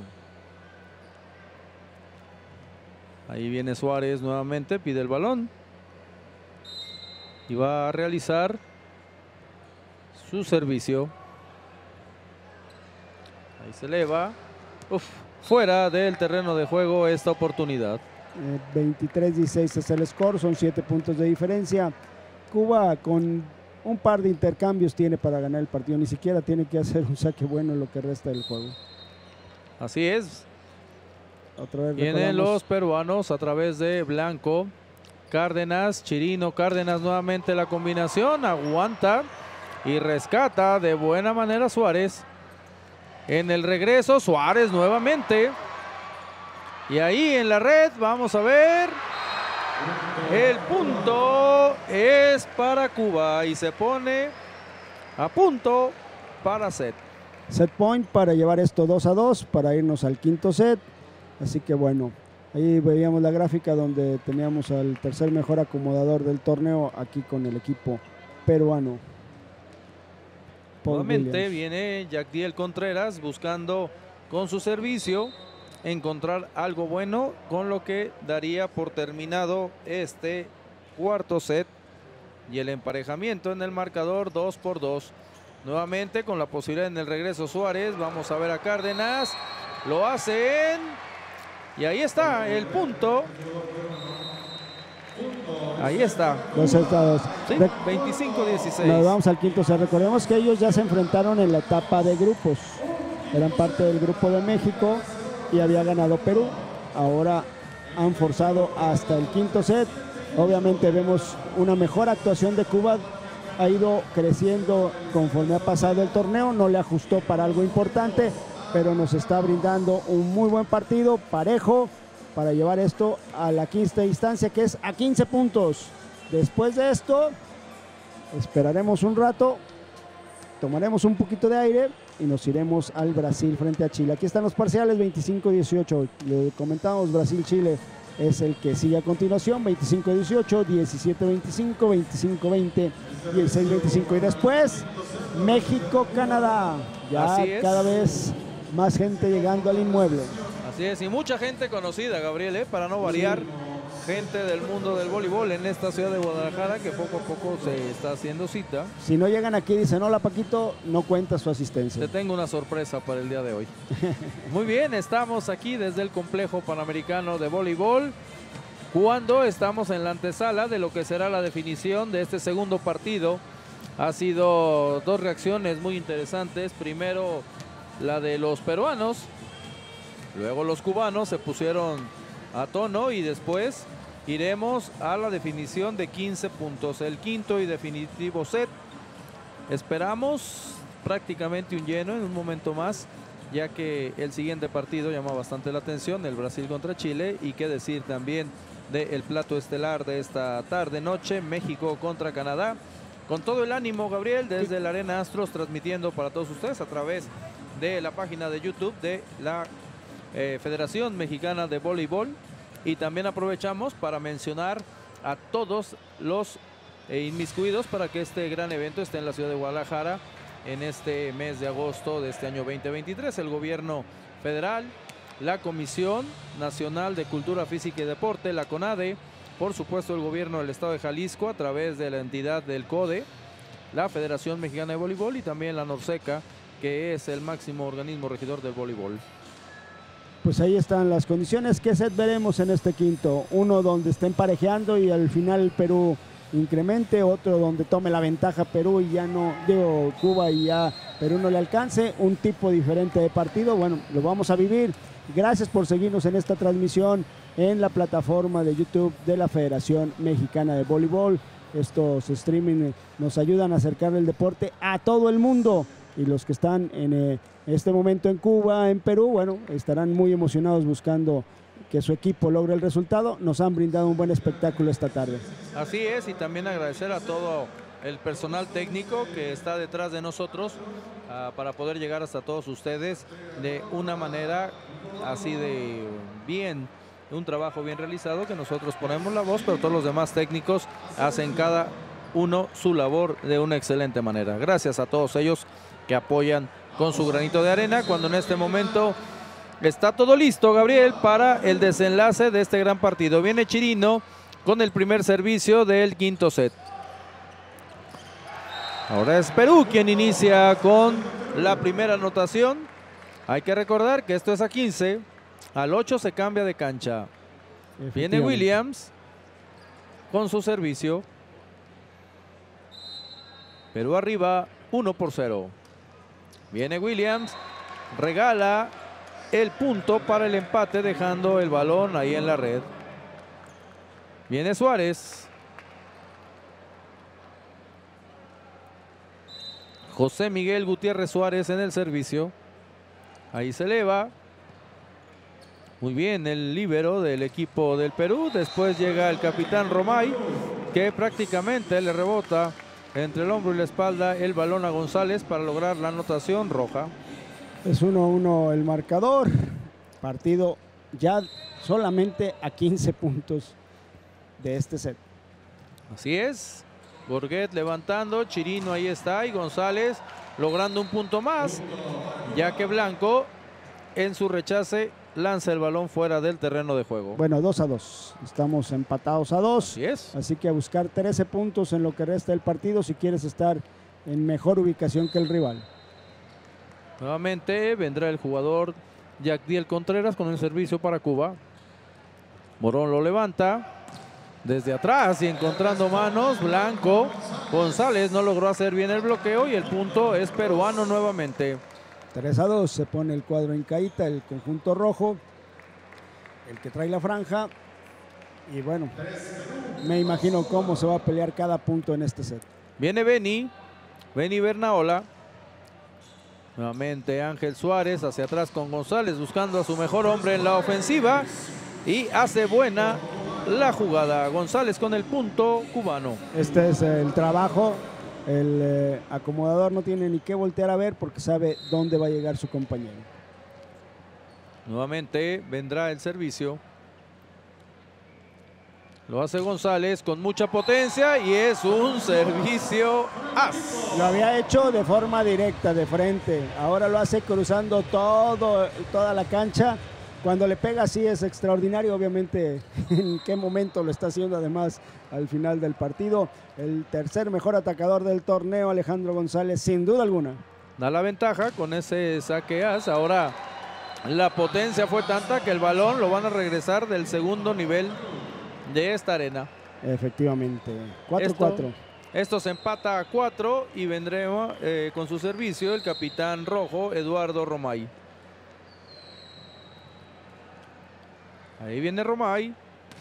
S1: Ahí viene Suárez nuevamente, pide el balón. Y va a realizar su servicio. Ahí se eleva. Uf, fuera del terreno de juego esta oportunidad.
S2: 23-16 es el score, son 7 puntos de diferencia. Cuba con un par de intercambios tiene para ganar el partido, ni siquiera tiene que hacer un saque bueno en lo que resta del juego.
S1: Así es.
S2: Otra vez
S1: vienen los peruanos a través de Blanco, Cárdenas, Chirino, Cárdenas nuevamente la combinación, aguanta y rescata de buena manera Suárez. En el regreso Suárez nuevamente. Y ahí en la red, vamos a ver, el punto es para Cuba y se pone a punto para set.
S2: Set point para llevar esto 2-2 para irnos al quinto set. Así que bueno, ahí veíamos la gráfica donde teníamos al tercer mejor acomodador del torneo aquí con el equipo peruano.
S1: Nuevamente viene Yacdiel Contreras buscando con su servicio encontrar algo bueno, con lo que daría por terminado este cuarto set y el emparejamiento en el marcador 2-2. Nuevamente con la posibilidad en el regreso Suárez. Vamos a ver a Cárdenas, lo hacen y ahí está el punto. Ahí está.
S2: 2-2.
S1: Sí, 25-16.
S2: Nos vamos al quinto set. Recordemos que ellos ya se enfrentaron en la etapa de grupos. Eran parte del grupo de México y había ganado Perú. Ahora han forzado hasta el quinto set. Obviamente vemos una mejor actuación de Cuba. Ha ido creciendo conforme ha pasado el torneo. No le ajustó para algo importante, pero nos está brindando un muy buen partido, parejo, para llevar esto a la quinta instancia, que es a 15 puntos. Después de esto, esperaremos un rato, tomaremos un poquito de aire y nos iremos al Brasil frente a Chile. Aquí están los parciales, 25-18. Le comentamos, Brasil-Chile es el que sigue a continuación, 25-18, 17-25, 25-20, 16-25. Y después, México-Canadá. Ya cada vez más gente llegando al inmueble.
S1: Así es, y mucha gente conocida, Gabriel, para no variar. Gente del mundo del voleibol en esta ciudad de Guadalajara que poco a poco se está haciendo cita.
S2: Si no llegan aquí y dicen hola Paquito, no cuenta su asistencia.
S1: Te tengo una sorpresa para el día de hoy. Muy bien, estamos aquí desde el Complejo Panamericano de Voleibol, cuando estamos en la antesala de lo que será la definición de este segundo partido. Ha sido dos reacciones muy interesantes. Primero la de los peruanos, luego los cubanos se pusieron a tono y después iremos a la definición de 15 puntos, el quinto y definitivo set. Esperamos prácticamente un lleno en un momento más, ya que el siguiente partido llama bastante la atención, el Brasil contra Chile, y qué decir también del plato estelar de esta tarde-noche, México contra Canadá. Con todo el ánimo, Gabriel, desde la Arena Astros, transmitiendo para todos ustedes a través de la página de YouTube de la Federación Mexicana de Voleibol, y también aprovechamos para mencionar a todos los inmiscuidos para que este gran evento esté en la ciudad de Guadalajara en este mes de agosto de este año 2023. El gobierno federal, la Comisión Nacional de Cultura Física y Deporte, la CONADE, por supuesto el gobierno del estado de Jalisco a través de la entidad del CODE, la Federación Mexicana de Voleibol y también la NORCECA, que es el máximo organismo regidor del voleibol.
S2: Pues ahí están las condiciones. ¿Qué set veremos en este quinto? Uno donde está emparejeando y al final Perú incremente, otro donde tome la ventaja Perú y ya no, digo, Cuba y ya Perú no le alcance, un tipo diferente de partido. Bueno, lo vamos a vivir. Gracias por seguirnos en esta transmisión en la plataforma de YouTube de la Federación Mexicana de Voleibol. Estos streaming nos ayudan a acercar el deporte a todo el mundo, y los que están en este momento en Cuba, en Perú, bueno, estarán muy emocionados buscando que su equipo logre el resultado. Nos han brindado un buen espectáculo esta tarde.
S1: Así es, y también agradecer a todo el personal técnico que está detrás de nosotros para poder llegar hasta todos ustedes de una manera así de bien, un trabajo bien realizado, que nosotros ponemos la voz, pero todos los demás técnicos hacen cada uno su labor de una excelente manera. Gracias a todos ellos que apoyan con su granito de arena, cuando en este momento está todo listo, Gabriel, para el desenlace de este gran partido. Viene Chirino con el primer servicio del quinto set. Ahora es Perú quien inicia con la primera anotación. Hay que recordar que esto es a 15, al 8 se cambia de cancha. Viene Williams con su servicio. Perú arriba 1-0. Viene Williams, regala el punto para el empate, dejando el balón ahí en la red. Viene Suárez. José Miguel Gutiérrez Suárez en el servicio. Ahí se eleva. Muy bien el líbero del equipo del Perú. Después llega el capitán Romay, que prácticamente le rebota entre el hombro y la espalda el balón a González para lograr la anotación roja.
S2: Es 1-1 el marcador. Partido ya solamente a 15 puntos de este set.
S1: Así es. Borguet levantando, Chirino ahí está, y González logrando un punto más, ya que Blanco en su rechace lanza el balón fuera del terreno de juego.
S2: Bueno, 2-2. Estamos empatados a 2.
S1: Así es.
S2: Así que a buscar 13 puntos en lo que resta del partido si quieres estar en mejor ubicación que el rival.
S1: Nuevamente vendrá el jugador Yacdiel Contreras con el servicio para Cuba. Morón lo levanta desde atrás y encontrando manos. Blanco. González no logró hacer bien el bloqueo y el punto es peruano nuevamente.
S2: 3-2, se pone el cuadro en caída, el conjunto rojo, el que trae la franja. Y bueno, me imagino cómo se va a pelear cada punto en este set.
S1: Viene Beni Bernaola. Nuevamente Ángel Suárez hacia atrás con González, buscando a su mejor hombre en la ofensiva. Y hace buena la jugada. González con el punto cubano.
S2: Este es el trabajo El acomodador no tiene ni que voltear a ver porque sabe dónde va a llegar su compañero.
S1: Nuevamente vendrá el servicio. Lo hace González con mucha potencia y es un servicio as.
S2: Lo había hecho de forma directa, de frente. Ahora lo hace cruzando toda la cancha. Cuando le pega así es extraordinario, obviamente en qué momento lo está haciendo además al final del partido. El tercer mejor atacador del torneo, Alejandro González, sin duda alguna.
S1: Da la ventaja con ese saque as. Ahora la potencia fue tanta que el balón lo van a regresar del segundo nivel de esta arena.
S2: Efectivamente, 4-4.
S1: Esto se empata a 4 y vendremos con su servicio el capitán rojo, Eduardo Romay. Ahí viene Romay.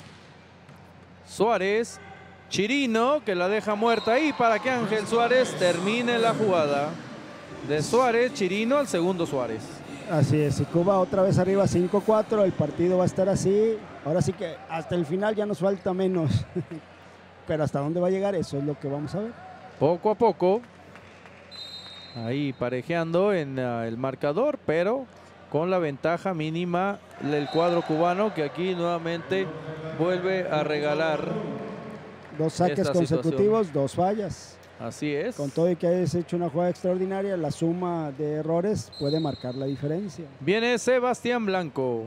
S1: Suárez. Chirino, que la deja muerta ahí para que Ángel Suárez termine la jugada. De Suárez, Chirino al segundo Suárez.
S2: Así es, y Cuba otra vez arriba 5-4, el partido va a estar así. Ahora sí que hasta el final ya nos falta menos. Pero hasta dónde va a llegar, eso es lo que vamos a ver.
S1: Poco a poco. Ahí parejeando en el marcador, pero con la ventaja mínima del cuadro cubano, que aquí nuevamente vuelve a regalar
S2: 2 saques consecutivos,
S1: situación.
S2: 2 fallas.
S1: Así es.
S2: Con todo y que hayas hecho una jugada extraordinaria, la suma de errores puede marcar la diferencia.
S1: Viene Sebastián Blanco.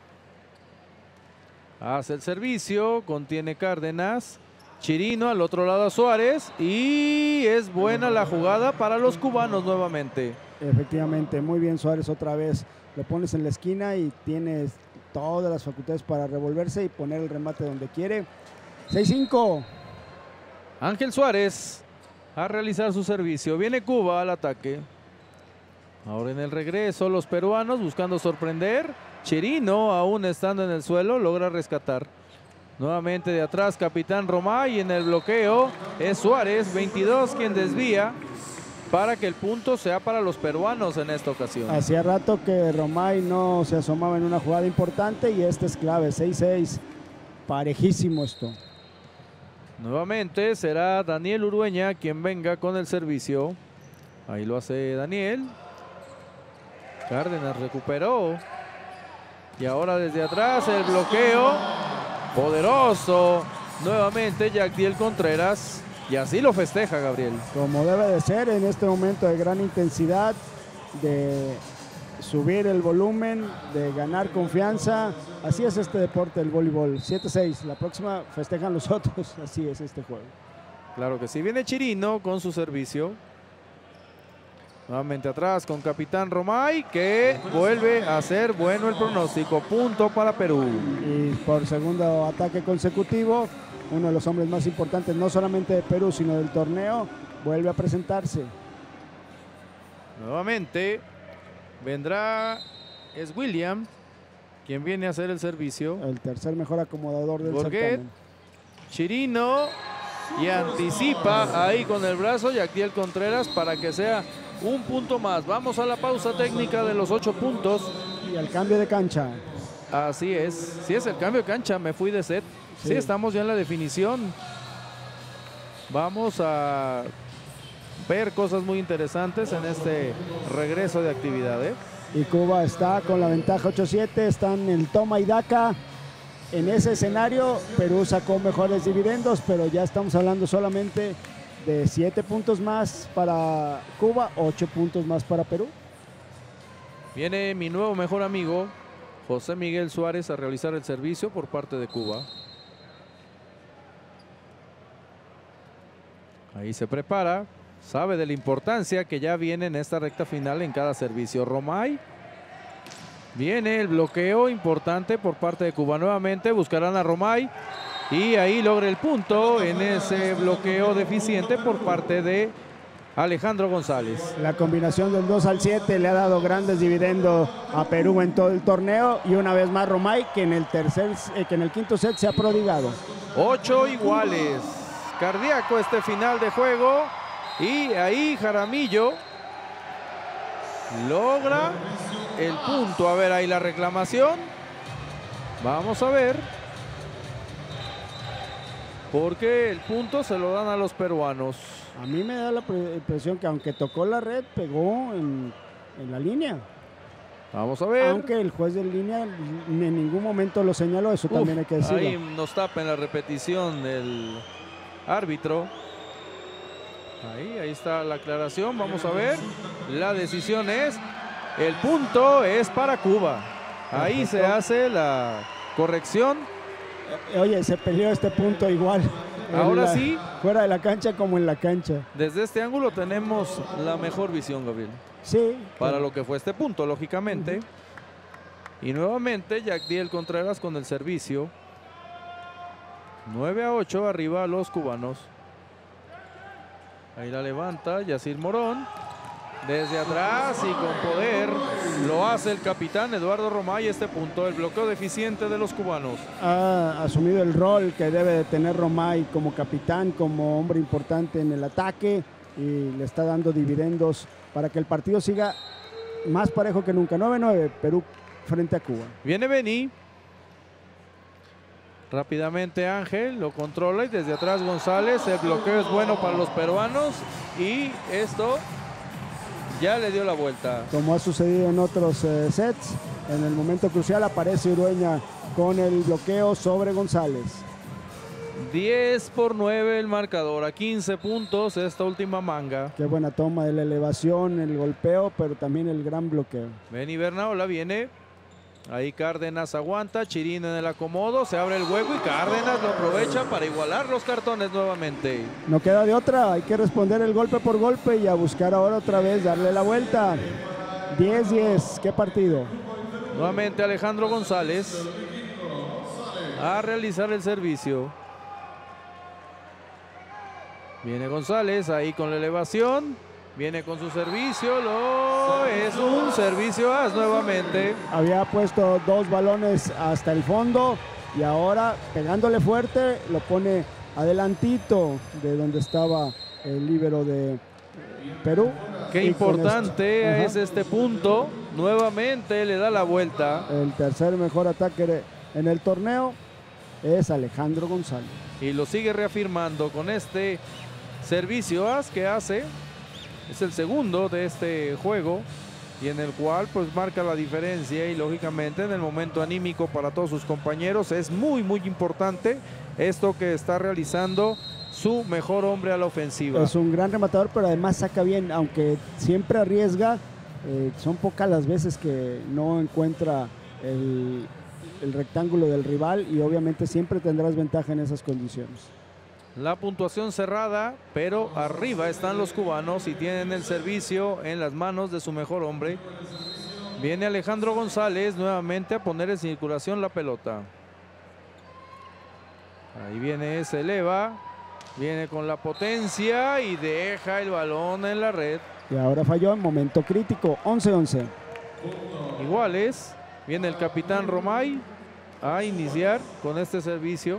S1: Hace el servicio, contiene Cárdenas. Chirino al otro lado a Suárez. Y es buena la jugada para los cubanos nuevamente.
S2: Efectivamente, muy bien Suárez otra vez. Lo pones en la esquina y tienes todas las facultades para revolverse y poner el remate donde quiere. 6-5.
S1: Ángel Suárez a realizar su servicio. Viene Cuba al ataque. Ahora en el regreso los peruanos buscando sorprender. Chirino, aún estando en el suelo, logra rescatar. Nuevamente de atrás capitán Romay, en el bloqueo es Suárez, 22, quien desvía para que el punto sea para los peruanos en esta ocasión.
S2: Hacía rato que Romay no se asomaba en una jugada importante y esta es clave. 6-6, parejísimo esto.
S1: Nuevamente será Daniel Urueña quien venga con el servicio. Ahí lo hace Daniel. Cárdenas recuperó. Y ahora desde atrás el bloqueo. Poderoso. Nuevamente Yactiel Contreras. Y así lo festeja Gabriel.
S2: Como debe de ser en este momento de gran intensidad, de subir el volumen, de ganar confianza. Así es este deporte, el voleibol. 7-6, la próxima festejan los otros. Así es este juego.
S1: Claro que sí. Viene Chirino con su servicio. Nuevamente atrás con capitán Romay, que vuelve a ser bueno el pronóstico. Punto para Perú.
S2: Y por segundo ataque consecutivo, uno de los hombres más importantes, no solamente de Perú, sino del torneo, vuelve a presentarse.
S1: Nuevamente vendrá, es William, quien viene a hacer el servicio.
S2: El tercer mejor acomodador del
S1: Borget,
S2: certamen.
S1: Chirino, y anticipa ahí con el brazo Yactiel Contreras para que sea un punto más. Vamos a la pausa técnica de los 8 puntos.
S2: Y al cambio de cancha.
S1: Así es. Si es el cambio de cancha, me fui de set. Sí, estamos ya en la definición. Vamos a ver cosas muy interesantes en este regreso de actividad, ¿eh?
S2: Y Cuba está con la ventaja 8-7, están en el toma y daca. En ese escenario, Perú sacó mejores dividendos, pero ya estamos hablando solamente de 7 puntos más para Cuba, 8 puntos más para Perú.
S1: Viene mi nuevo mejor amigo, José Miguel Suárez, a realizar el servicio por parte de Cuba. Ahí se prepara, sabe de la importancia que ya viene en esta recta final en cada servicio. Romay, viene el bloqueo importante por parte de Cuba. Nuevamente buscarán a Romay y ahí logra el punto en ese bloqueo deficiente por parte de Alejandro González.
S2: La combinación del 2 al 7 le ha dado grandes dividendos a Perú en todo el torneo, y una vez más Romay, que en el quinto set se ha prodigado.
S1: 8 iguales. Cardíaco este final de juego, y ahí Jaramillo logra el punto. A ver, ahí la reclamación. Vamos a ver. porque el punto se lo dan a los peruanos.
S2: A mí me da la impresión que aunque tocó la red, pegó en la línea.
S1: Vamos a ver.
S2: Aunque el juez de línea en ningún momento lo señaló, eso también hay que decirlo.
S1: Ahí nos tapa en la repetición el árbitro. Ahí está la aclaración. Vamos a ver. La decisión es, el punto es para Cuba. Ahí
S2: Perfecto.
S1: se hace la corrección.
S2: Oye, se peleó este punto igual.
S1: Ahora sí.
S2: Fuera de la cancha como en la cancha.
S1: Desde este ángulo tenemos la mejor visión, Gabriel.
S2: Sí.
S1: Para lo que fue este punto, lógicamente. Y nuevamente Yacdiel Contreras con el servicio. 9-8 arriba a los cubanos. Ahí la levanta Yacir Morón. Desde atrás y con poder lo hace el capitán Eduardo Romay. Este punto, el bloqueo deficiente de los cubanos.
S2: Ha asumido el rol que debe de tener Romay como capitán, como hombre importante en el ataque, y le está dando dividendos para que el partido siga más parejo que nunca. 9-9 Perú frente a Cuba.
S1: Viene Beni. Rápidamente Ángel lo controla y desde atrás González. El bloqueo es bueno para los peruanos y esto ya le dio la vuelta.
S2: Como ha sucedido en otros sets, en el momento crucial aparece Urueña con el bloqueo sobre González.
S1: 10-9 el marcador, a 15 puntos esta última manga.
S2: Qué buena toma de la elevación, el golpeo, pero también el gran bloqueo.
S1: Beni Bernaola viene. Ahí Cárdenas aguanta, Chirino en el acomodo, se abre el hueco y Cárdenas lo aprovecha para igualar los cartones nuevamente.
S2: No queda de otra, hay que responder el golpe por golpe y a buscar ahora otra vez darle la vuelta. 10-10, qué partido.
S1: Nuevamente Alejandro González a realizar el servicio. Viene González ahí con la elevación. Viene con su servicio, es un servicio as nuevamente.
S2: Había puesto dos balones hasta el fondo y ahora pegándole fuerte lo pone adelantito de donde estaba el líbero de Perú.
S1: Qué importante es este punto. Nuevamente le da la vuelta.
S2: El tercer mejor ataque en el torneo es Alejandro González.
S1: Y lo sigue reafirmando con este servicio as que hace. Es el segundo de este juego y en el cual pues marca la diferencia y lógicamente en el momento anímico para todos sus compañeros es muy importante esto que está realizando su mejor hombre a la ofensiva.
S2: Es un gran rematador, pero además saca bien, aunque siempre arriesga. Son pocas las veces que no encuentra el rectángulo del rival y obviamente siempre tendrás ventaja en esas condiciones.
S1: La puntuación cerrada, pero arriba están los cubanos y tienen el servicio en las manos de su mejor hombre. Viene Alejandro González nuevamente a poner en circulación la pelota. Ahí viene, se eleva, viene con la potencia y deja el balón en la red.
S2: Y ahora falló en momento crítico, 11-11.
S1: Iguales, viene el capitán Romay a iniciar con este servicio.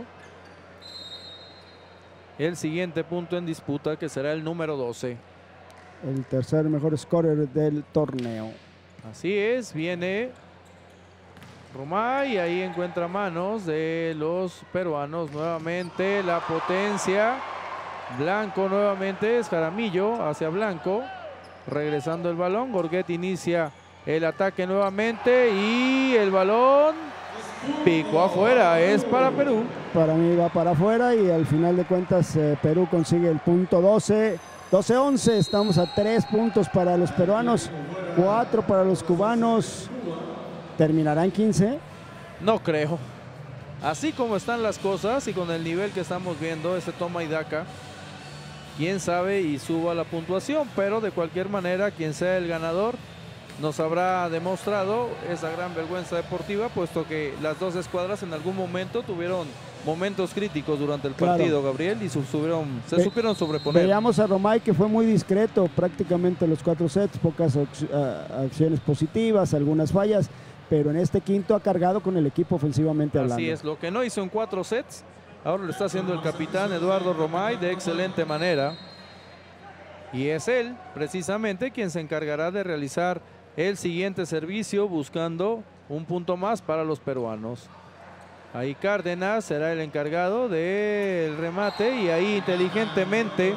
S1: El siguiente punto en disputa que será el número 12.
S2: El tercer mejor scorer del torneo.
S1: Así es, viene Romay, ahí encuentra manos de los peruanos nuevamente, la potencia. Blanco nuevamente, es Jaramillo hacia Blanco, regresando el balón. Gorguet inicia el ataque nuevamente y el balón picó afuera, es para Perú.
S2: Para mí va para afuera y al final de cuentas Perú consigue el punto 12. 12-11, estamos a 3 puntos para los peruanos, 4 para los cubanos. ¿Terminarán 15?
S1: No creo. Así como están las cosas y con el nivel que estamos viendo, ese toma y daca, quién sabe y suba la puntuación, pero de cualquier manera, quien sea el ganador, nos habrá demostrado esa gran vergüenza deportiva, puesto que las dos escuadras en algún momento tuvieron momentos críticos durante el partido, Gabriel, y se supieron sobreponer.
S2: Veíamos a Romay que fue muy discreto prácticamente los 4 sets, pocas acciones positivas, algunas fallas, pero en este quinto ha cargado con el equipo ofensivamente hablando.
S1: Así es, lo que no hizo en 4 sets, ahora lo está haciendo el capitán Eduardo Romay de excelente manera. Y es él, precisamente, quien se encargará de realizar el siguiente servicio buscando un punto más para los peruanos. Ahí Cárdenas será el encargado del remate y ahí inteligentemente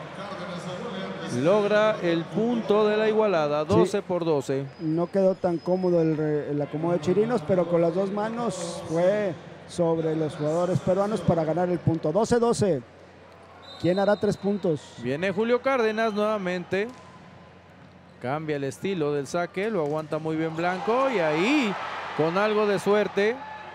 S1: logra el punto de la igualada, 12 por 12.
S2: No quedó tan cómodo el acomodo de Chirinos, pero con las dos manos fue sobre los jugadores peruanos para ganar el punto. 12-12. ¿Quién hará 3 puntos?
S1: Viene Julio Cárdenas nuevamente. Cambia el estilo del saque, lo aguanta muy bien Blanco y ahí, con algo de suerte,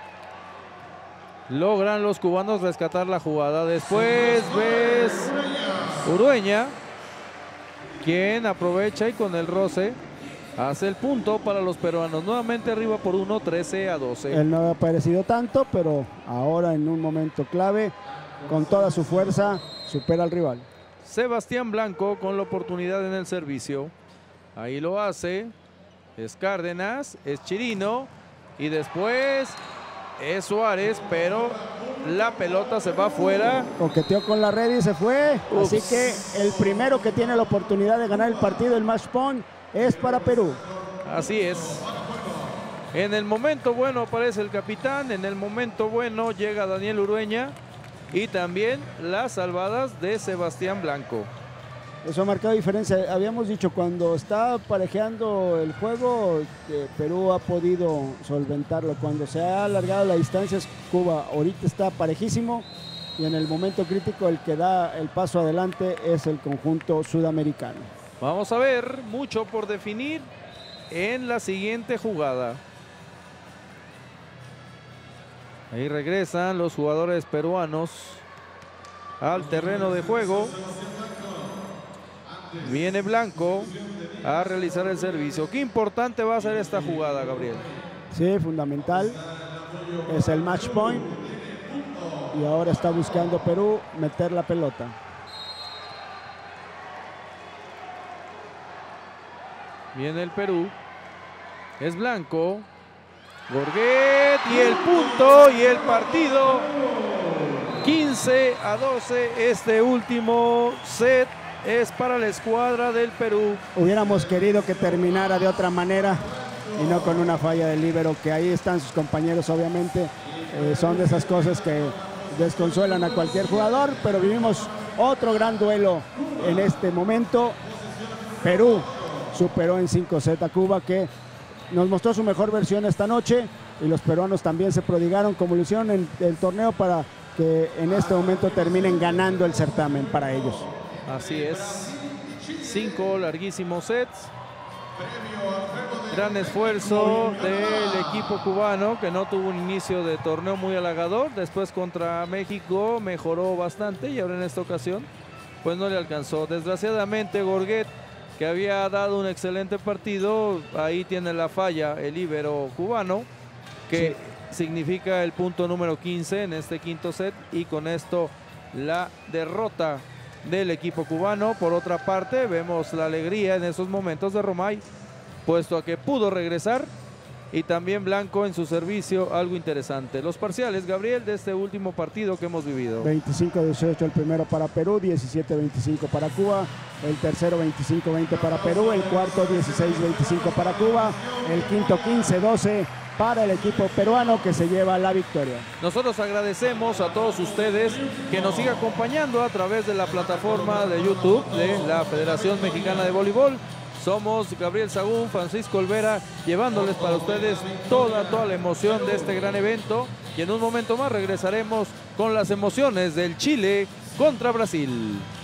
S1: logran los cubanos rescatar la jugada. Después ves Urueña, quien aprovecha y con el roce hace el punto para los peruanos. Nuevamente arriba por 1, 13-12.
S2: Él no ha aparecido tanto, pero ahora en un momento clave, con toda su fuerza, supera al rival.
S1: Sebastián Blanco con la oportunidad en el servicio. Ahí lo hace. Es Cárdenas, es Chirino y después es Suárez, pero la pelota se va afuera.
S2: Coqueteó con la red y se fue.
S1: Ups.
S2: Así que el primero que tiene la oportunidad de ganar el partido, el match point, es para Perú.
S1: Así es. En el momento bueno aparece el capitán, en el momento bueno llega Daniel Urueña y también las salvadas de Sebastián Blanco.
S2: Eso ha marcado diferencia. Habíamos dicho cuando está parejeando el juego, Perú ha podido solventarlo. Cuando se ha alargado la distancia es Cuba. Ahorita está parejísimo y en el momento crítico el que da el paso adelante es el conjunto sudamericano.
S1: Vamos a ver, mucho por definir en la siguiente jugada. Ahí regresan los jugadores peruanos al terreno de juego. Viene Blanco a realizar el servicio. Qué importante va a ser esta jugada, Gabriel.
S2: Sí, fundamental. Es el match point. Y ahora está buscando Perú meter la pelota.
S1: Viene el Perú. Es Blanco. Gorguet y el punto y el partido. 15-12. Este último set es para la escuadra del Perú.
S2: Hubiéramos querido que terminara de otra manera y no con una falla del líbero, que ahí están sus compañeros, obviamente. Son de esas cosas que desconsuelan a cualquier jugador, pero vivimos otro gran duelo en este momento. Perú superó en 5 sets a Cuba, que nos mostró su mejor versión esta noche, y los peruanos también se prodigaron como lo hicieron en el torneo para que en este momento terminen ganando el certamen para ellos.
S1: Así es, 5 larguísimos sets. Gran esfuerzo del equipo cubano, que no tuvo un inicio de torneo muy halagador. Después contra México mejoró bastante y ahora en esta ocasión pues no le alcanzó. Desgraciadamente Gorguet, que había dado un excelente partido, ahí tiene la falla el líbero cubano, que significa el punto número 15 en este quinto set, y con esto la derrota del equipo cubano. Por otra parte, vemos la alegría en esos momentos de Romay, puesto a que pudo regresar, y también Blanco en su servicio, algo interesante. Los parciales, Gabriel, de este último partido que hemos vivido.
S2: 25-18 el primero para Perú, 17-25 para Cuba, el tercero 25-20 para Perú, el cuarto 16-25 para Cuba, el quinto 15-12 para el equipo peruano, que se lleva la victoria.
S1: Nosotros agradecemos a todos ustedes que nos sigan acompañando a través de la plataforma de YouTube de la Federación Mexicana de Voleibol. Somos Gabriel Sagún, Francisco Olvera, llevándoles para ustedes toda la emoción de este gran evento, y en un momento más regresaremos con las emociones del Chile contra Brasil.